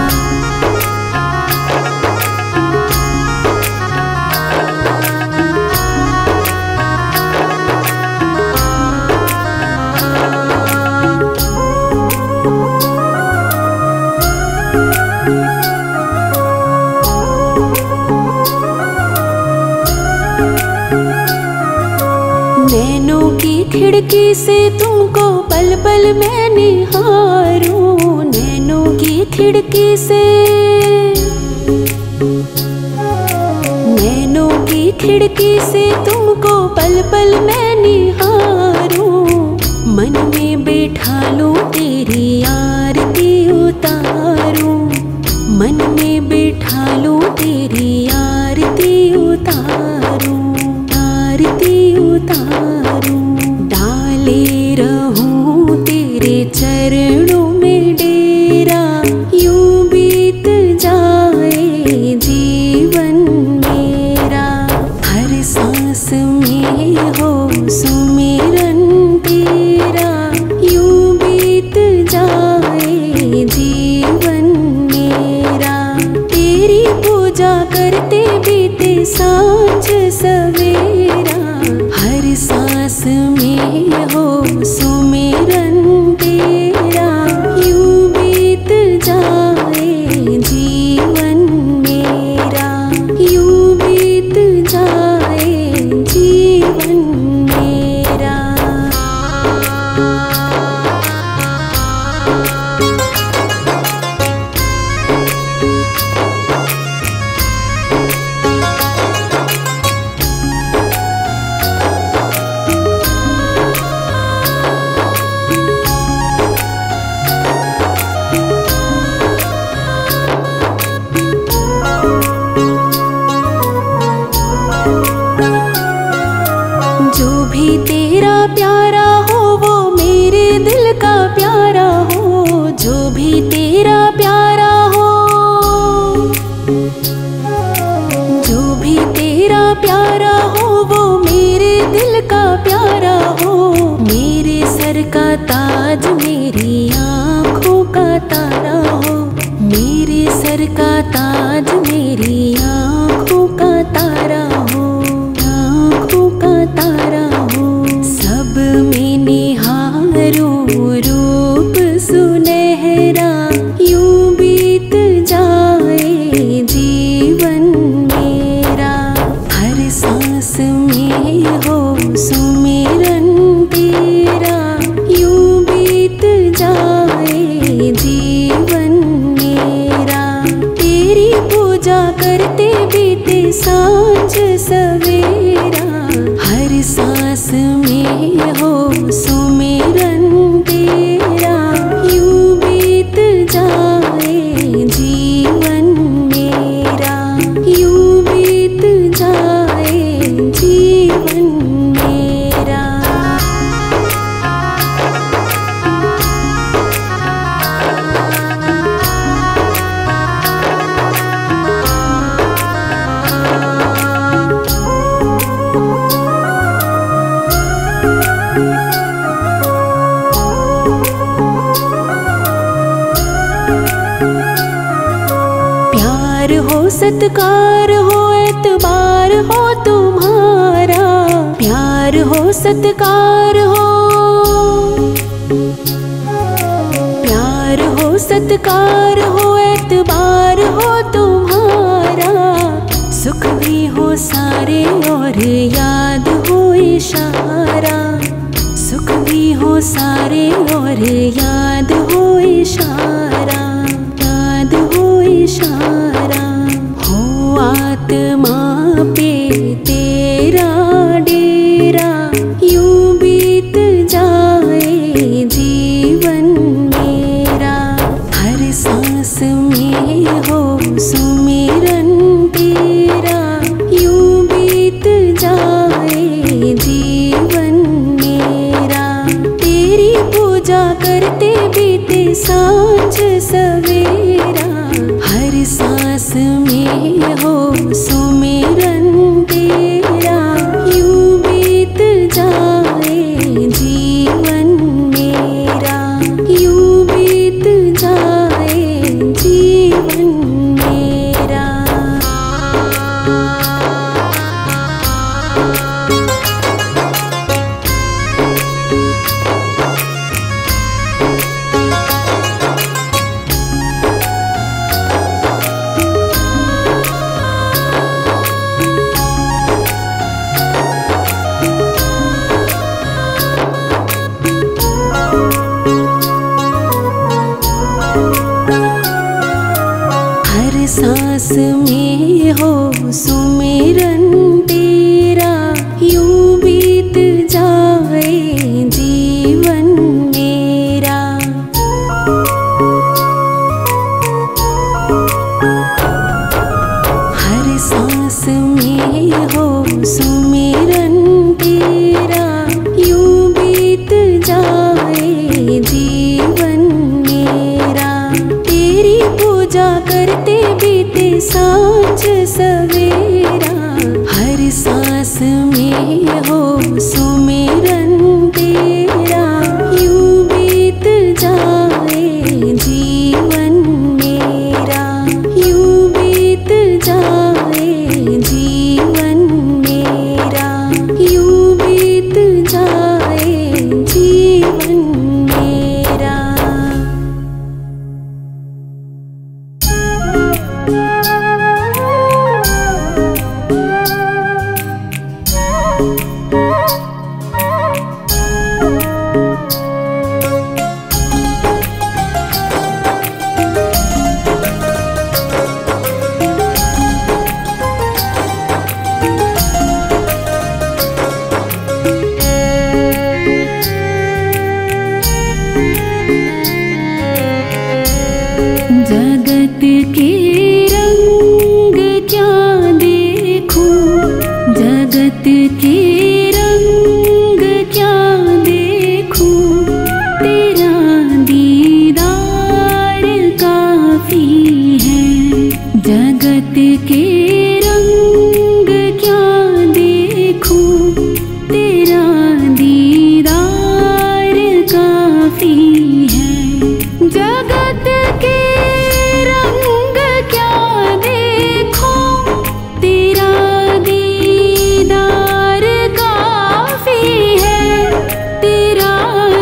नैनों की खिड़की से तुमको पल पल मैं निहारूं, नैनों की खिड़की से, नैनों की खिड़की से तुमको पल पल मैं निहारूं। मन में बैठा लूं तेरी आरती उतारूं, मन में बैठा लूं तेरी आरती उतारूं, आरती उतारूं। डाले रहूं तेरे चरणों में डेरा, यूं बीत जाए जीवन मेरा। हर सांस में हो सुमिरन तेरा, यूं बीत जाए जीवन मेरा। तेरी पूजा करते बीते सांझ सवेरा, हर सांस में हो सुमिरन तेरा, यूं बीत जाए जीवन मेरा, यूं बीत जाए जीवन मेरा। जो भी तेरा प्यारा हो वो मेरे दिल का प्यारा हो, जो भी तेरा प्यारा हो, जो भी तेरा प्यारा हो वो मेरे दिल का प्यारा हो। मेरे सर का ताज मेरी आँखों का तारा हो, मेरे सर का ताज मेरी आँखों का तारा हो, आँखों का तारा हो। सब में निहारूं रूप सुनहरा, यूं बीत जाए जीवन मेरा। हर सांस में हो सुमिरन तेरा, यूं बीत जाए जीवन मेरा। तेरी पूजा करते बीते सांझ सवेरा, हर सांस में हो सुमिरन तेरा, यूं बीत जाए जीवन मेरा, यूं बीत जाए जीवन मेरा। प्यार हो सत्कार हो एतबार हो तुम्हारा, प्यार हो सत्कार हो, प्यार हो सत्कार हो एतबार हो तुम्हारा। सुख भी हो सारे और याद हो इशारा, सुख भी हो सारे और याद हो इशारा, याद हो इशारा। हो आत्मा पे तेरा डेरा, यूं बीत जाए जीवन मेरा। हर सांस में हो सुमिरन तेरा, यूं बीत जाए जीवन मेरा। तेरी पूजा करते बीते सांझ सवेरा, हर सांस में हो सुमिरन तेरा, यूं बीत जाए जीवन मेरा, यूं बीत जाए जीवन मेरा। हर सांस में हो सुमिरन तेरा, यूं बीत जाए जीवन मेरा। हर सांस में हो सुमिरन तेरा, यूं बीत जाए जीवन मेरा। तेरी पूजा करते बीते सांझ सवेरा, हर सांस में हो सुमिरन तेरा, यूं बीत जाए जीवन मेरा, यूं बीत जाए जीवन मेरा, यूं बीत जाए जीवन मेरा। जगत के रंग क्या देखूं, जगत के रंग क्या देखूं। तेरा दीदार काफी है, जगत के रंग क्या देखूं। तेरा दीदार काफी है, जगत के रंग क्या देखूं। तेरा दीदार काफी है, तेरा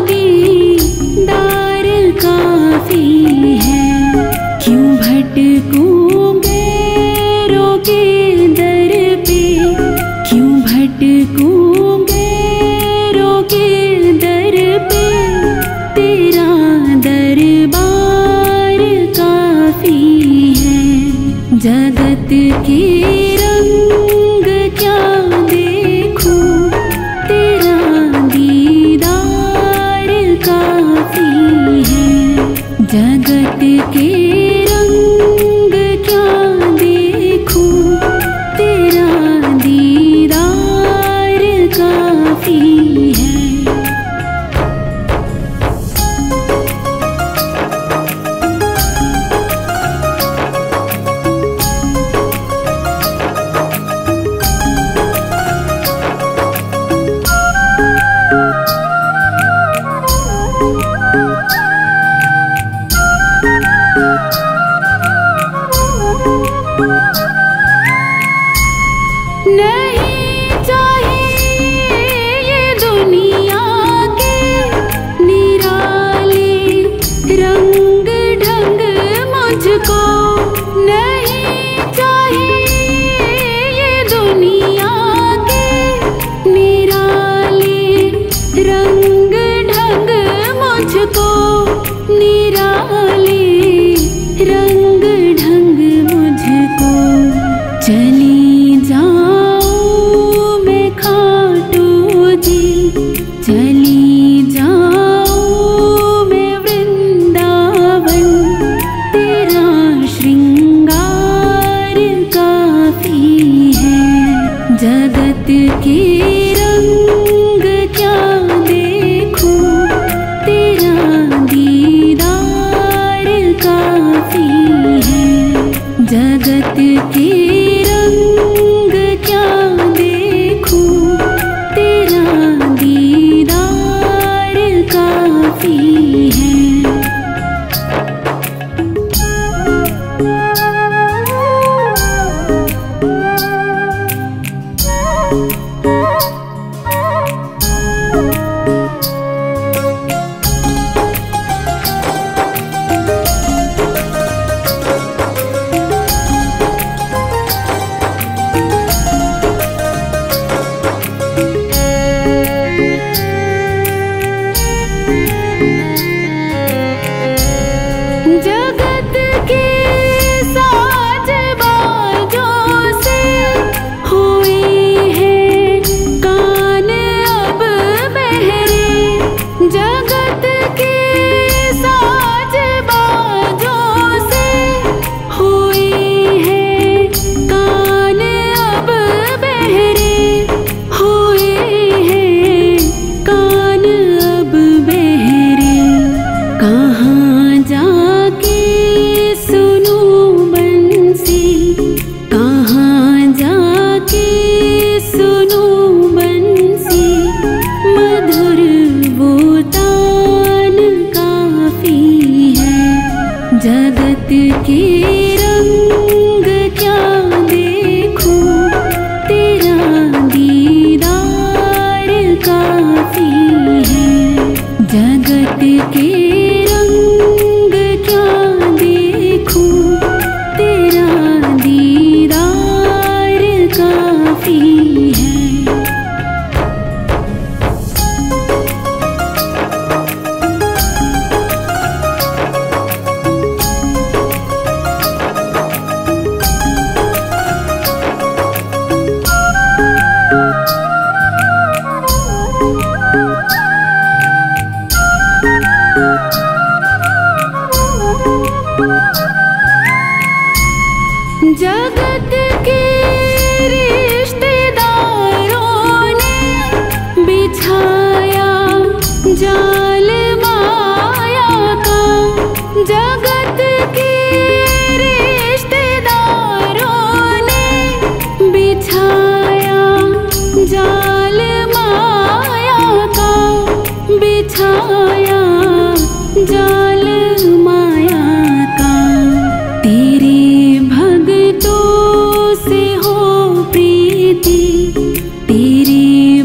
दीदार काफी है। क्यों भटकूं गैरों के दर पे, क्यों भटकूं गैरों के दर पे। तेरा दरबार काफी है, जगत के रंग क्या देखूं। तेरा दीदार काफी है, जगत के रंग क्या देखूं। तेरा दीदार काफी है। रंग ढंग जगत के रंग क्या देखूं, तेरा दीदार काफी है। जगत के साज बाजों से हुए हैं कान अब बहरे, जगत के साज बाजों से हुए हैं कान अब बहरे, हुए हैं कान अब बहरे। कहाँ जाके सुनूं बंसी, कहाँ जाके सुनूं बंसी, मधुर वो तान काफी है। जगत के रंग क्या देखूं, तेरा दीदार काफी है। जगत के रंग क्या देखूं, तेरा दीदार काफी है। जगत के रिश्तेदारों ने बिछाया जाल माया का, जगत के रिश्तेदारों ने बिछाया जाल माया का, बिछाया जाल माया का। तेरे भगतों से हो प्रीति, तेरे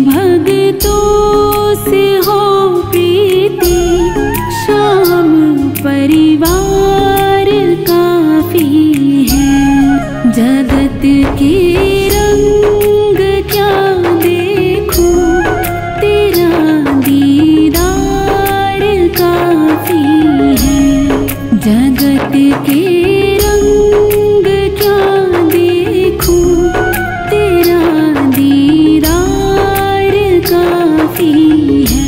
भगतों से हो प्रीति, शाम परिवार काफी है। जगत के रंग क्या देखूं, तेरा दीदार काफी है। जगत के रंग क्या देखूं, तेरा दीदार काफी है।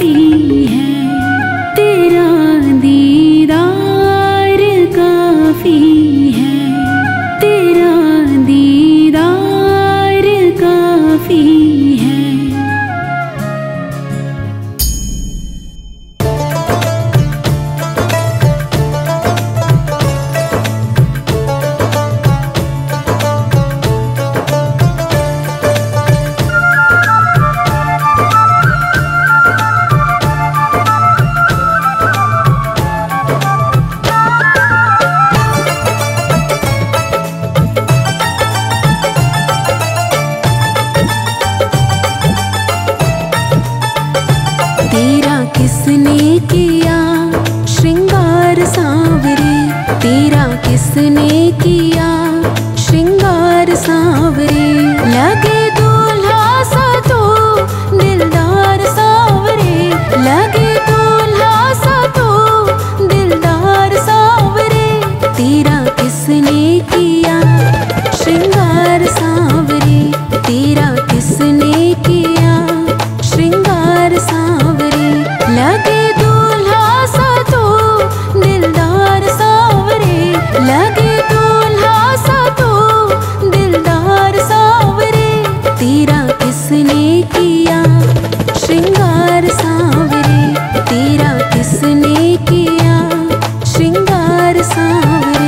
काफी है, तेरा दीदार काफी है, तेरा दीदार काफी है। तेरा किसने किया श्रृंगार सांवरे, तेरा किसने किया श्रृंगार सांवरे। लगे दूल्हा सा तो दिलदार सांवरे, लगे दूल्हा सा तो दिलदार सांवरे। तेरा किसने किया श्रृंगार सांवरे, तेरा किसने किया श्रृंगार सांवरे। लगे दूल्हा सा तो दिलदार सांवरे, लगे दूल्हा सा तो दिलदार सांवरे। तेरा किसने किया श्रृंगार सांवरे, तेरा किसने किया श्रृंगार सांवरे।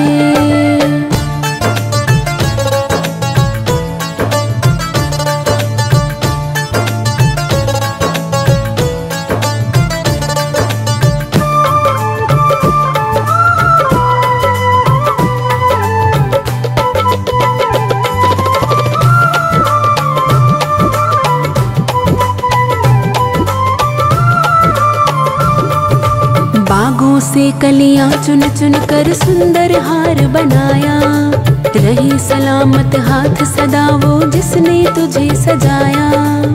बागों से कलियां चुन चुन कर सुंदर हार बनाया, रही सलामत हाथ सदा वो जिसने तुझे सजाया।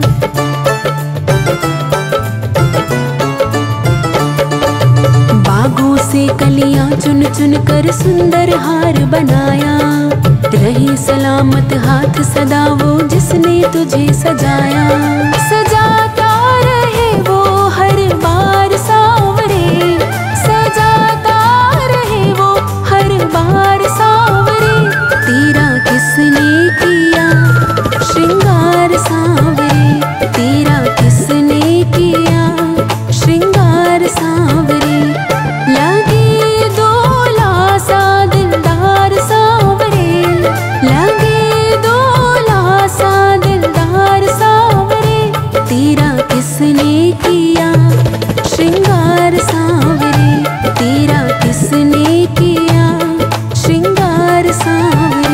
बागों से कलियां चुन चुन कर सुंदर हार बनाया, रही सलामत हाथ सदा वो जिसने तुझे सजाया। सजाता रहे वो हर बार सांवरे, सजाता रहे वो हर बार सांवरे। तेरा किसने किया श्रृंगार सांवरे, तेरा किसने किया श्रृंगार सांवरे। लगे दूल्हा सा दिलदार सांवरे, लगे दूल्हा सा दिलदार सांवरे। तेरा किसने किया श्रृंगार सांवरे, तेरा किसने किया श्रृंगार सांवरे।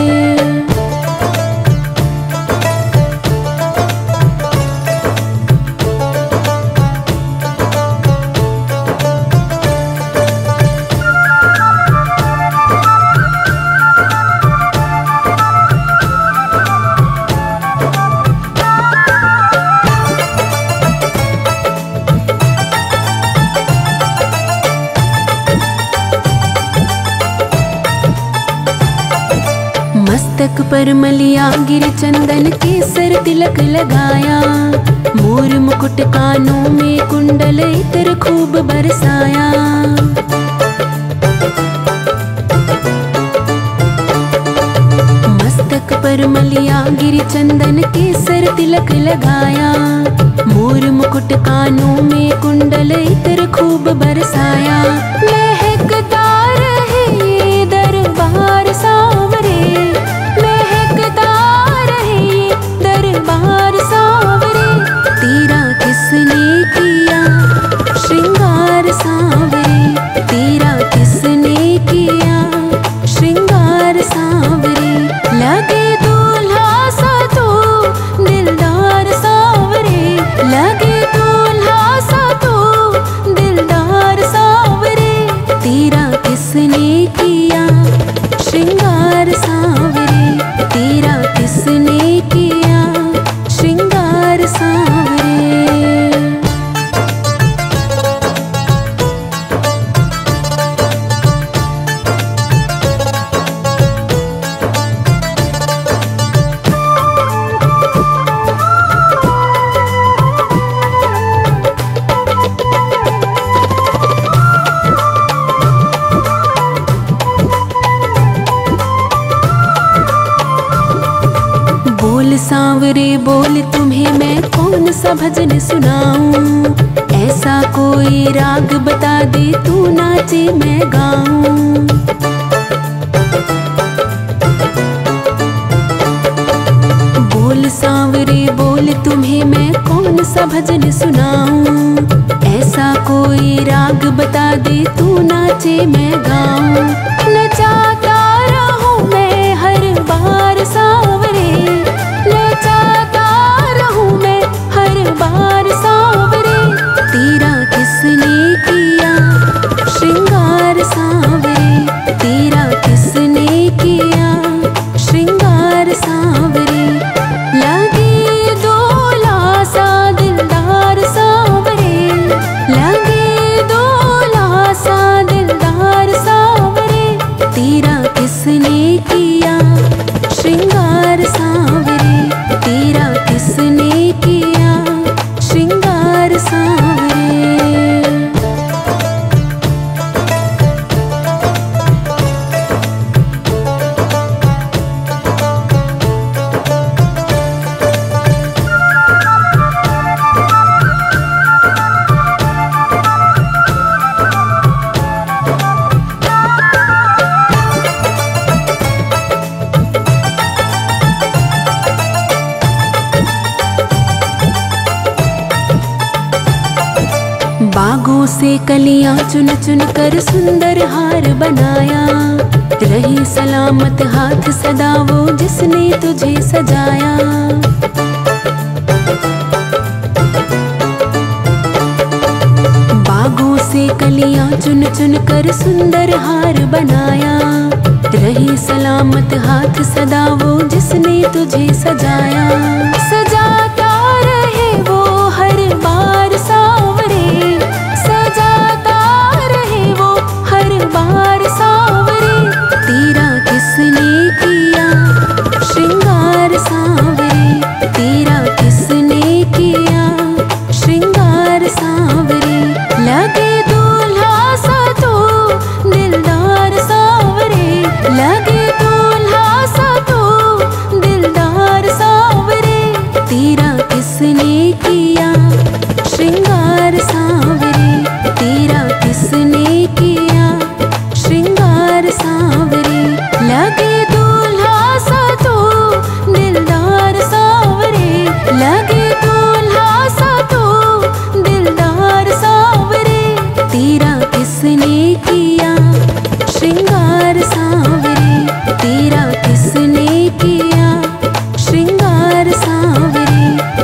मस्तक पर मलिया गिर चंदन केसर तिलक लगाया, मोर मुकुट कानों में कुंडल इत्र खूब बरसाया। मस्तक पर मलिया गिर चंदन केसर तिलक लगाया, मोर मुकुट कानों में कुंडल इत्र खूब बरसाया। महकता रहे ये दरबार सांवरे, महकता रहे दरबार सांवरे। तेरा किसने किया श्रृंगार सांवरे, तेरा किसने किया श्रृंगार सांवरे। लगे दूल्हा सा तो दिलदार सांवरे, लगे दूल्हा सा तो दिलदार सांवरे। सांवरे बोल तुम्हें मैं कौन सा भजन सुनाऊं, ऐसा कोई राग बता दे तू नाचे मैं गाऊं। बोल सांवरे बोल तुम्हें मैं कौन सा भजन सुनाऊं, ऐसा कोई राग बता दे तू नाचे मैं गाऊं। नचाता रहूं मैं हर बार सांवरे, नचाता रहूं मैं हर बार सांवरे, तेरा किसने किया श्रृंगार सांवरे, तेरा किसने किया श्रृंगार सांवरे। लगे दोला सा दिलदार सांवरे, लगे दोला सा दिलदार सांवरे, तेरा किसने किया श्रृंगार सांवरे, तेरा किसने किया श्रृंगार सांवरे। बागों से कलियां चुन चुन कर सुंदर हार बनाया, रही सलामत हाथ सदा वो जिसने तुझे सजाया। बागों से कलियां चुन चुन कर सुंदर हार बनाया, रही सलामत हाथ सदा वो जिसने तुझे सजाया। सजाता रहे वो हर बार सांवरे, सजाता रहे वो हर बार सांवरे, तेरा किसने किया श्रृंगार सांवरे, तेरा किसने किया श्रृंगार सांवरे। लगे दूल्हा सा तो दिलदार सांवरे, लगे दूल्हा सा तो दिलदार सांवरे, तेरा किसने किया श्रृंगार सांवरे, तेरा किसने किया श्रृंगार सांवरे। लगे दूल्हा सा तो दिलदार सांवरे, लगे दूल्हा सा तो दिलदार सांवरे, तेरा किसने किया श्रृंगार सांवरे, तेरा किसने किया श्रृंगार सांवरे।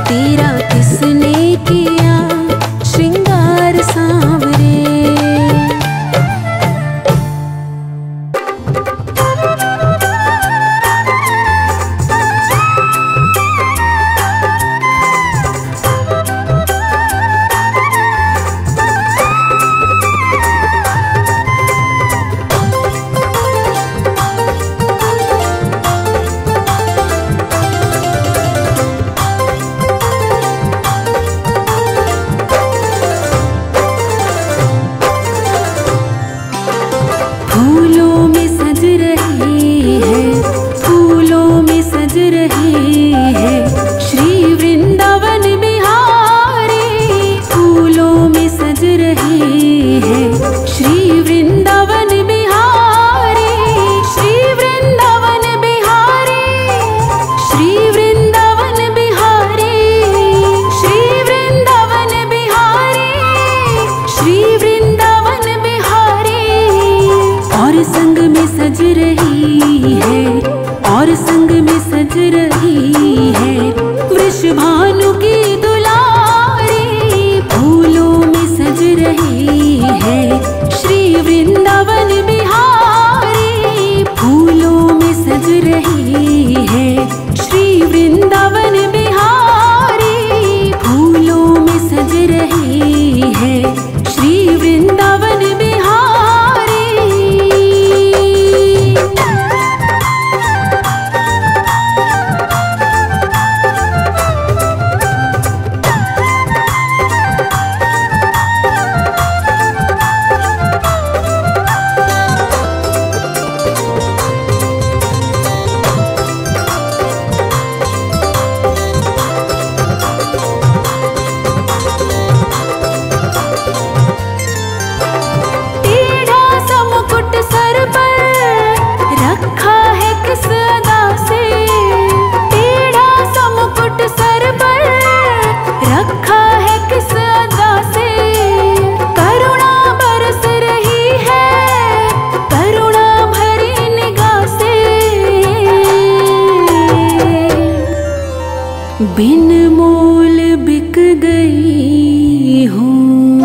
मोल बिक गई हूँ,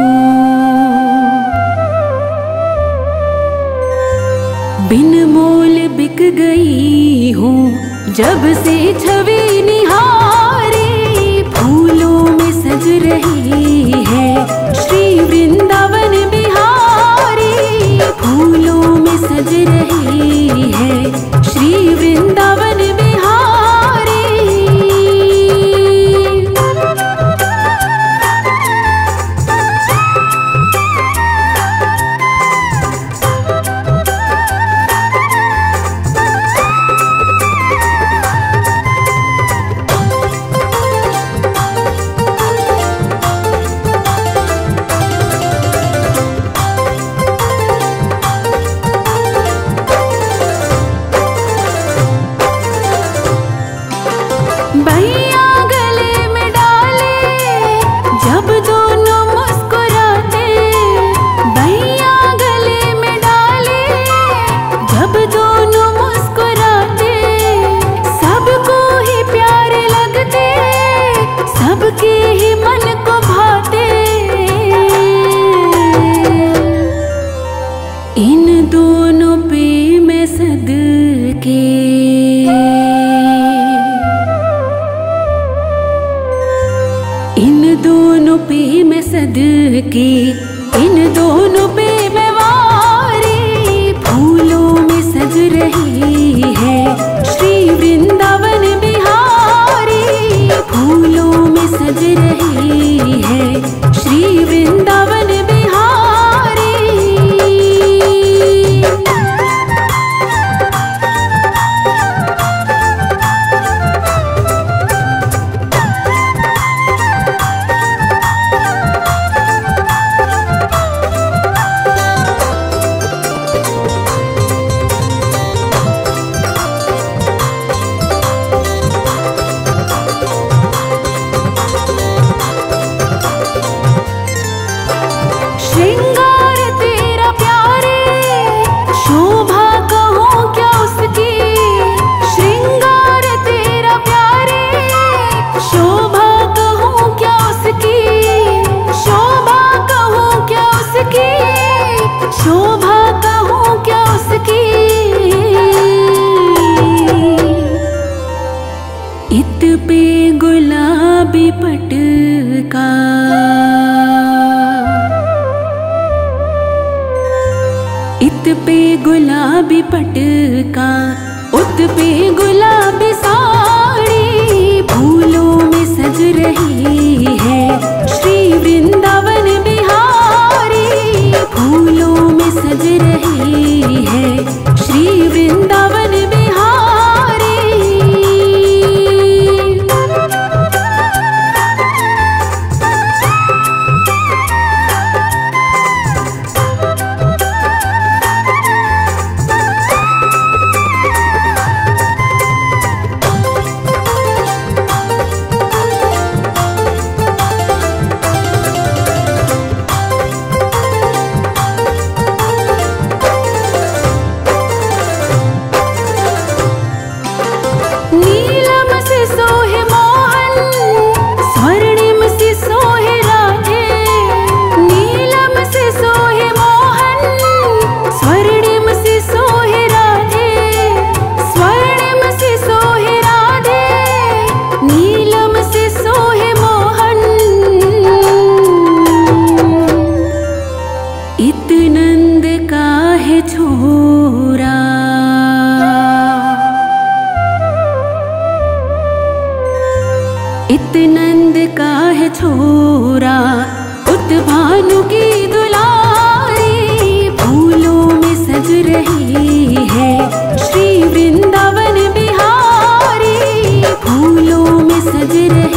बिन मोल बिक गई हूँ, जब से छवि निहारी फूलों में सज रही है श्री वृंदावन बिहारी, फूलों में सज रही है श्री वृंदावन बिहारी। भैया गले में डाले जब दोनों मुस्कुराते, भैया गले में डाले जब दोनों मुस्कुराते, सबको ही प्यारे लगते, सबके ही मन को भाते। इन दोनों पे मैं सदके इन दोनों पे मैं सदके, इन दोनों पे मैं वारी, फूलों में सज रही है श्री वृंदावन बिहारी, फूलों में सज रही है श्री वृंदावन बिहारी। श्रृंगार तेरा प्यारे, शोभा कहूँ क्या उसकी, श्रृंगार तेरा प्यारे, शोभा कहूँ क्या उसकी, शोभा कहूँ क्या उसकी, शोभा कहूँ क्या उसकी। इत पे गुलाबी पटका, इत पे गुलाबी पटका, उत पे गुलाबी साड़ी, फूलों में सज रही है श्री वृंदावन बिहारी, फूलों में सज रही है श्री वृंदावन बिहारी। नीलम से सोहे मोहन, स्वर्णिम से सोहे राधे, नीलम से सोहे मोहन, स्वर्णिम से सोहे राधे, स्वर्णिम से सोहे राधे, नीलम से सोहे मोहन। इत नंद का है छोरा, इत नंद का है छोरा, उत भानु की दुलारी, फूलों में सज रही है श्री वृंदावन बिहारी, फूलों में सज रही